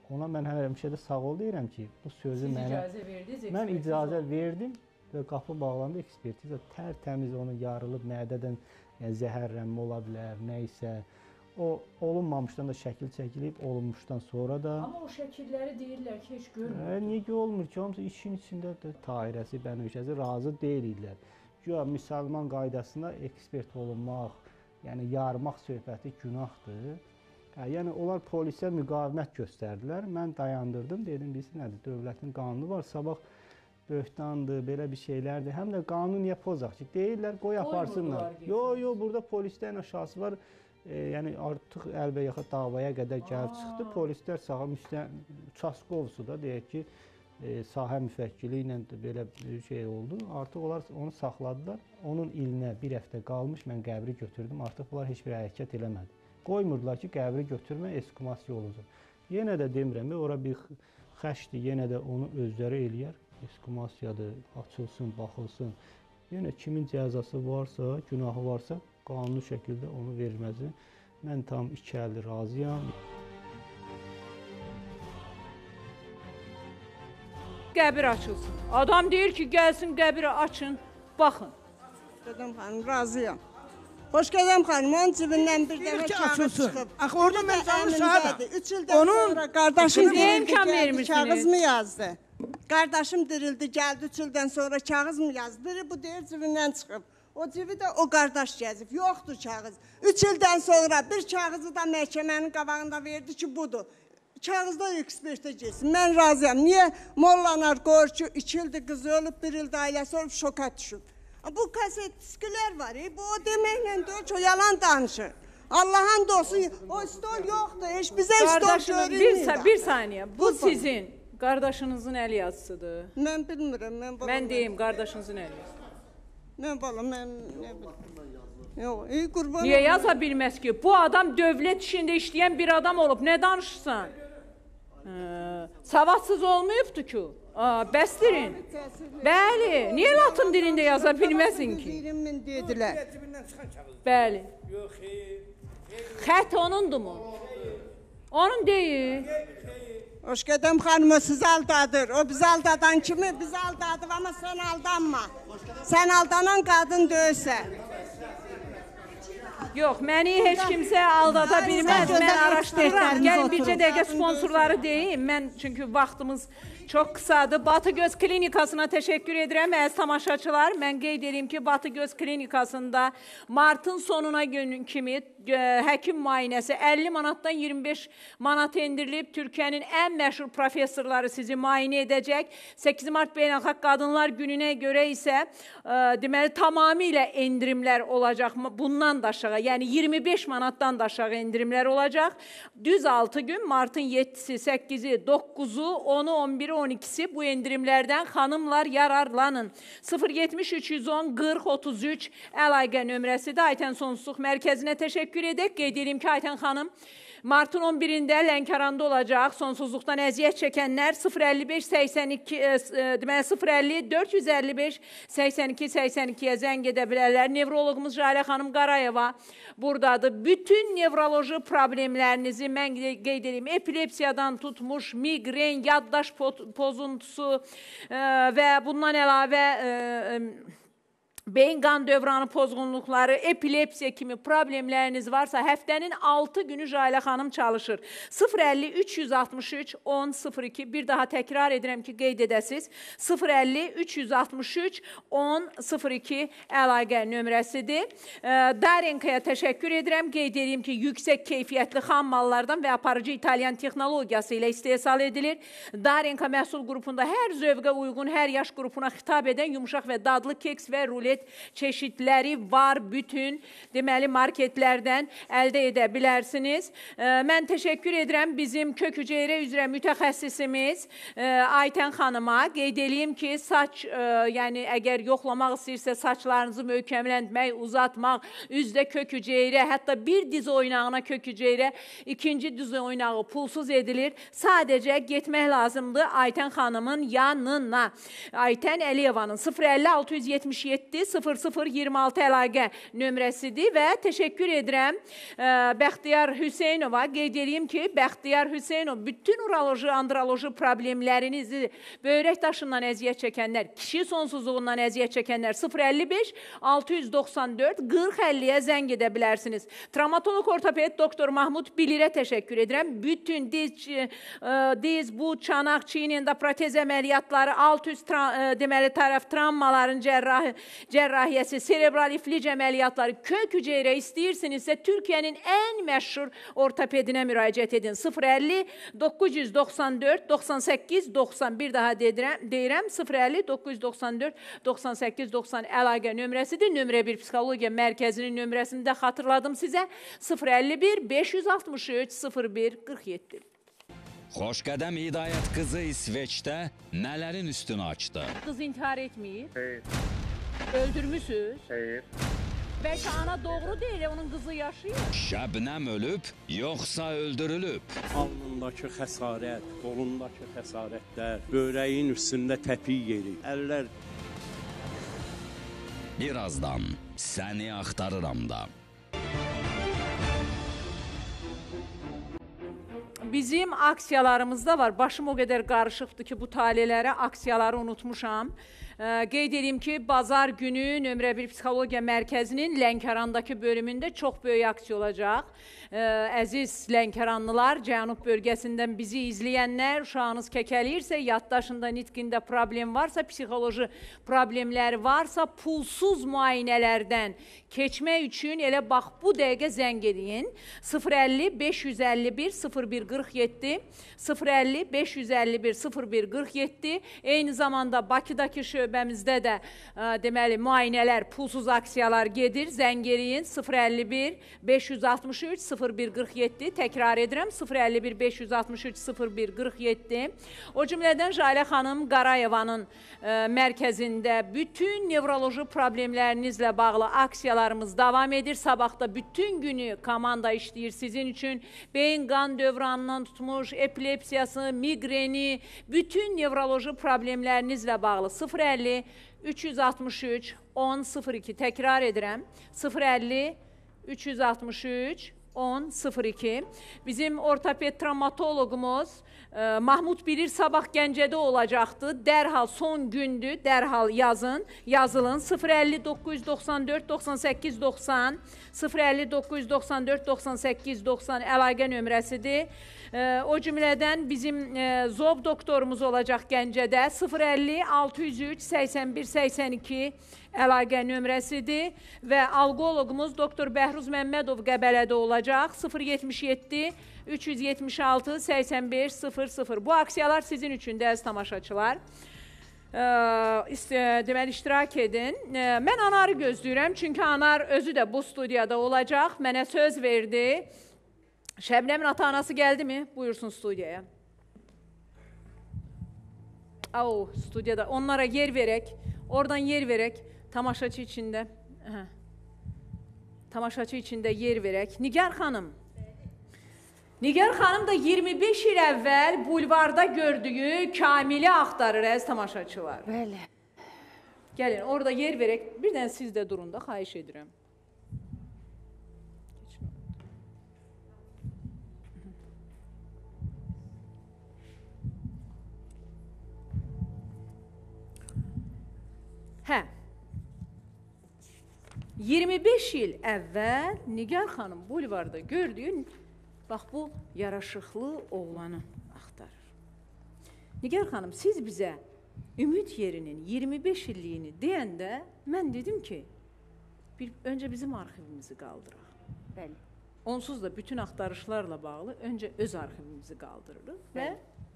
ona mən həmişə də sağ ol deyirəm ki, bu sözü Siz mənə... icazə verdiniz, Mən ekspertiza icazə oldu. verdim və qapı bağlandı, ekspertiza tərtəmiz onu yarılıb, mədədən yəni, zəhərlənmə ola bilər, nə isə. O olunmamışdan da şəkil çəkilib, olunmuşdan sonra da... Amma o şəkilləri deyirlər ki, heç görmür. Hə, niyə ki olmur ki, hamısı işin içindədir, Tahirəsi, Bənövşəsi razı deyillər. Güya müsəlman qaydasında ekspert olunmaq, yəni yarmaq söhbəti günahdır. Hə, yəni onlar polisə müqavimət göstərdilər, mən dayandırdım, dedim, biz nədir, dövlətin qanunu var, sabah böhtandır, belə bir şeylərdir. Həm də qanunu niyə pozaq ki, deyirlər, qoy aparsınlar. Yox, yox, burada polislərin aşağısı var. E, yəni artıq əlbəyaxa davaya qədər gəlib çıxdı. Polislər sağa Çaskovsu da deyək ki, e, sahə müfəkkili ilə belə bir şey oldu. Artıq onlar onu saxladılar. Onun ilinə bir həftə qalmış, mən qəbri götürdüm. Artıq bunlar heç bir hərəkət eləmədi. Qoymurdular ki, qəbri götürmə, eskumasiya olacaq. Yenə də demirəm, ora bir xəşdir, yenə də onu özləri eləyər. Eskumasiyadır, açılsın, baxılsın. Yenə kimin cəzası varsa, günahı varsa, qanuni şəkildə onu verməzi mən tam iki əlli razıyam. Qəbir açılsın. Adam deyir ki, gəlsin qəbiri açın, baxın. Xoş xanım, razıyam. Xoş gələm xanım, onun cibindən bir dəfə kağız çıxıb. Axı orada mən canlı şahidim. üç ildən sonra qardaşım dirildi, gəldi, kağız mı yazdı? Qardaşım dirildi, gəldi, üç ildən sonra kağız mı yazdı? Biri bu deyir, cibindən çıxıb. O cibi də o qardaş gəzib, yoxdur kağız. Üç ildən sonra bir kağızı da məhkəmənin qabağında verdi ki, budur. Kağızda ekspertə getsin, mən razıyam. Niyə mollalar qoyur ki, iki ildir qızı ölüb, bir ildə ailəsi ölüb, şoka düşüb. Bu kaset diskilər var, bu o deməklə deyir ki, o yalan danışır. Allah'ın olsun, o stol yoxdur, heç bizə stol görünmür. Bir saniyə, bu sizin qardaşınızın əl yazısıdır. Mən bilmirəm, mən balam. Mən deyim, qardaşınızın əl yazısı. Mən balam, mən nə bilim. Yox, ey qurban. Niyə yaza bilməz ki? Bu adam dövlət işində işləyən bir adam olub, nə danışırsan? Savadsız olmayıbdır ki. Bəsdirin. Bəli, niyə latın dilində yaza bilməsin ki? Dedilər. Bəli. Xət onundur mu? Onun deyil. Hoş gedəm xanımı siz aldadır. O bizi aldadan kimi biz aldadır, amma sən aldanma. Sən aldanan qadın deyilsən. Yox, məni heç kimsə aldada bilməz. Mən araşdırıram. Gəlin bircə dəqiqə sponsorları deyim. Mən çünki vaxtımız çox qısadır. Batı Göz Klinikasına təşəkkür edirəm. Əziz tamaşaçılar, mən qeyd edeyim ki, Batı Göz Klinikasında martın sonuna günün kimi həkim müayinəsi əlli manatdan iyirmi beş manat endirilib. Türkiyənin ən məşhur professorları sizi müayinə edəcək. səkkiz mart Beynəlxalq Qadınlar Gününə görə isə deməli tamamilə endirimlər olacaq. Bundan da aşağı, yəni iyirmi beş manatdan da aşağı endirimlər olacaq. Düz altı gün, martın yeddisi, səkkizi, dokkuzu, onu, on biri, on ikisi bu endirimlərdən xanımlar yararlanın. sıfır yetmiş üç yüz on qırx otuz üç əlaqə nömrəsidir. Aytən Sonsuzluq Mərkəzinə təşəkkür edək. Qeyd edeyim ki, Aytən xanım martın on birində Lənkəranda olacaq. Sonsuzluqdan əziyyət çəkənlər sıfır əlli beş səksən iki, deməli sıfır əlli dörd yüz əlli beş səksən iki səksən ikiyə zəng edə bilərlər. Nevroloqumuz Jalə xanım Qarayeva buradadır. Bütün nevroloji problemlərinizi mən qeyd edeyim. Epilepsiyadan tutmuş, migren, yaddaş pozuntusu və bundan əlavə beyin qan dövranı pozğunluqları, epilepsiya kimi problemləriniz varsa həftənin altı günü Jalə xanım çalışır. sıfır əlli üç yüz altmış üç on sıfır iki, bir daha təkrar edirəm ki, qeyd edəsiz. sıfır əlli üç yüz altmış üç on sıfır iki əlaqə nömrəsidir. Darenkaya təşəkkür edirəm. Qeyd edeyim ki, yüksək keyfiyyətli xam mallardan və aparıcı İtalyan texnologiyası ilə istehsal edilir. Darenka məhsul qrupunda hər zövqə uyğun, hər yaş qrupuna xitab edən yumuşaq və dadlı keks və rulet çeşidləri var. Bütün deməli marketlərdən əldə edə bilərsiniz. Mən təşəkkür edirəm bizim kök hüceyrə üzrə mütəxəssisimiz Aytən xanıma. Qeyd edeyim ki, saç, yəni əgər yoxlamaq istəyirsə saçlarınızı möhkəmləndirmək, uzatmaq, üzdə kök hüceyrə, hətta bir diz oynağına kök hüceyrə, ikinci diz oynağı pulsuz edilir. Sadəcə getmək lazımdır Aytən xanımın yanına. Aytən Əliyevanın sıfır əlli altı yüz yetmiş yeddi sıfır sıfır iyirmi altı əlaqə nömrəsidir və təşəkkür edirəm ə, Bəxtiyar Hüseynova. Qeyd edeyim ki, Bəxtiyar Hüseynov bütün uroloji, androloji problemlərinizi, böyrək daşından əziyyət çəkənlər, kişi sonsuzluğundan əziyyət çəkənlər sıfır əlli beş altı yüz doxsan dörd qırx əlliyə zəng edə bilərsiniz. Travmatolog ortoped doktor Mahmud Bilirə təşəkkür edirəm. Bütün diz, diz, bu çanaq, çiyin endoprotez əməliyyatları, alt üst deməli tərəf travmaların cərrahi, cərrahiyyəsi, serebral iflic əməliyyatları, kök hüceyrə istəyirsinizsə Türkiyənin ən məşhur ortopedinə müraciət edin. sıfır əlli doqquz yüz doxsan dörd doxsan səkkiz doxsan, bir daha deyirəm, deyirəm sıfır əlli doqquz yüz doxsan dörd doxsan səkkiz doxsan əlaqə nömrəsidir. Nömrə bir psixologiya mərkəzinin nömrəsini də xatırladım sizə. sıfır əlli bir beş yüz altmış üç sıfır bir qırx yeddi. Xoşqədəm Hidayət qızı İsveçdə nələrin üstünü açdı? Qız intihar etməyib. Hayır. Öldürmüsünüz. Hayır. Bəlkə ana doğru deyil, onun qızı yaşayır. Şəbnəm ölüb, yoxsa öldürülüb? Alnındakı xəsarət, qolundakı xəsarətlər, böyrəyin üstündə təpik yeri, əllər. Birazdan səni axtarıram da. Bizim aksiyalarımızda var. Başım o qədər qarışıqdır ki, bu talelərə aksiyaları unutmuşam. Qeyd edeyim ki, bazar günü nömrə bir psixologiya mərkəzinin Lənkərandakı bölümündə çox böyük aksiya olacaq. Əziz Lənkəranlılar, Cənub bölgəsindən bizi izləyənlər, uşağınız kəkəliyirsə, yaddaşında, nitqində problem varsa, psixoloji problemləri varsa, pulsuz müayinələrdən keçmək üçün elə bax bu dəqiqə zəng edin. sıfır əlli beş yüz əlli bir sıfır bir qırx yeddi, sıfır əlli beş yüz əlli bir sıfır bir qırx yeddi. Eyni zamanda Bakıdakı şöbəmizdə də ə, deməli müayinələr, pulsuz aksiyalar gedir. Zəng edin sıfır əlli bir beş yüz altmış üç sıfır bir qırx yeddi. Təkrar edirəm sıfır əlli bir beş yüz altmış üç sıfır bir qırx yeddi. O cümlədən Jalə xanım Qarayevanın ə, mərkəzində bütün nevroloji problemlərinizlə bağlı aksiyalarımız davam edir. Sabahda bütün günü komanda işləyir sizin üçün. Beyin qan dövranından tutmuş, epilepsiyası, miqreni, bütün nevroloji problemlərinizlə bağlı sıfır əlli üç yüz altmış üç on sıfır iki, təkrar edirəm sıfır əlli üç yüz altmış üç on sıfır iki. Bizim ortoped travmatologumuz e, Mahmud Bilir sabah Gəncədə olacaqdı. Dərhal son gündür, dərhal yazın, yazılın. sıfır əlli doqquz yüz doxsan dörd doxsan səkkiz doxsan, sıfır əlli doqquz yüz doxsan dörd doxsan səkkiz doxsan əlaqə nömrəsidir. E, o cümlədən bizim e, zob doktorumuz olacaq Gəncədə. sıfır əlli altı yüz üç səksən bir səksən iki əlaqə nömrəsidir və alqoloqumuz doktor Bəhruz Məmmədov Qəbələdə olacaq. sıfır yetmiş yeddi üç yüz yetmiş altı səksən beş sıfır sıfır. Bu aksiyalar sizin üçün də əziz tamaşaçılar. E, deməli, iştirak edin. E, mən Anarı gözləyirəm, çünki Anar özü də bu studiyada olacaq. Mənə söz verdi. Şəbnəmin ata-anası gəldi mi? Buyursun studiyaya. Au, studiyada. Onlara yer verək. Oradan yer verək. Tamaşaçı içində. Hə. Tamaşaçı içində yer verək. Nigar xanım. Nigar xanım da iyirmi beş il əvvəl bulvarda gördüyü Kamili axtarır, əziz tamaşaçılar. Bəli. Gəlin, orada yer verək. Bir dənə siz də durun da, xahiş edirəm. Hə. iyirmi beş il əvvəl Nigar xanım bulvarda gördüyü, bax bu yaraşıqlı oğlanı axtarır. Nigar xanım, siz bizə Ümid yerinin iyirmi beş illiyini deyəndə mən dedim ki, bir, öncə bizim arxivimizi qaldıraq. Bəli. Onsuz da bütün axtarışlarla bağlı öncə öz arxivimizi qaldırırıq və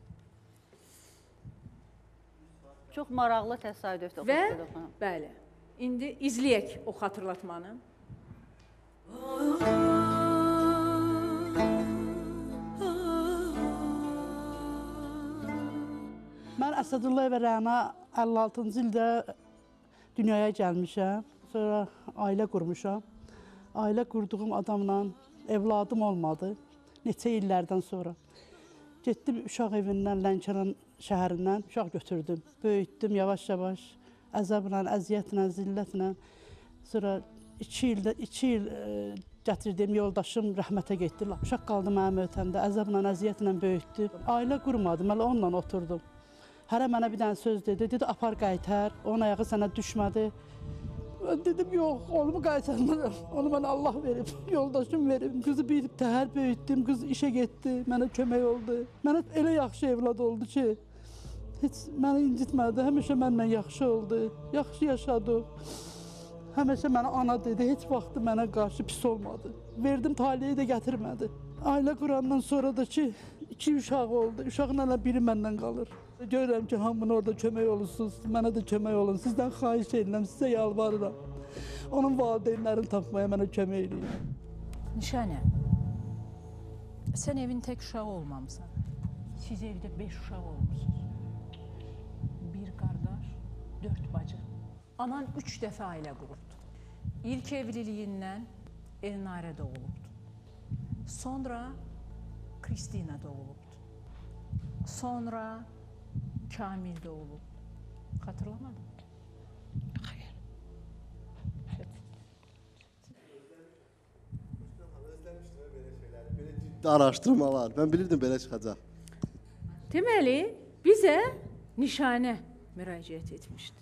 çox maraqlı təsadüfdür. Və, bəli, indi izləyək o xatırlatmanı. Mən Əsədullayev Rəna əlli altıncı ildə dünyaya gəlmişəm. Sonra ailə qurmuşam. Ailə qurduğum adamla evladım olmadı. Neçə illərdən sonra. Getdim uşaq evindən, Lənkəran şəhərindən uşaq götürdüm. Böyütdüm yavaş-yavaş. əzabla, əziyyətlə, zillətlə. Sonra iki ildə, iki il e, gətirdiyim yoldaşım rəhmətə getdi. Uşaq qaldı mənim ötəmdə, əzabla, əziyyətlə böyütdü. Ailə qurmadım, hələ onunla oturdum. Hərə mənə bir dənə söz dedi, dedi apar qaytar, onun ayağı sənə düşmədi. Mən dedim, yox, onumu qaytarmıram, onu mən Allah verib, yoldaşım verib. Qızı bir təhər böyütdüm, qız işə getdi, mənə kömək oldu. Mənə elə yaxşı evlad oldu ki, heç məni incitmədi, həmişə mənimlə yaxşı oldu, yaxşı yaşadıq. Həmişə mənə ana dedi, heç vaxtı mənə qarşı pis olmadı. Verdim, taliyi də gətirmədi. Ailə qurandan sonra da ki, iki uşağı oldu, uşağın hələ biri məndən qalır. Görürəm ki, hamını orada kömək olursunuz, mənə də kömək olun. Sizdən xahiş edirəm, sizə yalvarıram. Onun valideynlərini tapmaya mənə kömək edin. Nişanə, sən evin tək uşağı olmamısan. Siz evdə beş uşaq olmuşsunuz. Bir qardaş, dörd bacı. Anan üç dəfə ailə qurubdu. İlk evliliyindən Elnarə doğulubdu. Sonra Kristina doğulubdu. Sonra Kamil doğulub. Xatırlamadın? Xeyr. Belə ciddi araşdırmalar. Mən bilirdim belə çıxacaq. Deməli, bizə Nişanə müraciət etmişdi.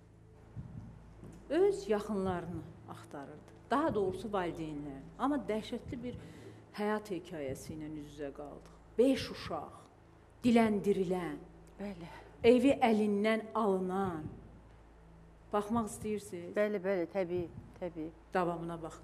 Öz yaxınlarını axtarırdı. Daha doğrusu valideynlərini. Amma dəhşətli bir həyat hekayəsi ilə üz-üzə qaldıq. Beş uşaq, diləndirilən, bəli, evi əlindən alınan. Baxmaq istəyirsiniz? Bəli, bəli, təbii, təbii. Davamına baxın.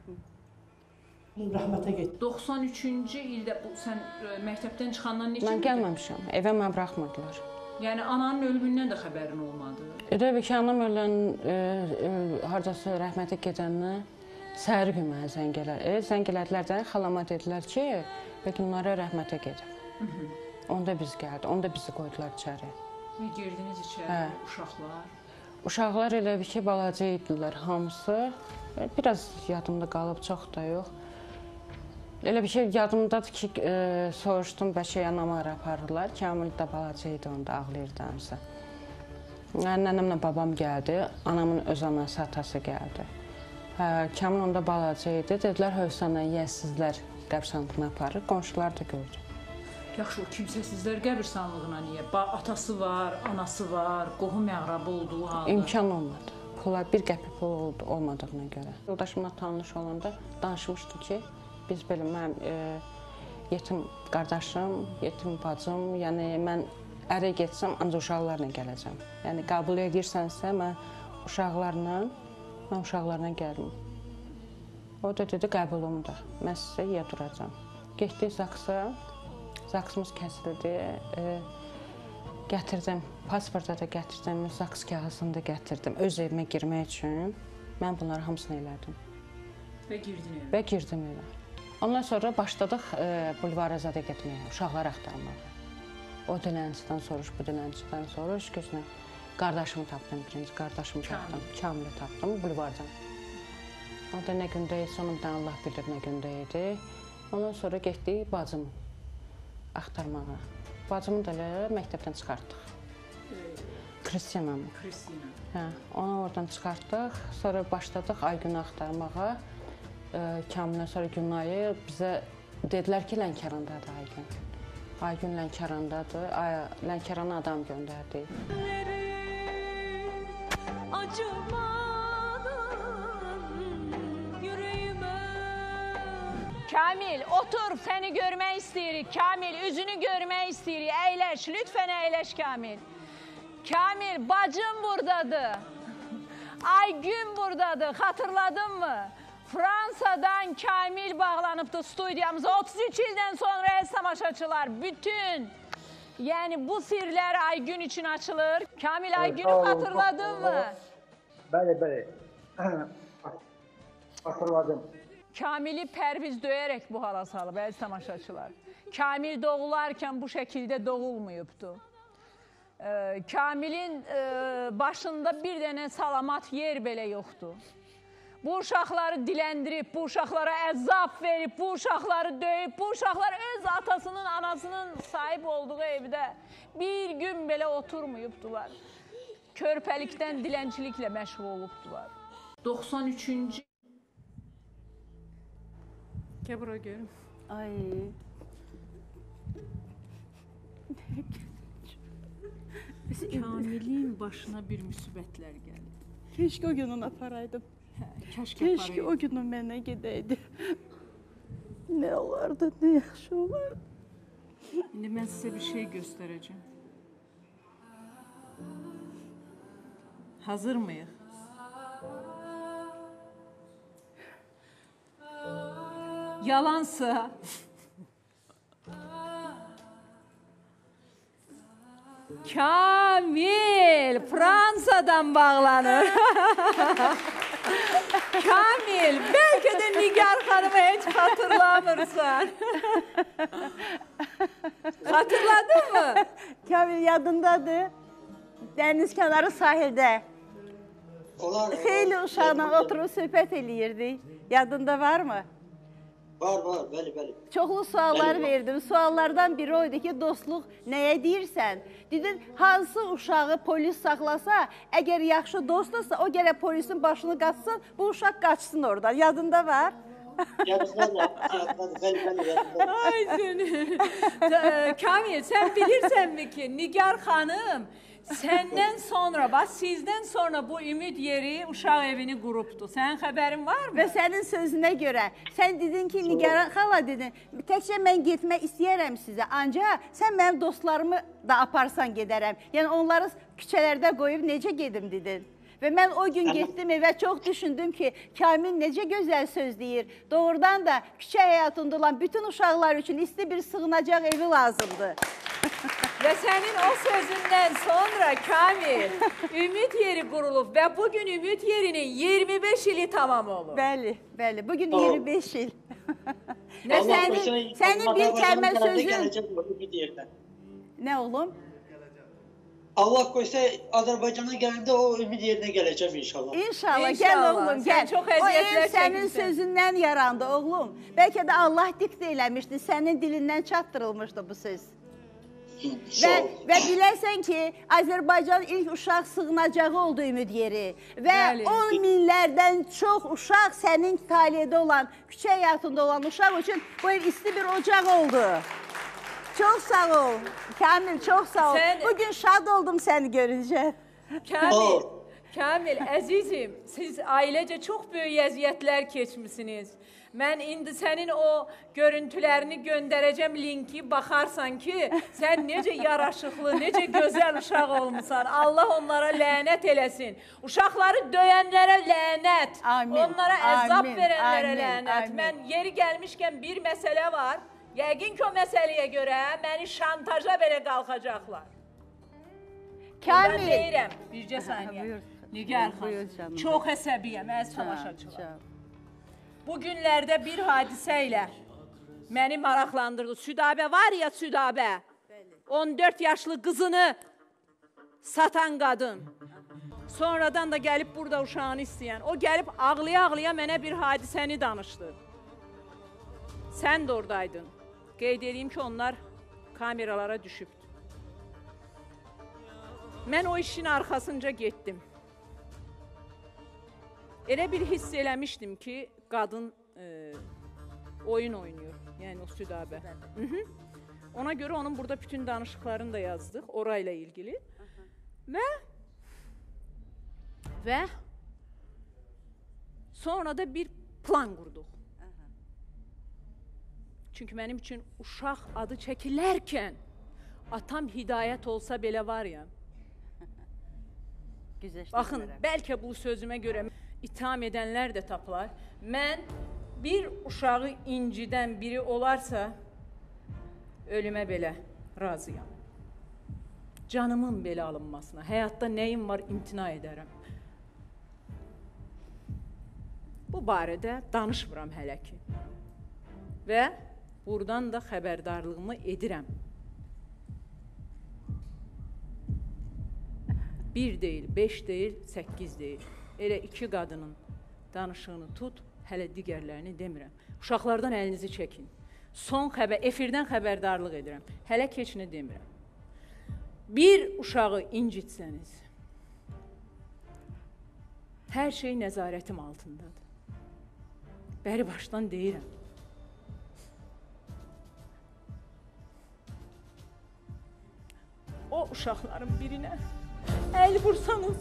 Rəhmətə getdi. doxsan üçüncü ildə bu sən ə, məktəbdən çıxandan neçə Mən gəlməmişəm, evə mən buraxmadılar. Yəni ananın ölümündən də xəbərin olmadı. Təbii ki, anam ölən, e, e, hardasa rəhmətə gedəndən səhər gün mənə zəng elədi. E, zəng elədilər də, xalama dedilər ki, Bəkinlərə rəhmətə gedib. Onda biz gəldi, onda bizi qoydular içəri. Və girdiniz içəri, hə. Uşaqlar? Uşaqlar elə bir ki, balaca idilər hamısı. Biraz yadımda qalıb, çox da yox. Elə bir şey yadımdadır ki, e, soruşdum, bəlkə yanamara aparırlar. Kamil də balaca idi, onda ağlayırdı hamısı. Nənəmlə babam gəldi, anamın öz anası, atası gəldi. Hə, Kamil onda balaca idi, dedilər, hövsənlə yiyəsizlər qəbirstanlığına aparır, qonşular da gördü. Yaxşı, o kimsəsizlər qəbirstanlığına niyə? Atası var, anası var, qohum əqrabı olduğu halda. İmkan olmadı. Pula bir qəpik pul oldu, olmadığına görə. Yoldaşımla tanış olanda danışmışdı ki, biz belə mənim e, yetim qardaşım, yetim bacım, yəni mən ərə getsəm, ancaq uşaqlarla gələcəm. Yəni qəbul edirsənsə, mən uşaqlarla, mən uşaqlarla gəlim. O da dedi, qəbulumda, mən sizə yer duracam. Getdik Zaksa, Zaksımız kəsildi, e, gətirdim, pasporta da gətirdim, Zaks kağızını da gətirdim, öz evimə girmək üçün. Mən bunları hamısını elədim. Və girdin evə? Və girdim evə. Ondan sonra başladıq e, Bulvarazadə getməyə, uşaqları axtarmağa. O dilənçidən soruş, bu dilənçidən soruş, gözünə qardaşımı tapdım, birinci qardaşımı tapdım, Kamili tapdım, Bulvardan. O da nə gündə idi, sonundan Allah bilir nə gündə idi. Ondan sonra getdik bacımı axtarmağa. Bacımı da elə məktəbdən çıxartdıq. Kristinanı. Kristina. Hə, onu oradan çıxartdıq. Sonra başladıq Aygünü axtarmağa. E, Kamindən sonra Günayı bizə dedilər ki, Lənkərandadır Aygün. Aygün Lənkərandadır. Lənkərana adam göndərdi. Kamil, otur, səni görmək istəyirik. Kamil, üzünü görmək istəyirik. Əyləş, lütfən əyləş Kamil. Kamil, bacım buradadır. Aygün buradadır, xatırladın mı? Fransadan Kamil bağlanıbdı studiyamıza. otuz üç ildən sonra əziz tamaşaçılar, bütün, yəni bu sirlər Aygün üçün açılır. Kamil, Aygünü xatırladın mı? Bəli, bəli. Xatırladım. Kamili Pərviz döyərək bu hala salıb, əziz tamaşaçılar. Kamil doğularkən bu şəkildə doğulmayıbdı. Ee, Kamilin e, başında bir dənə salamat yer belə yoxdur. Bu uşaqları diləndirib, bu uşaqlara əzab verib, bu uşaqları döyüb, bu uşaqlar öz atasının, anasının sahib olduğu evdə bir gün belə oturmayıbdılar. körpəlikdən dilənçiliklə məşğul olubdular. doxsan üçüncü Gəl bura görüm. Ay. Kamilin başına bir müsibətlər gəldi. Keşke o gün onu aparaydım. Hə, kəşke Keşke aparaydım. o gün o mənə gedəydi. Ne olardı, ne yaxşı olardı. İndi mən sizə bir şey göstərəcəm. Hazır mıyıq? Yalansa Kamil Fransa'dan bağlanır. Kamil, belki de Nigar Hanım'ı hiç hatırlamırsan. Hatırladın mı? Kamil yadındadır. Dəniz kənarı sahildə. Xeyli uşaqla oturub söhbət eləyirdik. Yadında var mı? Var, var, bəli, bəli. Çoxlu suallar Bəli, verdim. Suallardan biri oydu ki, dostluq nəyə deyirsən? Dedin, hansı uşağı polis saxlasa, əgər yaxşı dostdursa, o gərək polisin başını qaçsın, bu uşaq qaçsın oradan. Yadında var? Yadındadır, yadındadır, bəli, bəli, yadındadır. Ay seni. Kamil, sen bilirsen mi ki Nigar Hanım senden sonra, bak sizden sonra bu Ümid Yeri uşaq evini qurubdu. Sənin xəbərin var mı? Və sənin sözünə görə, sən dedin ki, Nigar xala dedin, təkcə mən getmək istəyərəm sizə, ancaq sən mənim dostlarımı da aparsan gedərəm. Yəni onları küçələrdə qoyub necə gedim dedin. Və mən o gün getdim və çox düşündüm ki, Kamil necə gözəl söz deyir. Doğrudan da küçə həyatında olan bütün uşaqlar üçün isti bir sığınacaq evi lazımdır. Və sənin o sözündən sonra Kamil, Ümid Yeri qurulub və bugün Ümid Yerinin iyirmi beş ili tamam olur. Bəli, bəli. Bugün iyirmi beş il. Və sənin, sənin bir kəlmə sözün... Nə oğlum? Allah qoysa Azərbaycana gələndə o Ümid Yerinə gələcəm inşallah. İnşallah, gəl oğlum, gəl. O ev sənin sözündən yarandı oğlum. Bəlkə də Allah diktə eləmişdi, sənin dilindən çatdırılmışdı bu söz. Və, və biləsən ki, Azərbaycan ilk uşaq sığınacağı oldu Ümid Yeri. Və on minlərdən çox uşaq sənin taliyədə olan, küçə həyatında olan uşaq üçün bu ev isti bir ocaq oldu. Çox sağ ol. Kamil, çox sağ ol. Sən... Bugün şad oldum səni görünce. Kamil, Kamil, əzizim, siz ailecə çox böyük əziyyətlər keçmişsiniz. Mən indi sənin o görüntülərini göndərəcəm linki, baxarsan ki, sən necə yaraşıqlı, necə gözəl uşaq olmuşsan. Allah onlara lənət eləsin. Uşaqları döyənlərə lənət, amin, onlara əzab amin, verənlərə amin, lənət. Amin. Mən yeri gəlmişkən bir məsələ var. Yəqin ki, o məsələyə görə məni şantaja belə qalxacaqlar. Kamil. Ben deyirəm, bircə saniyə. Nigar xanım, çox əsəbiyəm, əz tamaşaçılar. Bu günlərdə bir hadisə ilə məni maraqlandırdı. Südabə var ya, Südabə. on dörd yaşlı qızını satan qadın. Sonradan da gəlib burada uşağını istəyən. O gəlib ağlaya-ağlaya mənə bir hadisəni danışdı. Sən də oradaydın. Qeyd edeyim ki, onlar kameralara düşübdü. Mən o işin arxasınca getdim. Elə bir hiss eləmişdim ki, qadın e, oyun oynuyor. Yəni o Südabə. Hı -hı. Ona görə onun burada bütün danışıqlarını da yazdıq, orayla ilgili. Və və sonra da bir plan qurduq. Çünki mənim üçün uşaq adı çəkilərkən atam Hidayət olsa belə var ya. Baxın, bəlkə bu sözümə görə itham edənlər də tapılar. Mən bir uşağı incidən biri olarsa ölümə belə razıyam. Canımın belə alınmasına, həyatda nəyim var imtina edərəm. Bu barədə danışmıram hələ ki. Və buradan da xəbərdarlığımı edirəm. Bir deyil, beş deyil, səkkiz deyil. Elə iki qadının danışığını tut, hələ digərlərini demirəm. Uşaqlardan əlinizi çəkin. Son xəbər, efirdən xəbərdarlıq edirəm. Hələ keçini demirəm. Bir uşağı incitsəniz, Hər şey nəzarətim altındadır. Bəri başdan deyirəm. O uşaqların birinə əl vursanız,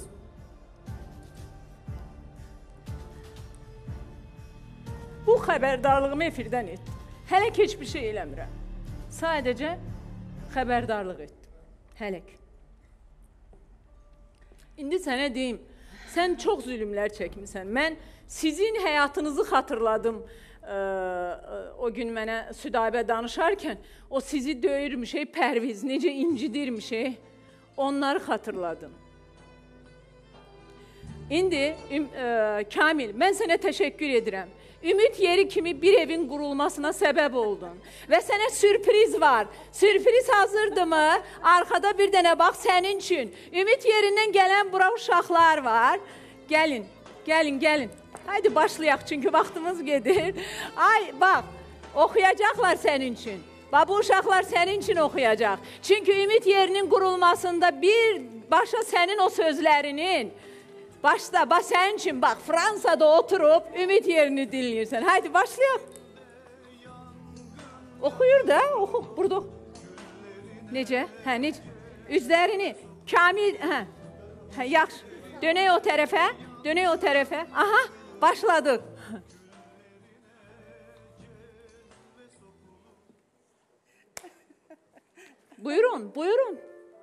bu xəbərdarlığımı efirdən etdim. Hələ ki, heç bir şey eləmirəm. Sadəcə xəbərdarlıq etdim. Hələ ki. İndi sənə deyim, sən çox zülümlər çəkmisən. Mən sizin həyatınızı xatırladım. O gün mənə Südabə danışarkən, o sizi döyürmüş, Pərviz, necə incidirmiş, onları xatırladım. İndi, Kamil, mən sənə təşəkkür edirəm. Ümid yeri kimi bir evin qurulmasına səbəb oldun. Və sənə sürpriz var. Sürpriz hazırdır mı? Arxada bir dənə bax sənin üçün. Ümid yerindən gələn bura uşaqlar var. Gəlin, gəlin, gəlin. Haydi başlayaq, çünki vaxtımız gedir. Ay, bax, oxuyacaqlar sənin üçün. Bax, bu uşaqlar sənin üçün oxuyacaq. Çünki ümid yerinin qurulmasında bir başa sənin o sözlərinin, başda, bax, sənin üçün, bax, Fransada oturub ümid yerini dinləyirsən. Haydi, başlayaq. Oxuyur da, oxu, burada. Necə? Hə, necə? Üzlərini, Kamil, hə, hə, yaxşı. Dönək o tərəfə, dönək o tərəfə. Aha, başladıq. Buyurun, buyurun.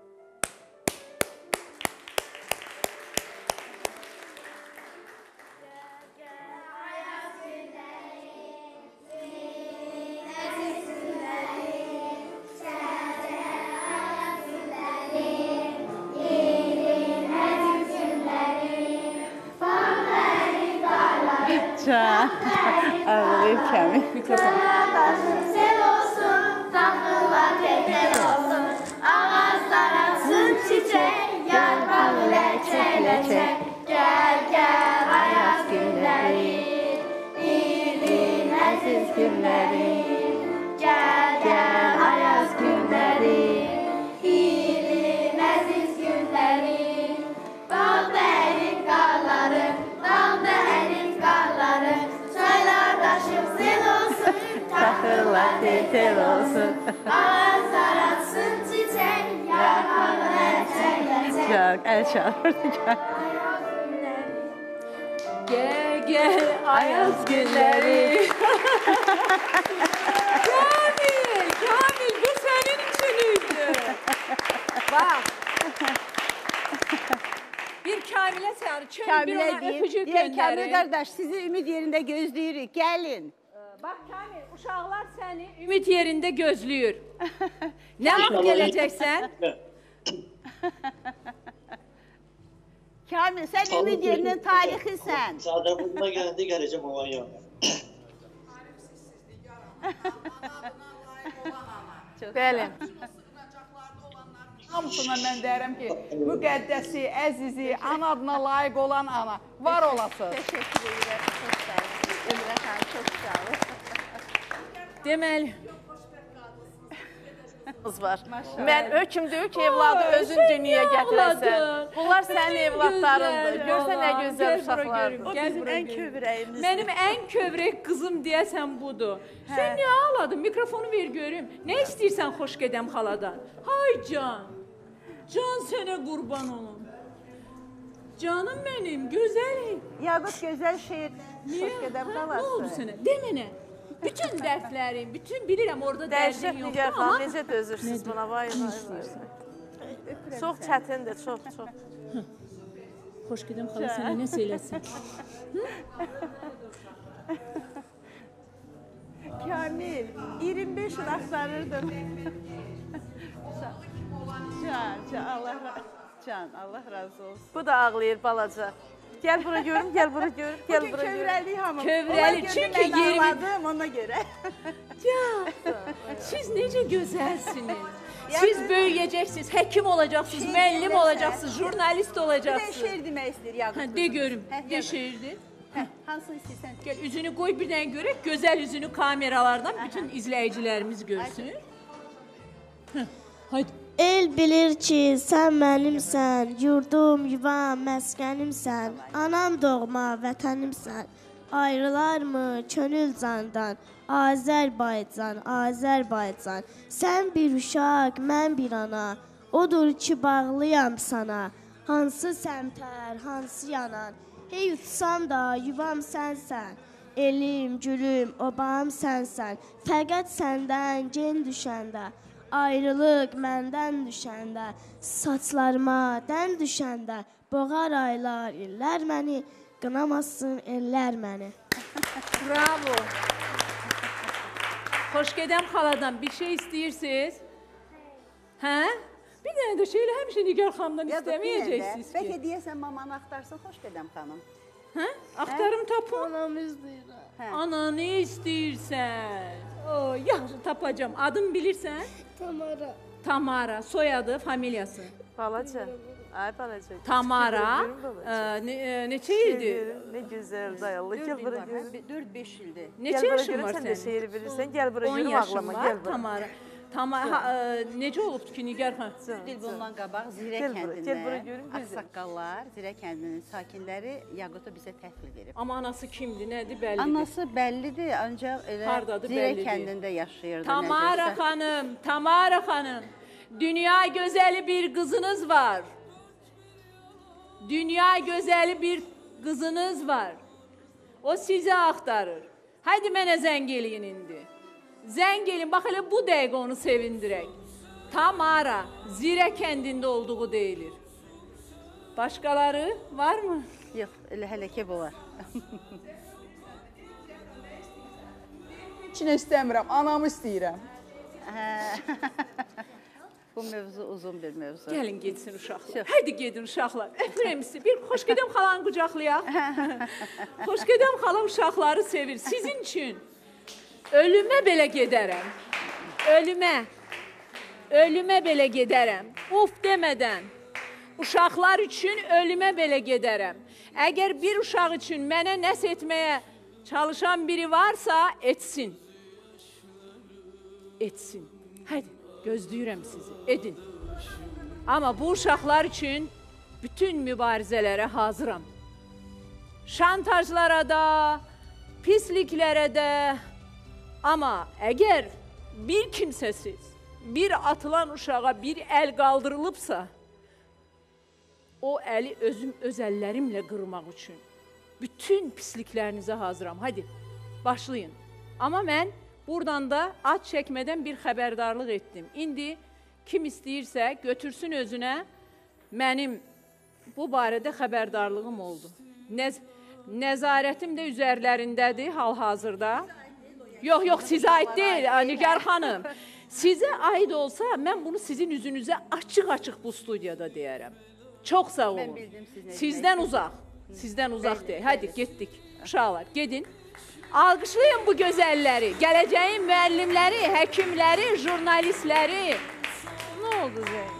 Can, ağlayıb Kamil. Mikrofon. Sel olsun, tatlılar teker olsun, ağaçlar açsın çiçek, yarpağı leçe leçe. Gel gel ayaz günleri, ilin aziz günleri. Gel gel ayaz günleri, ilin aziz günleri. Dağda erik karları, dağda erik karları, çaylar taşıp sel olsun, Tatlılar teker olsun. ağaçlar açsın çiçek, yarpağı leçe leçe. Çok, el çalırdı. Gel gel ayaz günleri. Kamil, Kamil, bu senin içiniydi. Bak. Bir Kamil'e çağır, çön bir Kamil'e ona deyim. öpücük Deyək, gönderin. Kamil qardaş, sizi ümid yerində gözləyirik. Gəlin. Bak Kamil, uşaqlar səni ümid yerində gözləyir. Nə vaxt gələcəksən? Kamil, sən ümid yerinin tarixisən. Sadəbundan gələndə gələcəm olan yanına. Bəli. Hamısına mən deyərəm ki, müqəddəsi, əzizi, ana adına layiq olan ana, var olasın. Təşəkkür edirəm, çox sağ olun. Emrə xanım, çox sağ olun. Deməli. Var. Mən hökmdür ki, evladı özün dünyaya gətirəsən. Bunlar sənin evladlarındır. Görsən nə gözəl uşaqlardır. O bizim ən kövrəyimizdir. Mənim ən kövrək qızım deyəsən budur. Sən niyə ağladın? Mikrofonu ver görüm. Nə istəyirsən xoş gedəm xaladan? Hay can. Can sənə qurban olum. Canım mənim, gözəlim. Yaqut gözəl şeir. Xoş gedəm xalası. Nə oldu sənə? De mənə. Bütün dərdlərim, bütün bilirəm orada dərdim yoxdur. Dəhşət xanım, necə dözürsünüz buna? Vay, vay, vay. Çox çətindir, çox, çox. Xoş gedəm xala sənə nə söyləsin? Kamil, iyirmi beş il axtarırdım. Can, can, Allah, can, Allah razı olsun. Bu da ağlayır balaca. Gəl bura görüm, gəl bura görüm, gəl bura görüm. Kövrəlik hamı. Kövrəli, çünki yerimi... ağladım ona görə. Ya, siz necə gözəlsiniz. Siz böyüyəcəksiniz, həkim olacaqsınız, müəllim olacaqsınız, jurnalist olacaqsınız. Bir də şeir demək istəyir Yaqub. De görüm, de şeirdir. Hansını istəyirsən? Gəl, üzünü qoy bir dənə görək, gözəl üzünü kameralardan bütün izləyicilərimiz görsün. Haydi. El bilir ki, sən mənimsən, yurdum, yuvam, məskənimsən, anam doğma, vətənimsən. Ayrılarmı könül candan, Azərbaycan, Azərbaycan. Sən bir uşaq, mən bir ana, odur ki, bağlıyam sana. Hansı səmtər, hansı yanan, hey utsam da yuvam sənsən. Elim, gülüm, obam sənsən, fəqət səndən gen düşəndə. Ayrılıq məndən düşəndə, saçlarıma dən düşəndə, boğar aylar, illər məni, qınamasın ellər məni. Bravo. Xoşgədəm xaladan bir şey istəyirsiniz? Hə? Bir dənə də şeylə həmişə Nigar xanımdan istəməyəcəksiniz ki. Bəlkə deyəsən mamanı axtarsın Xoşgədəm xanım. Hə? Axtarım tapın. Anamı istəyirəm. Ananı istəyirsən. O, yaxşı tapacam. Adını bilirsən? Tamara. Tamara. Soyadı, familiyası. Balaca. Ay balaca. Tamara. Ne, neçə ildir? Ne güzel dayalı. Gel bura görüm. dörd beş ildir. Neçə yaşın var Sen de sənin? şehri bilirsen. Gel bura on görüm yaşın ağlama. var. Gel bura. Tamara. Tamara. Necə olubdu ki, Nigar xan? dörd il bundan qabaq Zirə Gel bura, gel bura kəndində görüm, güzel. Ağsaqqallar, Zirə kəndinin sakinləri Yaqutu bizə təhvil verib. Amma anası kimdir, nədir, bəllidir? Anası bəllidir, ancaq elə Hardadır, Zirə bəllidir. kəndində yaşayırdı. Tamara necəsə. xanım, Tamara xanım. Dünya gözəli bir qızınız var. Dünya gözəli bir qızınız var. O sizi axtarır. Haydi mənə zəng eləyin indi. Zəng elin, bax elə bu dəqiqə onu sevindirək. Tamara, Zirə kəndində olduğu deyilir. Başqaları var mı? Yox, elə hələ ki bu var. İçinə istəmirəm, anamı istəyirəm. Bu mövzu uzun bir mövzu. Gəlin getsin uşaqlar. Haydi gedin uşaqlar. Öpürəm sizi. Bir Xoşgədəm xalanı qucaqlayaq. Xoşgədəm xala uşaqları sevir. Sizin üçün ölümə belə gedərəm. Ölümə. Ölümə belə gedərəm. Uf demədən. Uşaqlar üçün ölümə belə gedərəm. Əgər bir uşaq üçün mənə nəsə etməyə çalışan biri varsa, etsin. Etsin. Haydi. Gözləyirəm sizi, edin. Amma bu uşaqlar üçün bütün mübarizələrə hazıram. Şantajlara da, pisliklərə də. Amma əgər bir kimsəsiz, bir atılan uşağa bir əl qaldırılıbsa, o əli özüm öz əllərimlə qırmaq üçün bütün pisliklərinizə hazıram. Hadi, başlayın. Amma mən buradan da ad çəkmədən bir xəbərdarlıq etdim. İndi kim istəyirsə götürsün özünə, mənim bu barədə xəbərdarlığım oldu. Nəz nəzarətim də üzərlərindədir hal-hazırda. Yox, yox, sizə aid deyil, Nigar xanım. Sizə aid olsa, mən bunu sizin üzünüzə açıq-açıq bu studiyada deyərəm. Çox sağ olun. Sizdən uzaq, sizdən uzaq deyil. Hadi, getdik. Uşaqlar, gedin. Alqışlayın bu gözəlləri, gələcəyin müəllimləri, həkimləri, jurnalistləri. Nə oldu Zeynep?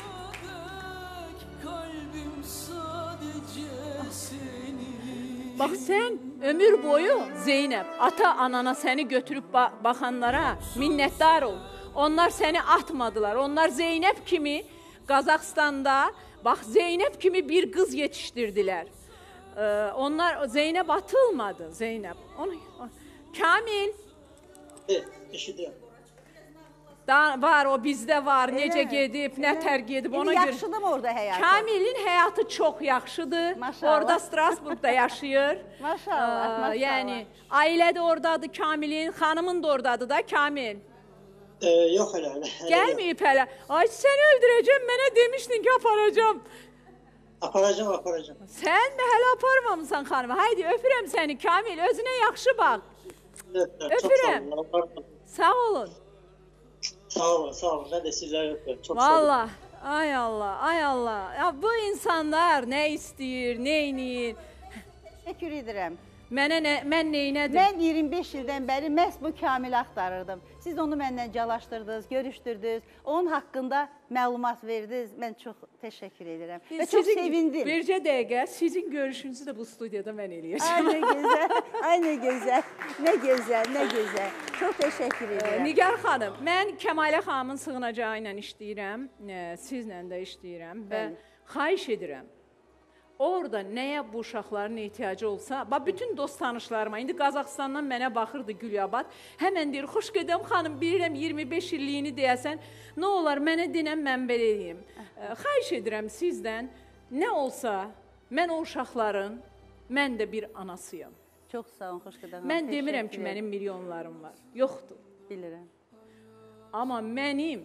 Bax sən ömür boyu Zeynep, ata-anana səni götürüb ba baxanlara minnətdar ol. Onlar səni atmadılar. Onlar Zeynep kimi Qazaxstanda, bax Zeynep kimi bir qız yetişdirdilər. Ee, onlar Zeynep atılmadı Zeynep. Onu, o, Kamil. Evet, eşidirəm. Da, var o bizdə var. Elə necə mi? Gedib, nə tər gedib ona görə. Yaxşıdır mı orada həyatı? Kamilin həyatı çox yaxşıdır. Maşallah. Orada Strasburgda yaşayır. Maşallah, Ee, maşallah. Yəni ailə də ordadır Kamilin, xanımın da ordadır da Kamil. Ee, yox hələ, hələ. Gəlməyib hələ. Ay səni öldürəcəm, mənə demişdin ki aparacam. Aparacam, aparacam. Sən də hələ aparmamısan xanımı. Haydi öpürəm səni Kamil, özünə yaxşı bax. Öpürəm. Sağ olun. Sağ olun, sağ olun. Mən də sizləri öpürəm. Çox sağ olun. Vallahi, ay Allah, ay Allah. Ya bu insanlar nə istəyir, nə edir? Təşəkkür edirəm. Mənə nə, mən neynədim? Mən iyirmi beş ildən bəri məhz bu Kamili axtarırdım. Siz onu məndən calaşdırdınız, görüşdürdünüz, onun haqqında məlumat verdiniz. Mən çox təşəkkür edirəm və çox sevindim. Bircə dəqiqə, sizin görüşünüzü də bu studiyada mən eləyəcəm. Ay, nə gözəl, ay, nə gözəl, nə gözəl, nə gözəl. Çox təşəkkür edirəm. Nigar xanım, mən Kəmalə xanımın sığınacağı ilə işləyirəm, sizlə də işləyirəm və xahiş edirəm. Orada nəyə bu uşaqların ehtiyacı olsa, bütün dost tanışlarıma, indi Qazaxıstandan mənə baxırdı Gülyabad, həmən deyir, xoş gedəm xanım, bilirəm iyirmi beş illiyini deyəsən, nə olar, mənə denəm, mən belə edeyim. Xahiş edirəm sizdən, nə olsa, mən o uşaqların, mən də bir anasıyam. Çox sağ olun, xoş gedəm. Mən demirəm ki, mənim milyonlarım var, yoxdur. Bilirəm. Amma mənim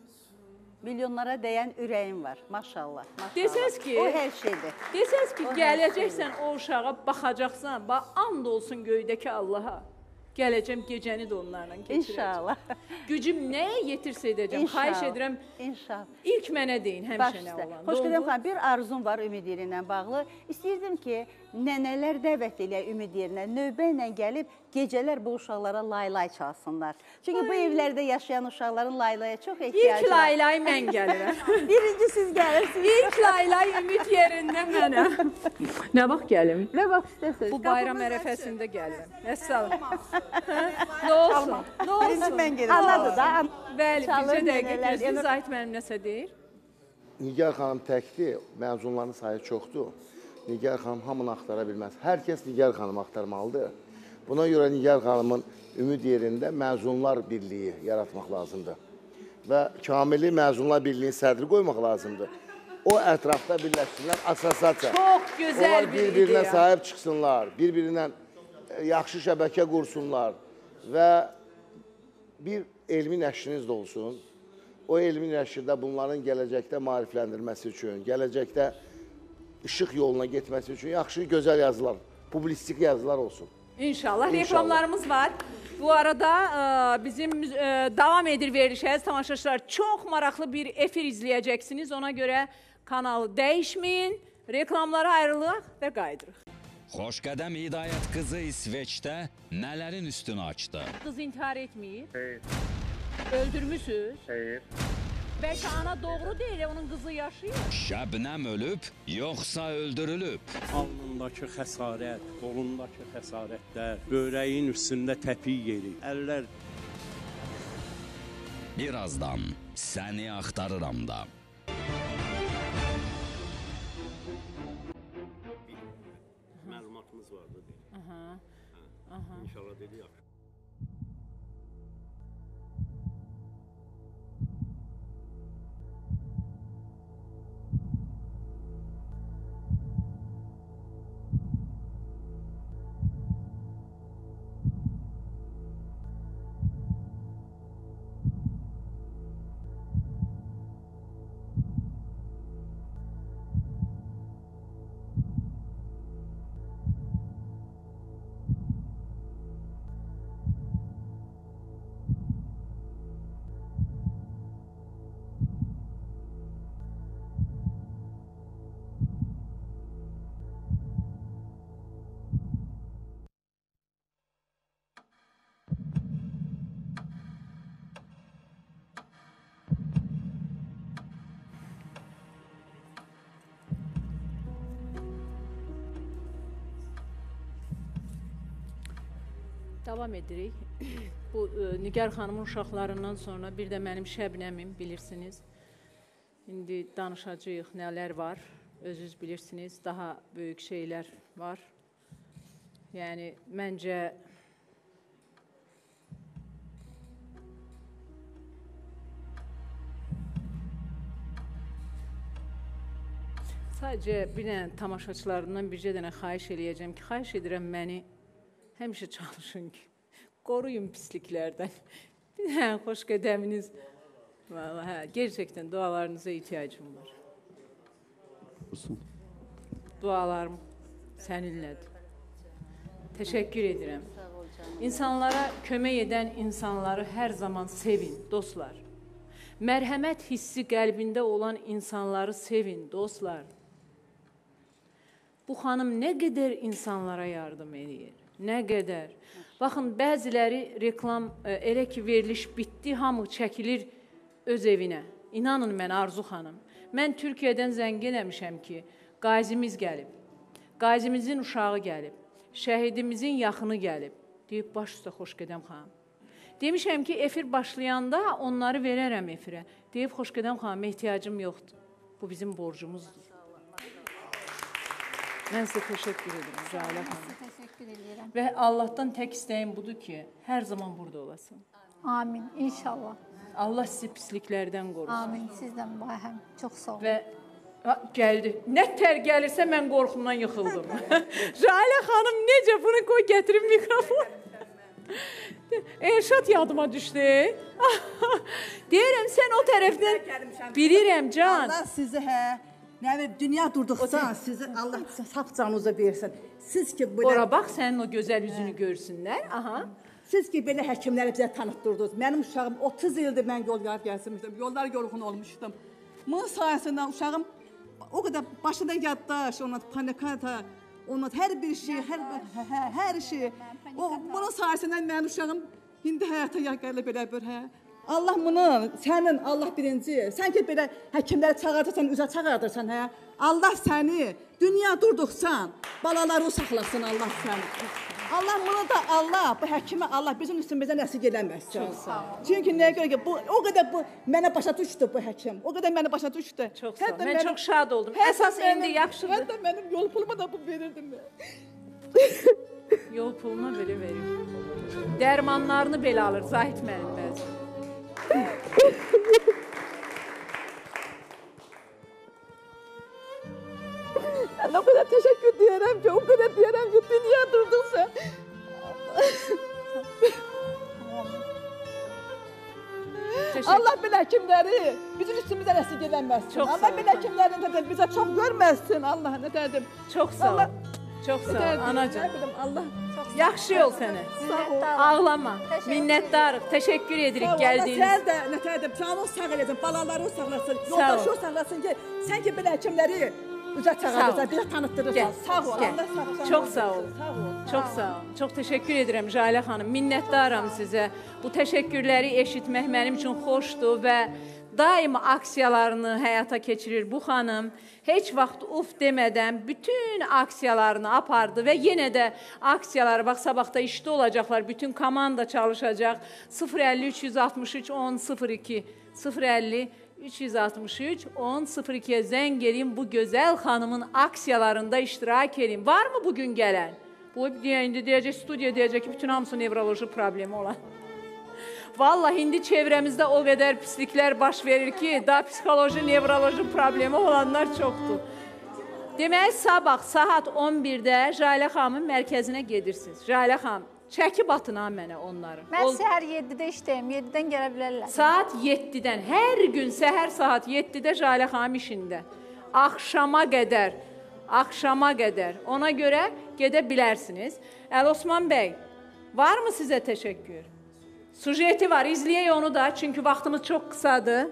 milyonlara dəyən ürəyim var, maşallah. Desəz ki, o hər şeydir. Desəz ki, gələcəksən o uşağa, baxacaqsan, and olsun göydəki Allaha. Gələcəm, gecəni də onlarla keçirəcəm. İnşallah. Gücüm nəyə yetirsə edəcəm, xahiş edirəm. İnşallah. İlk mənə deyin, həmişə nə olan. Xoş gedəm xanım, bir arzum var Ümid yerinə bağlı. İstəyirdim ki, nənələr dəvət eləyək Ümid yerinə, növbə ilə gəlib gecələr bu uşaqlara laylay çalsınlar. Çünki bu evlərdə yaşayan uşaqların laylaya çox ehtiyacı var. İlk laylay mən gəlirəm. Birinci siz gəlirsiniz. İlk laylay Ümid yerində mənəm. Nə vaxt gəlim? Nə vaxt istəsiniz? Bu bayram ərəfəsində gəlirəm. Əssalam. Nə olsun? Nə olsun? Mən gedim. Anladı da. Bəli, bircə dəqiqə gözünüz Zahid mənim nəsə deyir. Nigar xanım təkdir, məzunların sayı çoxdur. Nigar xanım hamını axtara bilməz. Hər kəs Nigar xanımı axtarmalıdır. Buna görə Nigar xanımın Ümid yerində məzunlar birliyi yaratmaq lazımdır. Və Kamili məzunlar birliyinin sədri qoymaq lazımdır. O ətrafda birləşsinlər, assosiasiya. Çox gözəl bir ideya. Onlar bir-birinə sahib çıxsınlar, bir-birindən yaxşı şəbəkə qursunlar və bir elmi nəşriniz də olsun. O elmi nəşrdə bunların gələcəkdə maarifləndirməsi üçün, gələcəkdə işıq yoluna getməsi üçün yaxşı, gözəl yazılar, publistik yazılar olsun. İnşallah. Reklamlarımız var. Bu arada bizim davam edir verilişə, tamaşaçılar, çox maraqlı bir efir izləyəcəksiniz. Ona görə kanalı dəyişməyin, reklamlara ayrılıq və qaydırıq. Xoşqədəm Hidayət qızı İsveçdə nələrin üstünü açdı? Qız intihar etməyib. Hayır. Öldürmüsünüz. Hayır. Bəlkə ana doğru deyil, onun qızı yaşayır. Şəbnəm ölüb, yoxsa öldürülüb? Alnındakı xəsarət, qolundakı xəsarətlər, börəyin üstündə təpik yeri, əllər... Birazdan səni axtarıram da. Məlumatımız vardı deyil. Aha. Aha. İnşallah dedi yaxşı. Davam edirik. Bu e, Nigar xanımın uşaqlarından sonra bir də mənim Şəbnəmim, bilirsiniz. İndi danışacağıq, nələr var, özünüz bilirsiniz, daha böyük şeylər var. Yəni, məncə sadəcə bir dənə tamaşaçılarından bircə dənə xahiş eləyəcəm ki, xahiş edirəm məni həmişə çalışın ki, qoruyun pisliklərdən. Bir hə, xoş qədəminiz. Vallahi, hə, gerçəkdən dualarınıza ihtiyacım var. Dualarım səninlədir. Təşəkkür edirəm. İnsanlara kömək edən insanları hər zaman sevin, dostlar. Mərhəmət hissi qəlbində olan insanları sevin, dostlar. Bu xanım nə qədər insanlara yardım edir. Nə qədər. Baxın, bəziləri reklam elə ki, veriliş bitdi, hamı çəkilir öz evinə. İnanın mən, Arzu xanım. Mən Türkiyədən zəng eləmişəm ki, qazimiz gəlib, qazimizin uşağı gəlib, şəhidimizin yaxını gəlib. Deyib, baş üstə xoş gedəm xanım. Demişəm ki, efir başlayanda onları verərəm efirə. Deyib, xoş gedəm xanım, ehtiyacım yoxdur. Bu bizim borcumuzdur. Mən sizə təşəkkür edirəm, Jalə xanım. Təşəkkür edirəm. Və Allahdan tək istəyim budur ki, hər zaman burada olasın. Amin, inşallah. Allah sizi pisliklərdən qorusun. Amin, sizdən bayhəm. Çox sağ olun. Və ha, gəldi. Nə tər gəlirsə mən qorxumdan yıxıldım. Jalə xanım, necə bunu qoy gətirin mikrofon. Elşad yadıma düşdü. Deyirəm, sən o tərəfdən bilirəm, can. Allah sizi, hə, nə bilir, dünya durduqsa, sizi Allah saf canınıza versin. Siz ki, belə... Ora bax, sənin o gözəl yüzünü görsünlər. Aha. Siz ki, belə həkimləri bizə tanıtdırdınız. Mənim uşağım otuz ildir mən yol yar gəlsinmişdim. Yollar yorğun olmuşdum. Bunun sayəsində uşağım o qədər başında yaddaş, ona panikata, ona hər bir şey, hər, hər, hər şey. O, bunun sayəsində mənim uşağım indi həyata gəlib belə bir, hə. Allah bunu, sənin, Allah birinci, sən ki, belə həkimləri çağırdırsan, üzə çağırdırsan, hə. Allah səni, dünya durduqsan, balaları saxlasın Allah səni. Allah bunu da Allah, bu həkimi Allah bizim üstümüzə nəsib eləməsin. Çox sağ ol. Çünki nəyə görə ki, bu, o qədər bu, mənə başa düşdü bu həkim. O qədər mənə başa düşdü. Çox sağ ol. Mən çox şad oldum. Əsas indi yaxşıdır. Hətta mənim yol pulumu da bu verirdim mən. Yol puluna belə verir. Dərmanlarını belə alır, Zahid mənim bəzi. Ben o kadar teşekkür diyerem ki, o kadar diyerem ki dünya durduksa. Allah belə həkimləri bizim üstümüzə rəsiq eləməsin. Allah belə həkimlərin bizə çox görməsin. Allah nə dedim. Çox sağ ol. Çox sağ ol, anacığım. Allah. Yaxşı yol sənə. Ağlama. Minnətdarıq. Təşəkkür edirik gəldiyiniz. Sən də nə dedim, canın sağ eləsin, balaların sağlasın, yoldaşın sağlasın ki, sən ki belə həkimləri üzə çağırırsan, bizə tanıtdırırsan. Sağ ol, Allah sağ ol. Çox sağ ol. Çox sağ ol. Çox təşəkkür edirəm Jalə xanım. Minnətdaram sizə. Bu təşəkkürləri eşitmək mənim üçün xoşdur və daima aksiyalarını həyata keçirir bu xanım. Heç vaxt uf demədən bütün aksiyalarını apardı və yenə də aksiyaları, bax sabahda işdə olacaqlar, bütün komanda çalışacaq. sıfır əlli üç yüz altmış üç on sıfır iki sıfır əlli üç yüz altmış üç on sıfır ikiyə zəng edin, bu gözəl xanımın aksiyalarında iştirak edin. Var mı bugün gələn? Bu indi deyəcək, studiya deyəcək ki, bütün hamısı nevroloji problemi olan. Vallahi indi çevrəmizdə o qədər pisliklər baş verir ki, daha psixoloji, nevroloji problemi olanlar çoxdur. Deməli, sabah saat on birdə Jalə xanımın mərkəzinə gedirsiniz. Jalə xanım, çəkib atın ha mənə onları. Mən Ol... səhər yeddidə işdəyim, yeddidən gələ bilərlər. Saat yeddidən, hər gün səhər saat yeddidə Jalə xanım işində. Axşama qədər, axşama qədər. Ona görə gedə bilərsiniz. Əl Osman bəy, varmı sizə təşəkkür? Sujeti var, izləyək onu da, çünki vaxtımız çox qısadır.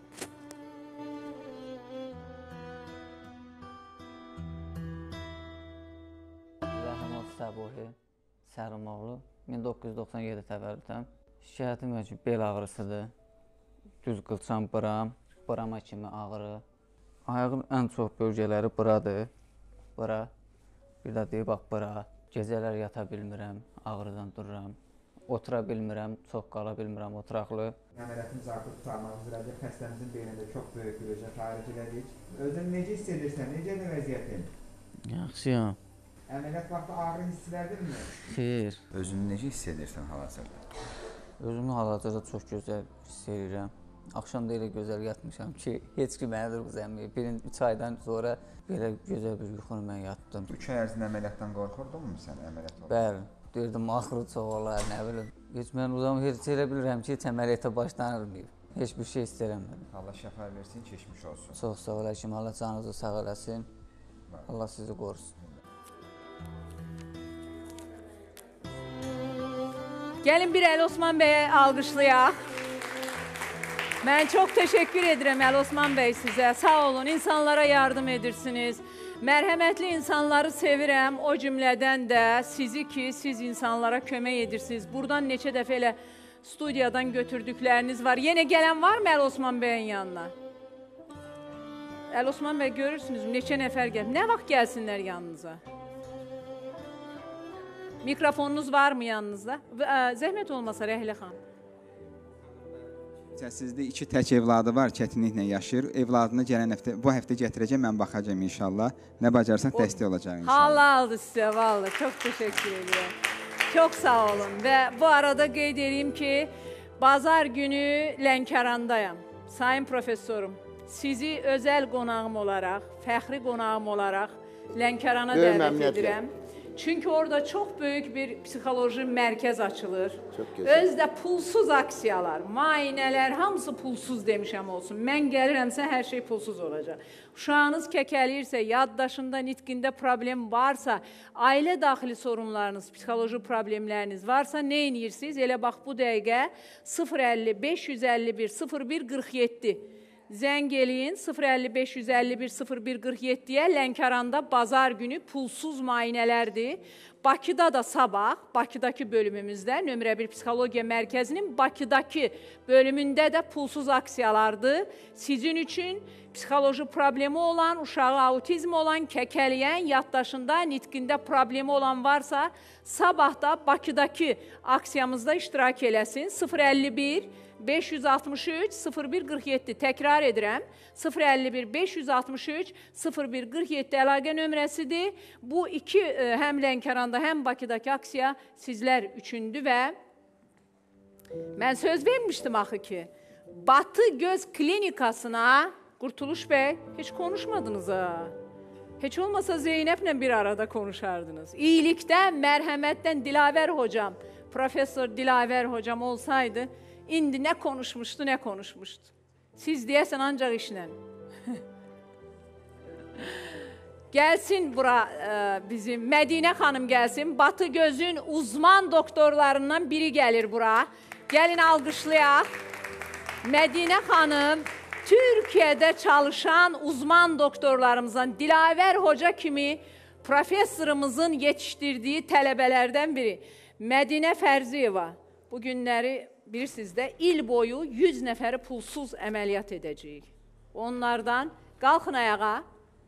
Rəhmət Səbuhi Sərimoğlu, min doqquz yüz doxsan yeddi təvəllüdəm. Şikayətim ki, bel ağrısıdır, düz qılçam buram, burama kimi ağrı. Ayağın ən çox bölgələri buradır, bura, bir də deyib, bax, bura. Gecələr yata bilmirəm, ağrıdan dururam. Otura bilmirəm, çox qala bilmirəm oturaqlı. Əməliyyatımız artıq tutarmaq üzrədir. Xəstəmizin beynində çox böyük bir özə tarif elədik. Özün necə hiss edirsən? Necədir vəziyyətin? Yaxşıyam. Əməliyyat vaxtı ağrı hiss edildinmi? Xeyr. Özünü necə hiss edirsən hal-hazırda? Özümü hal-hazırda çox gözəl hiss edirəm. Axşam da elə gözəl yatmışam ki, heç ki mənə durğuzəməyib. Birin üç aydan sonra belə gözəl bir yuxunu mən yatdım. üç ay ərzində əməliyyatdan qorxurdunmu sən əməliyyat oldu? Bəli. Deyirdim, axırı çox olar, nə bilim. Heç mən uzam heç elə bilirəm ki, heç əməliyyata başlanılmayıb. Heç bir şey istərəmədim. Allah şəfa versin, keçmiş olsun. Çox sağ olasın, Allah canınızı sağ eləsin. Allah sizi qorusun. Gəlin bir Əli Osman bəyə alqışlayaq. Mən çox təşəkkür edirəm Əli Osman bəy sizə. Sağ olun, insanlara yardım edirsiniz. Mərhəmətli insanları sevirəm, o cümlədən də sizi ki, siz insanlara kömək edirsiniz. Buradan neçə dəfə elə studiyadan götürdükləriniz var. Yenə gələn var mı Əli Osman bəyin yanına? Əli Osman bəy görürsünüz, neçə nəfər gəlib. Nə vaxt gəlsinlər yanınıza? Mikrofonunuz var mı yanınızda? Zəhmət olmasa Rəhlə xan. Sizdə iki tək evladı var, çətinliklə yaşayır. Evladını gələn həftə, bu həftə gətirəcəm, mən baxacağım inşallah. Nə bacarsaq dəstək olacaq inşallah. Halaldır sizə, vallahi. Çox təşəkkür edirəm. Çox sağ olun. Və bu arada qeyd edeyim ki, bazar günü Lənkərandayam. Sayın professorum, sizi özəl qonağım olaraq, fəxri qonağım olaraq Lənkərana dəvət edirəm. Çünki orada çox böyük bir psixoloji mərkəz açılır. Özdə pulsuz aksiyalar, müayinələr, hamısı pulsuz demişəm olsun. Mən gəlirəmsə, hər şey pulsuz olacaq. Uşağınız kəkəliyirsə, yaddaşında, nitqində problem varsa, ailə daxili sorunlarınız, psixoloji problemləriniz varsa, nə edirsiniz? Elə bax, bu dəqiqə sıfır əlli beş yüz əlli bir sıfır bir qırx yeddi zəng eləyin, sıfır əlli beş yüz əlli bir sıfır bir qırx yeddiyə Lənkəranda bazar günü pulsuz müayinələrdir. Bakıda da sabah, Bakıdakı bölümümüzdə, nömrə bir psixologiya mərkəzinin Bakıdakı bölümündə də pulsuz aksiyalardır. Sizin üçün psixoloji problemi olan, uşağı autizm olan, kəkəliyən, yaddaşında, nitqində problemi olan varsa, sabah da Bakıdakı aksiyamızda iştirak eləsin. sıfır əlli bir beş yüz altmış üç sıfır bir qırx yeddi. Təkrar edirəm. sıfır əlli bir beş yüz altmış üç sıfır bir qırx yeddi əlaqə nömrəsidir. Bu iki həm Lənkəranda, həm Bakıdakı aksiya sizlər üçündür və mən söz vermişdim axı ki, Batı Göz Klinikasına Qurtuluş bəy, heç konuşmadınız ha. Heç olmasa Zeynəblə bir arada konuşardınız. İyilikdən, mərhəmətdən Dilavər hocam, Professor Dilavər hocam olsaydı, indi nə konuşmuşdu, nə konuşmuşdu. Siz deyəsən ancaq işlə. Gəlsin bura ə, bizim Mədinə xanım gəlsin. Batı Gözün uzman doktorlarından biri gəlir bura. Gəlin alqışlayaq. Mədinə xanım Türkiyədə çalışan uzman doktorlarımızdan Dilavər hoca kimi professorumuzun yetişdirdiyi tələbələrdən biri. Mədinə Fərziyeva bu günləri bilirsiniz də il boyu yüz nəfəri pulsuz əməliyyat edəcəyik. Onlardan qalxın ayağa.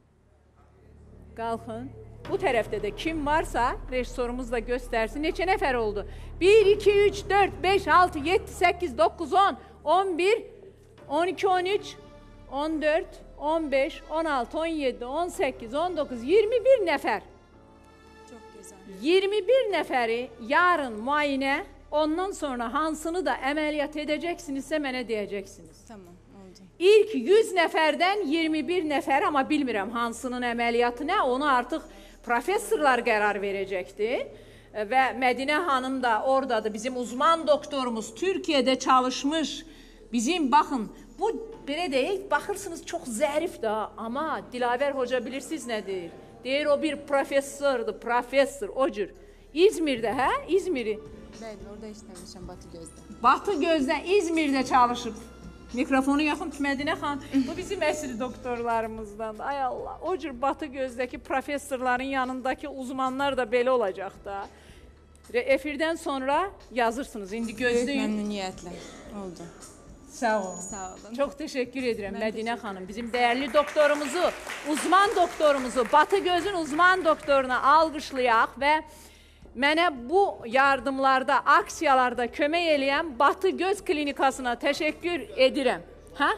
Qalxın. Bu tərəfdə də kim varsa rejissorumuz da göstərsin. Neçə nəfər oldu? bir, iki, üç, dörd, beş, altı, yeddi, səkkiz, doqquz, on, on bir, on iki, on üç, on dörd, on beş, on altı, on yeddi, on səkkiz, on doqquz, iyirmi bir nəfər. Çox gözəl. iyirmi bir nəfəri yarın müayinə, ondan sonra hansını da əməliyyat edəcəksinizsə mənə deyəcəksiniz. Tamam, oldu. İlk yüz nəfərdən iyirmi bir nəfər, amma bilmirəm hansının əməliyyatı nə, onu artıq professorlar qərar verəcəkdir. Və Mədinə xanım da oradadır, bizim uzman doktorumuz, Türkiyədə çalışmış, bizim baxın, bu belə deyil, baxırsınız çox zərif da, amma Dilavər hoca bilirsiniz nə deyir? Deyir o bir professordur, professor, o cür. İzmirdə, hə? İzmiri. Bəli, orada işləmişəm Batı Gözdə. Batı Gözdə, İzmirdə çalışıb. Mikrofonu yaxın Mədinə xan, bu bizim əsl doktorlarımızdan. Ay Allah, o cür Batı Gözdəki professorların yanındakı uzmanlar da belə olacaq da. Efirdən sonra yazırsınız, indi gözləyin. Böyük məmnuniyyətlə, oldu. Sağ olun. Sağ olun. Çox təşəkkür edirəm Mədinə xanım. Bizim dəyərli doktorumuzu, uzman doktorumuzu, Batı Gözün uzman doktoruna alqışlayaq və mənə bu yardımlarda, aksiyalarda kömək eləyən Batı Göz Klinikasına təşəkkür edirəm. Hə?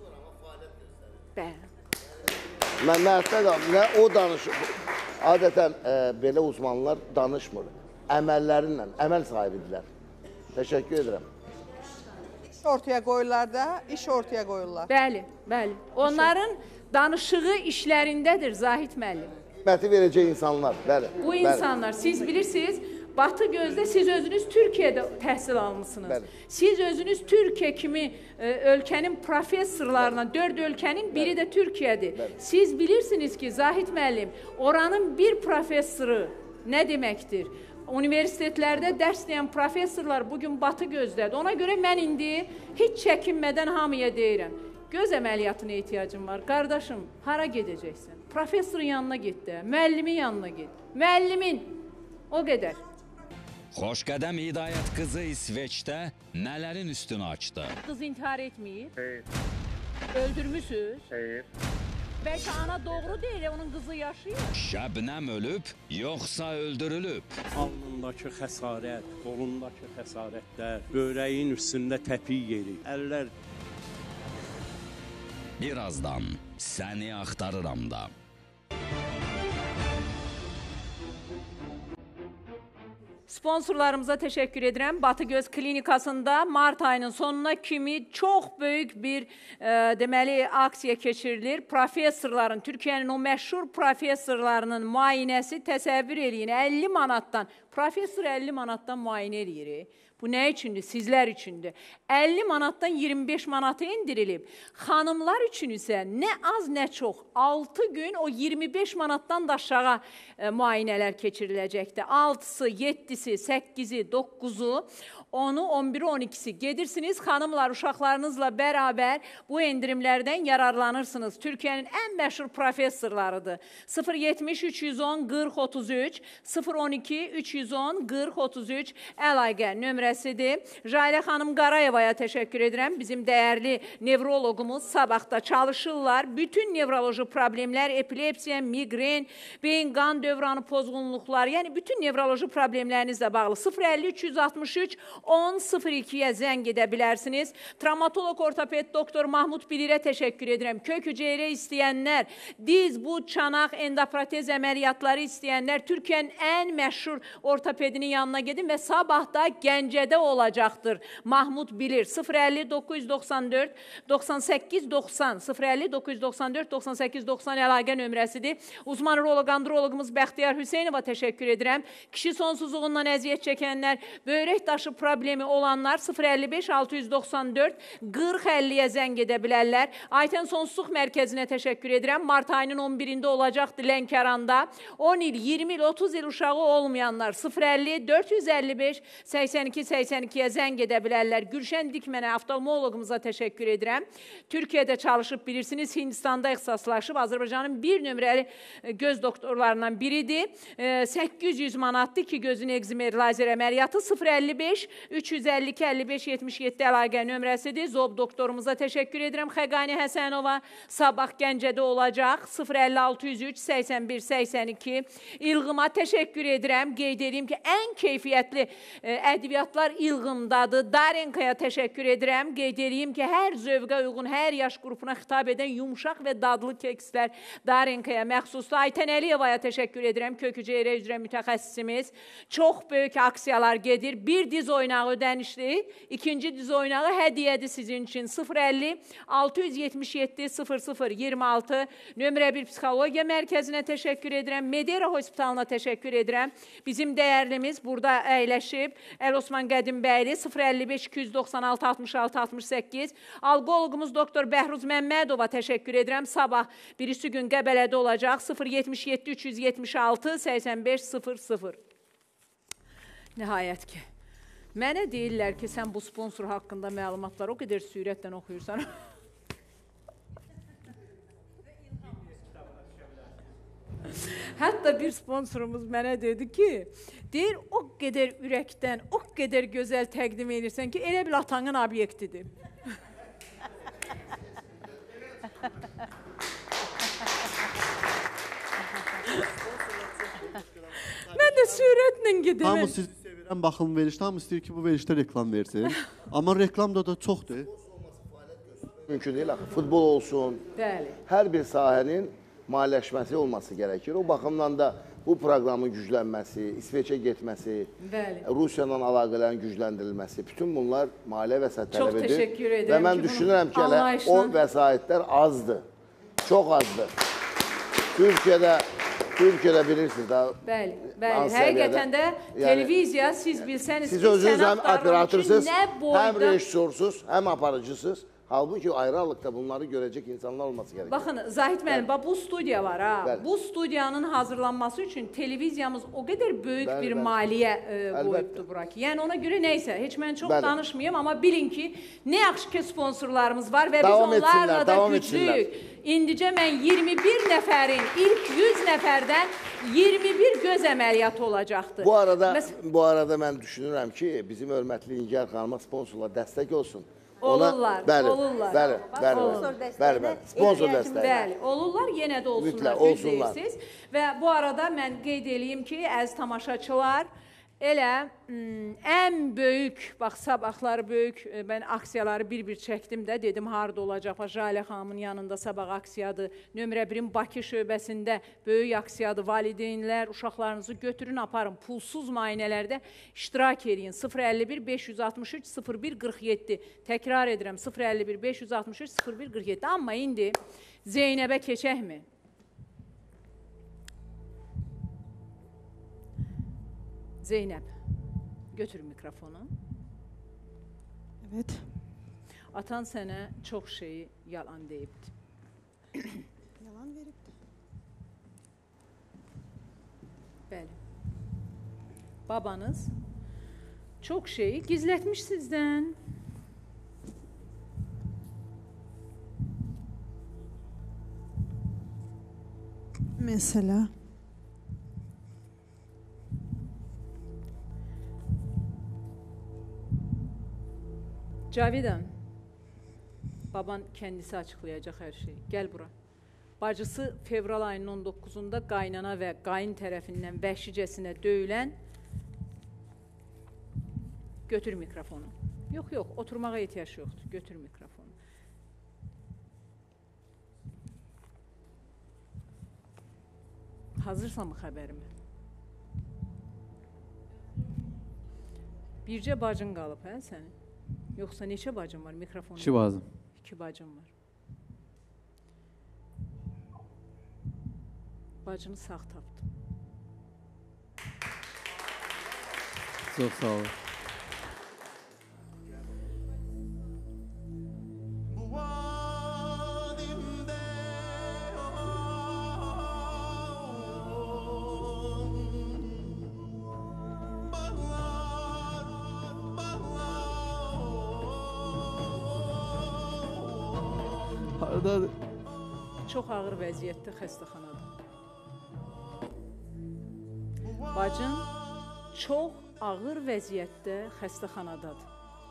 Bəli. Mən məsləhət, o danışır. Adətən e, belə uzmanlar danışmır. Əməllərinlə, əməl sahibidirlər. Təşəkkür edirəm. İş ortaya qoyurlar da, iş ortaya qoyurlar. Bəli, bəli. Onların danışığı işlərindədir Zahid müəllim. Hikməti verəcək insanlar, bəli. Bu bəli. insanlar, siz bilirsiniz, Batı Gözdə siz özünüz Türkiyədə təhsil almışsınız. Bəli. Siz özünüz Türkiyə kimi e, ölkənin professorlarına, dörd ölkənin biri də Türkiyədir. Bəli. Siz bilirsiniz ki, Zahid müəllim, oranın bir professoru nə deməkdir? Universitetlərdə dərs deyən professorlar bugün Batı Gözdədir. Ona görə mən indi heç çəkinmədən hamıya deyirəm. Göz əməliyyatına ehtiyacım var. Qardaşım, hara gedəcəksən? Professorun yanına getdi, müəllimin yanına getdi. Müəllimin, o qədər. Xoşqədəm Hidayət qızı İsveçdə nələrin üstünü açdı? Qız intihar etməyib. Xeyr. Öldürmüsünüz. Xeyr. Bəlkə ana doğru deyil, onun qızı yaşayır. Şəbnəm ölüb, yoxsa öldürülüb? Alnındakı xəsarət, qolundakı xəsarətlər, börəyin üstündə təpik yeri, əllər... Birazdan səni axtarıram da. Sponsorlarımıza təşəkkür edirəm. Batı Göz Klinikasında mart ayının sonuna kimi çox böyük bir e, deməli aksiya keçirilir. Professorların, Türkiyənin o məşhur professorlarının müayinəsi təsəvvür eləyin. əlli manatdan, professor əlli manatdan müayinə eləyir. Bu nə üçündür? Sizlər üçündür. əlli manatdan iyirmi beş manata indirilib. Xanımlar üçün isə nə az nə çox altı gün o iyirmi beş manatdan da aşağı e, müayinələr keçiriləcəkdir. altısı, yeddisi, səkkizi, dokkuzu, onu, on biri, on ikisi gedirsiniz. Xanımlar, uşaqlarınızla bərabər bu endirimlərdən yararlanırsınız. Türkiyənin ən məşhur professorlarıdır. sıfır yetmiş üç yüz on qırx otuz üç, sıfır on iki üç yüz on qırx otuz üç əlaqə nömrəsidir. Jailə xanım Qarayevaya təşəkkür edirəm. Bizim dəyərli nevrologumuz sabahda çalışırlar. Bütün nevroloji problemlər, epilepsiya, migren, beyin qan dövranı pozğunluqları, yəni bütün nevroloji problemlərinizlə bağlı sıfır əlli üç yüz altmış üç on sıfır ikiyə zəng edə bilərsiniz. Travmatolog ortoped doktor Mahmud Bilirə təşəkkür edirəm. Kök hüceyrə istəyənlər, diz, bu çanaq, endoprotez əməliyyatları istəyənlər Türkiyənin ən məşhur ortopedinin yanına gedin və sabah da Gəncədə olacaqdır. Mahmud Bilir sıfır əlli doqquz yüz doxsan dörd doxsan səkkiz doxsan sıfır əlli doqquz yüz doxsan dörd doxsan səkkiz doxsan əlaqə nömrəsidir. Uzman uroloq andrologumuz Bəxtiyar Hüseynova təşəkkür edirəm. Kişi sonsuzluğundan əziyyət çəkənlər, böyrək daşı problemi olanlar sıfır əlli beş altı yüz doxsan dörd qırx əlliyə zəng edə bilərlər. Aytən Sonsuzluq Mərkəzinə təşəkkür edirəm. Mart ayının on birində olacaqdır Lənkəranda. on il, iyirmi il, otuz il uşağı olmayanlar sıfır əlli dörd yüz əlli beş səksən iki səksən ikiyə zəng edə bilərlər. Gülşən Dikmənə, oftalmoloqumuza təşəkkür edirəm. Türkiyədə çalışıb bilirsiniz, Hindistanda ixtisaslaşıb Azərbaycanın bir nömrəli göz doktorlarından biridir. səkkiz yüz manatdır ki, gözün ekzimer lazer əməliyyatı sıfır əlli beş üç yüz əlli iki əlli beş yetmiş yeddi əlaqə nömrəsidir. Zob doktorumuza təşəkkür edirəm. Xəqani Həsənova sabah Gəncədə olacaq. sıfır əlli altı yüz üç səksən bir səksən iki. İlğıma təşəkkür edirəm. Qeyd edeyim ki, ən keyfiyyətli e, ədviyyatlar İlğımdadır. Darenkaya təşəkkür edirəm. Qeyd edeyim ki, hər zövqə uyğun, hər yaş qrupuna xitab edən yumuşaq və dadlı kekslər Darenkaya məxsusdur. Aytən Əliyevaya təşəkkür edirəm. Kök hüceyrə üzrə mütəxəssisimiz. Çox böyük aksiyalar gedir. Bir diz oynağı ödənişli, ikinci diz oynağı hədiyyədir sizin üçün. sıfır əlli altı yüz yetmiş yeddi sıfır sıfır iyirmi altı nömrə bir psixologiya mərkəzinə təşəkkür edirəm. Medera Hospitalına təşəkkür edirəm. Bizim dəyərlimiz burada əyləşib. Əl Osman Qədimbəli sıfır əlli beş iki yüz doxsan altı altmış altı altmış səkkiz. Alqoloqumuz doktor Bəhruz Məmmədova təşəkkür edirəm. Sabah birisi gün Qəbələdə olacaq. sıfır yetmiş yeddi üç yüz yetmiş altı səksən beş sıfır sıfır. Nəhayət ki, mənə deyirlər ki, sən bu sponsor haqqında məlumatları o qədər sürətlə oxuyursan. Hətta bir sponsorumuz mənə dedi ki, deyir, o qədər ürəkdən, o qədər gözəl təqdim edirsən ki, elə bil atanın obyektidir. Mən də sürətlə gedirəm. Hamı sizi sevirəm, baxın verilişdə, hamı istəyir ki, bu verilişdə reklam versin. Amma reklamda da çoxdur. Mümkün deyil, axı. Futbol olsun, Bəli. hər bir sahənin maliyyələşməsi olması gərəkir. O baxımdan da bu proqramın güclənməsi, İsveçə getməsi, Bəli. Rusiyanın əlaqələrin gücləndirilməsi, bütün bunlar maliyyə vəsait tələb Çox edir. təşəkkür edirəm Və mən ki, düşünürəm ki, hələ anlayışla... o vəsaitlər azdır, çox azdır. Türkiyədə, Türkiyədə bilirsiniz da. Bəli, bəli. Həqiqətən də televiziya, siz bilsəniz siz ki, özünüz sən həm axtarmaq üçün operatorsuz, nə boyda... həm rejissorsuz, həm aparıcısız. Halbuki ayrı-ayrılıqda bunları görəcək insanlar olması gerekir. Baxın, Zahid müəllim, bax bu studiya var ha. Bəli. Bu studiyanın hazırlanması üçün televiziyamız o qədər böyük Bəli, bir bəli. maliyyə e, Əlbəttə. qoyubdur bura ki. Yəni ona görə nəysə, heç mən çox Bəli. danışmayım, amma bilin ki, nə yaxşı ki sponsorlarımız var və biz Davam etsinlər, onlarla da davam güclüyük. İndicə mən iyirmi bir nəfərin, ilk yüz nəfərdən iyirmi bir göz əməliyyatı olacaqdır. Bu arada Məs bu arada mən düşünürəm ki, bizim hörmətli Nigar xanıma sponsorlar dəstək olsun. Olurlar, bəli, olurlar. Bəli, bəli, Sponsor bəli, bəli, bəli, sponsor dəstəyi. Bəli, olurlar, yenə də olsunlar, Mütləq, olsunlar. düzdəyirsiniz. Və bu arada mən qeyd edeyim ki, əziz tamaşaçılar, elə m, ən böyük, bax sabahları böyük, e, mən aksiyaları bir-bir çəkdim də, dedim harada olacaq, bax Jalə xanımın yanında sabah aksiyadır, nömrə birin Bakı şöbəsində böyük aksiyadır, valideynlər, uşaqlarınızı götürün, aparın, pulsuz müayinələrdə iştirak edin, sıfır əlli bir beş yüz altmış üç sıfır bir qırx yeddi, təkrar edirəm, sıfır əlli bir beş yüz altmış üç sıfır bir qırx yeddi, amma indi Zeynəbə keçəkmi? Zeynəb, götür mikrofonu. Evet. Atan sənə çox şeyi yalan deyibdi. Yalan veribdi. Bəli. Babanız çox şeyi gizlətmiş sizdən. Mesela Cavidan, baban kendisi açıklayacak her şeyi. Gel bura. Bacısı fevral ayının on doqquzunda qaynana və qayın tərəfindən vəhşicəsinə döyülən. Götür mikrofonu. Yox, yox, oturmağa ehtiyac yoxdur. Götür mikrofonu. Hazırsan mı xəbərimə? Bircə bacın qalıb, hə, sənin? Yoxsa neçə bacın var? Mikrofonu. İki bacım. İki bacım var. Bacını sağ tapdım. Çok sağ olun. Haradadır? Çox ağır vəziyyətdə xəstəxanada. Bacın çox ağır vəziyyətdə xəstəxanadadır.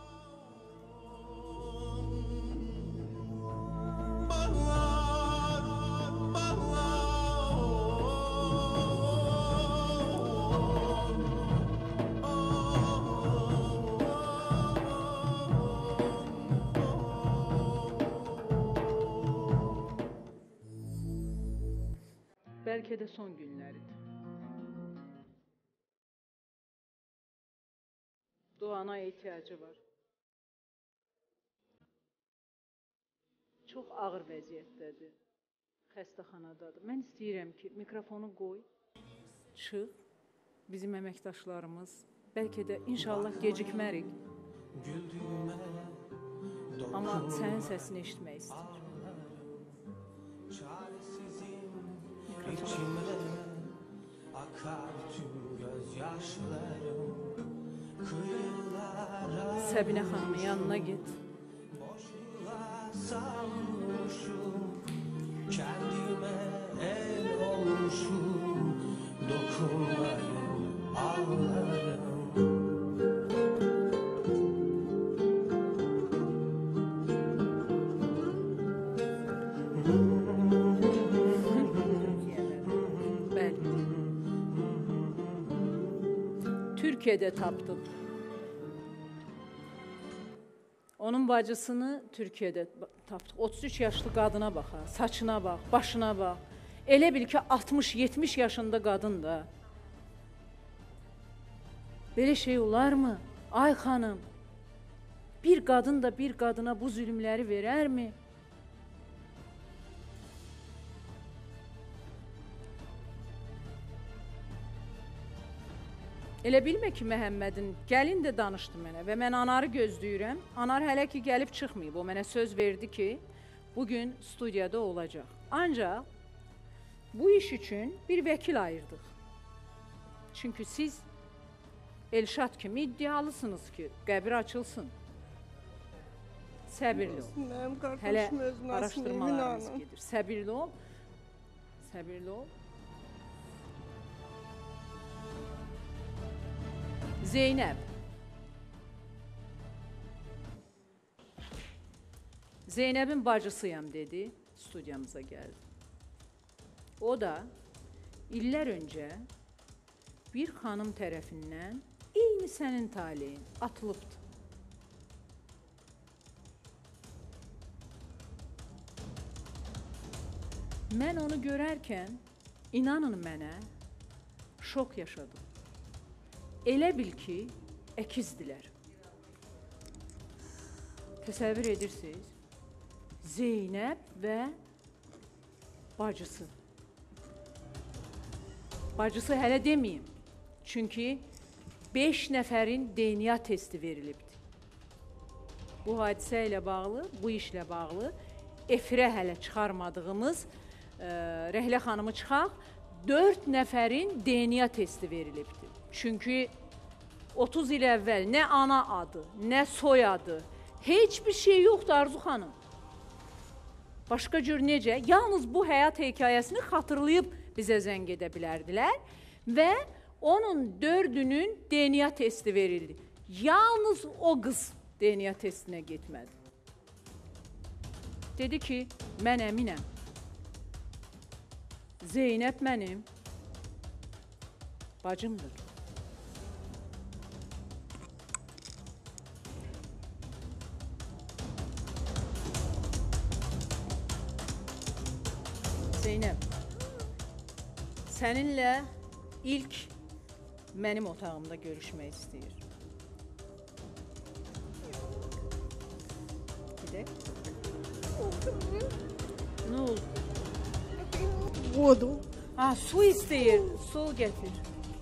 Bəlkə də son günləridir. Duana ehtiyacı var. Çox ağır vəziyyətdədir. Xəstəxanadadır. Mən istəyirəm ki, mikrofonu qoy, çıx. Bizim əməkdaşlarımız, bəlkə də inşallah gecikmərik. Amma sənin səsini eşitmək istəyir. İçime akar tüm gözyaşlarım kıyılara Səbinə xanımın yanına get. boşluğa sarmışım kendime el olmuşum dokunmayın ağlarım Türkiye'de tapdım. Onun bacısını Türkiye'de tapdık. otuz üç yaşlı qadına bax, saçına bax, başına bax. Elə bil ki altmış yetmiş yaşında qadın da. Belə şey olar mı? Ay xanım, bir qadın da bir qadına bu zülmləri verərmi? Elə bilmə ki, Məhəmmədin gəlin də danışdı mənə və mən Anarı gözləyirəm. Anar hələ ki gəlib çıxmayıb. O mənə söz verdi ki, bugün studiyada olacaq. Ancaq bu iş üçün bir vəkil ayırdıq. Çünki siz Elşad kimi iddialısınız ki, qəbir açılsın. Səbirli ol. Mənim Hələ qardaşım öz nəsimi, araşdırmalarımız Emin gedir. Səbirli ol. Səbirli ol. Zeynəb. Zeynəbin bacısıyam dedi, studiyamıza gəldi. O da illər öncə bir xanım tərəfindən eyni sənin taleyin atılıbdır. Mən onu görərkən, inanın mənə, şok yaşadım. Elə bil ki, əkizdilər. Təsəvvür edirsiniz, Zeynəb və bacısı. Bacısı hələ deməyim, çünki beş nəfərin D N A testi verilibdir. Bu hadisə ilə bağlı, bu işlə bağlı efirə hələ çıxarmadığımız e, Rəhlə xanımı çıxaq, dörd nəfərin D N A testi verilibdir. Çünki otuz il əvvəl nə ana adı, nə soyadı, heç bir şey yoxdur Arzu xanım. Başqa cür necə? Yalnız bu həyat hekayəsini xatırlayıb bizə zəng edə bilərdilər və onun dördünün D N A testi verildi. Yalnız o qız D N A testinə getmədi. Dedi ki, mən əminəm. Zeynəb mənim bacımdır. Zeynəb, səninlə ilk mənim otağımda görüşmək istəyir. Gidək. Nə oldu? Vodu. Ha, su istəyir, su gətir.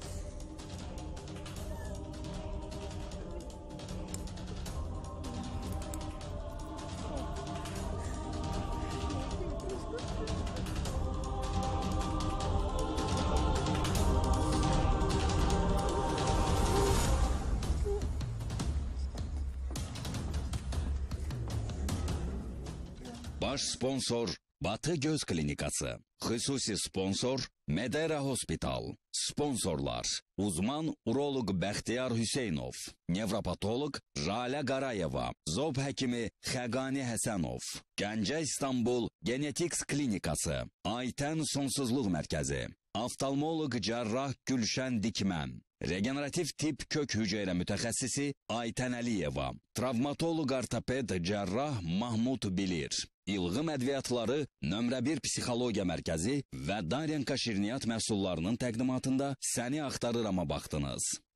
Baş sponsor Batı Göz Klinikası. Xüsusi sponsor Medera Hospital. Sponsorlar uzman uroloq Bəxtiyar Hüseynov, nevropatoloq Jalə Qarayeva, zob həkimi Xəqani Həsənov, Gəncə İstanbul Genetiks Klinikası, Aytən Sonsuzluq Mərkəzi, oftalmoloq cərrah Gülşən Dikmən, regenerativ tip kök hüceyrə mütəxəssisi Aytən Əliyeva, travmatoloq ortoped cərrah Mahmud Bilir, İlğım ədviyyatları nömrə bir psixologiya mərkəzi və Daryanka şirniyyat məhsullarının təqdimatında səni axtarırama baxdınız.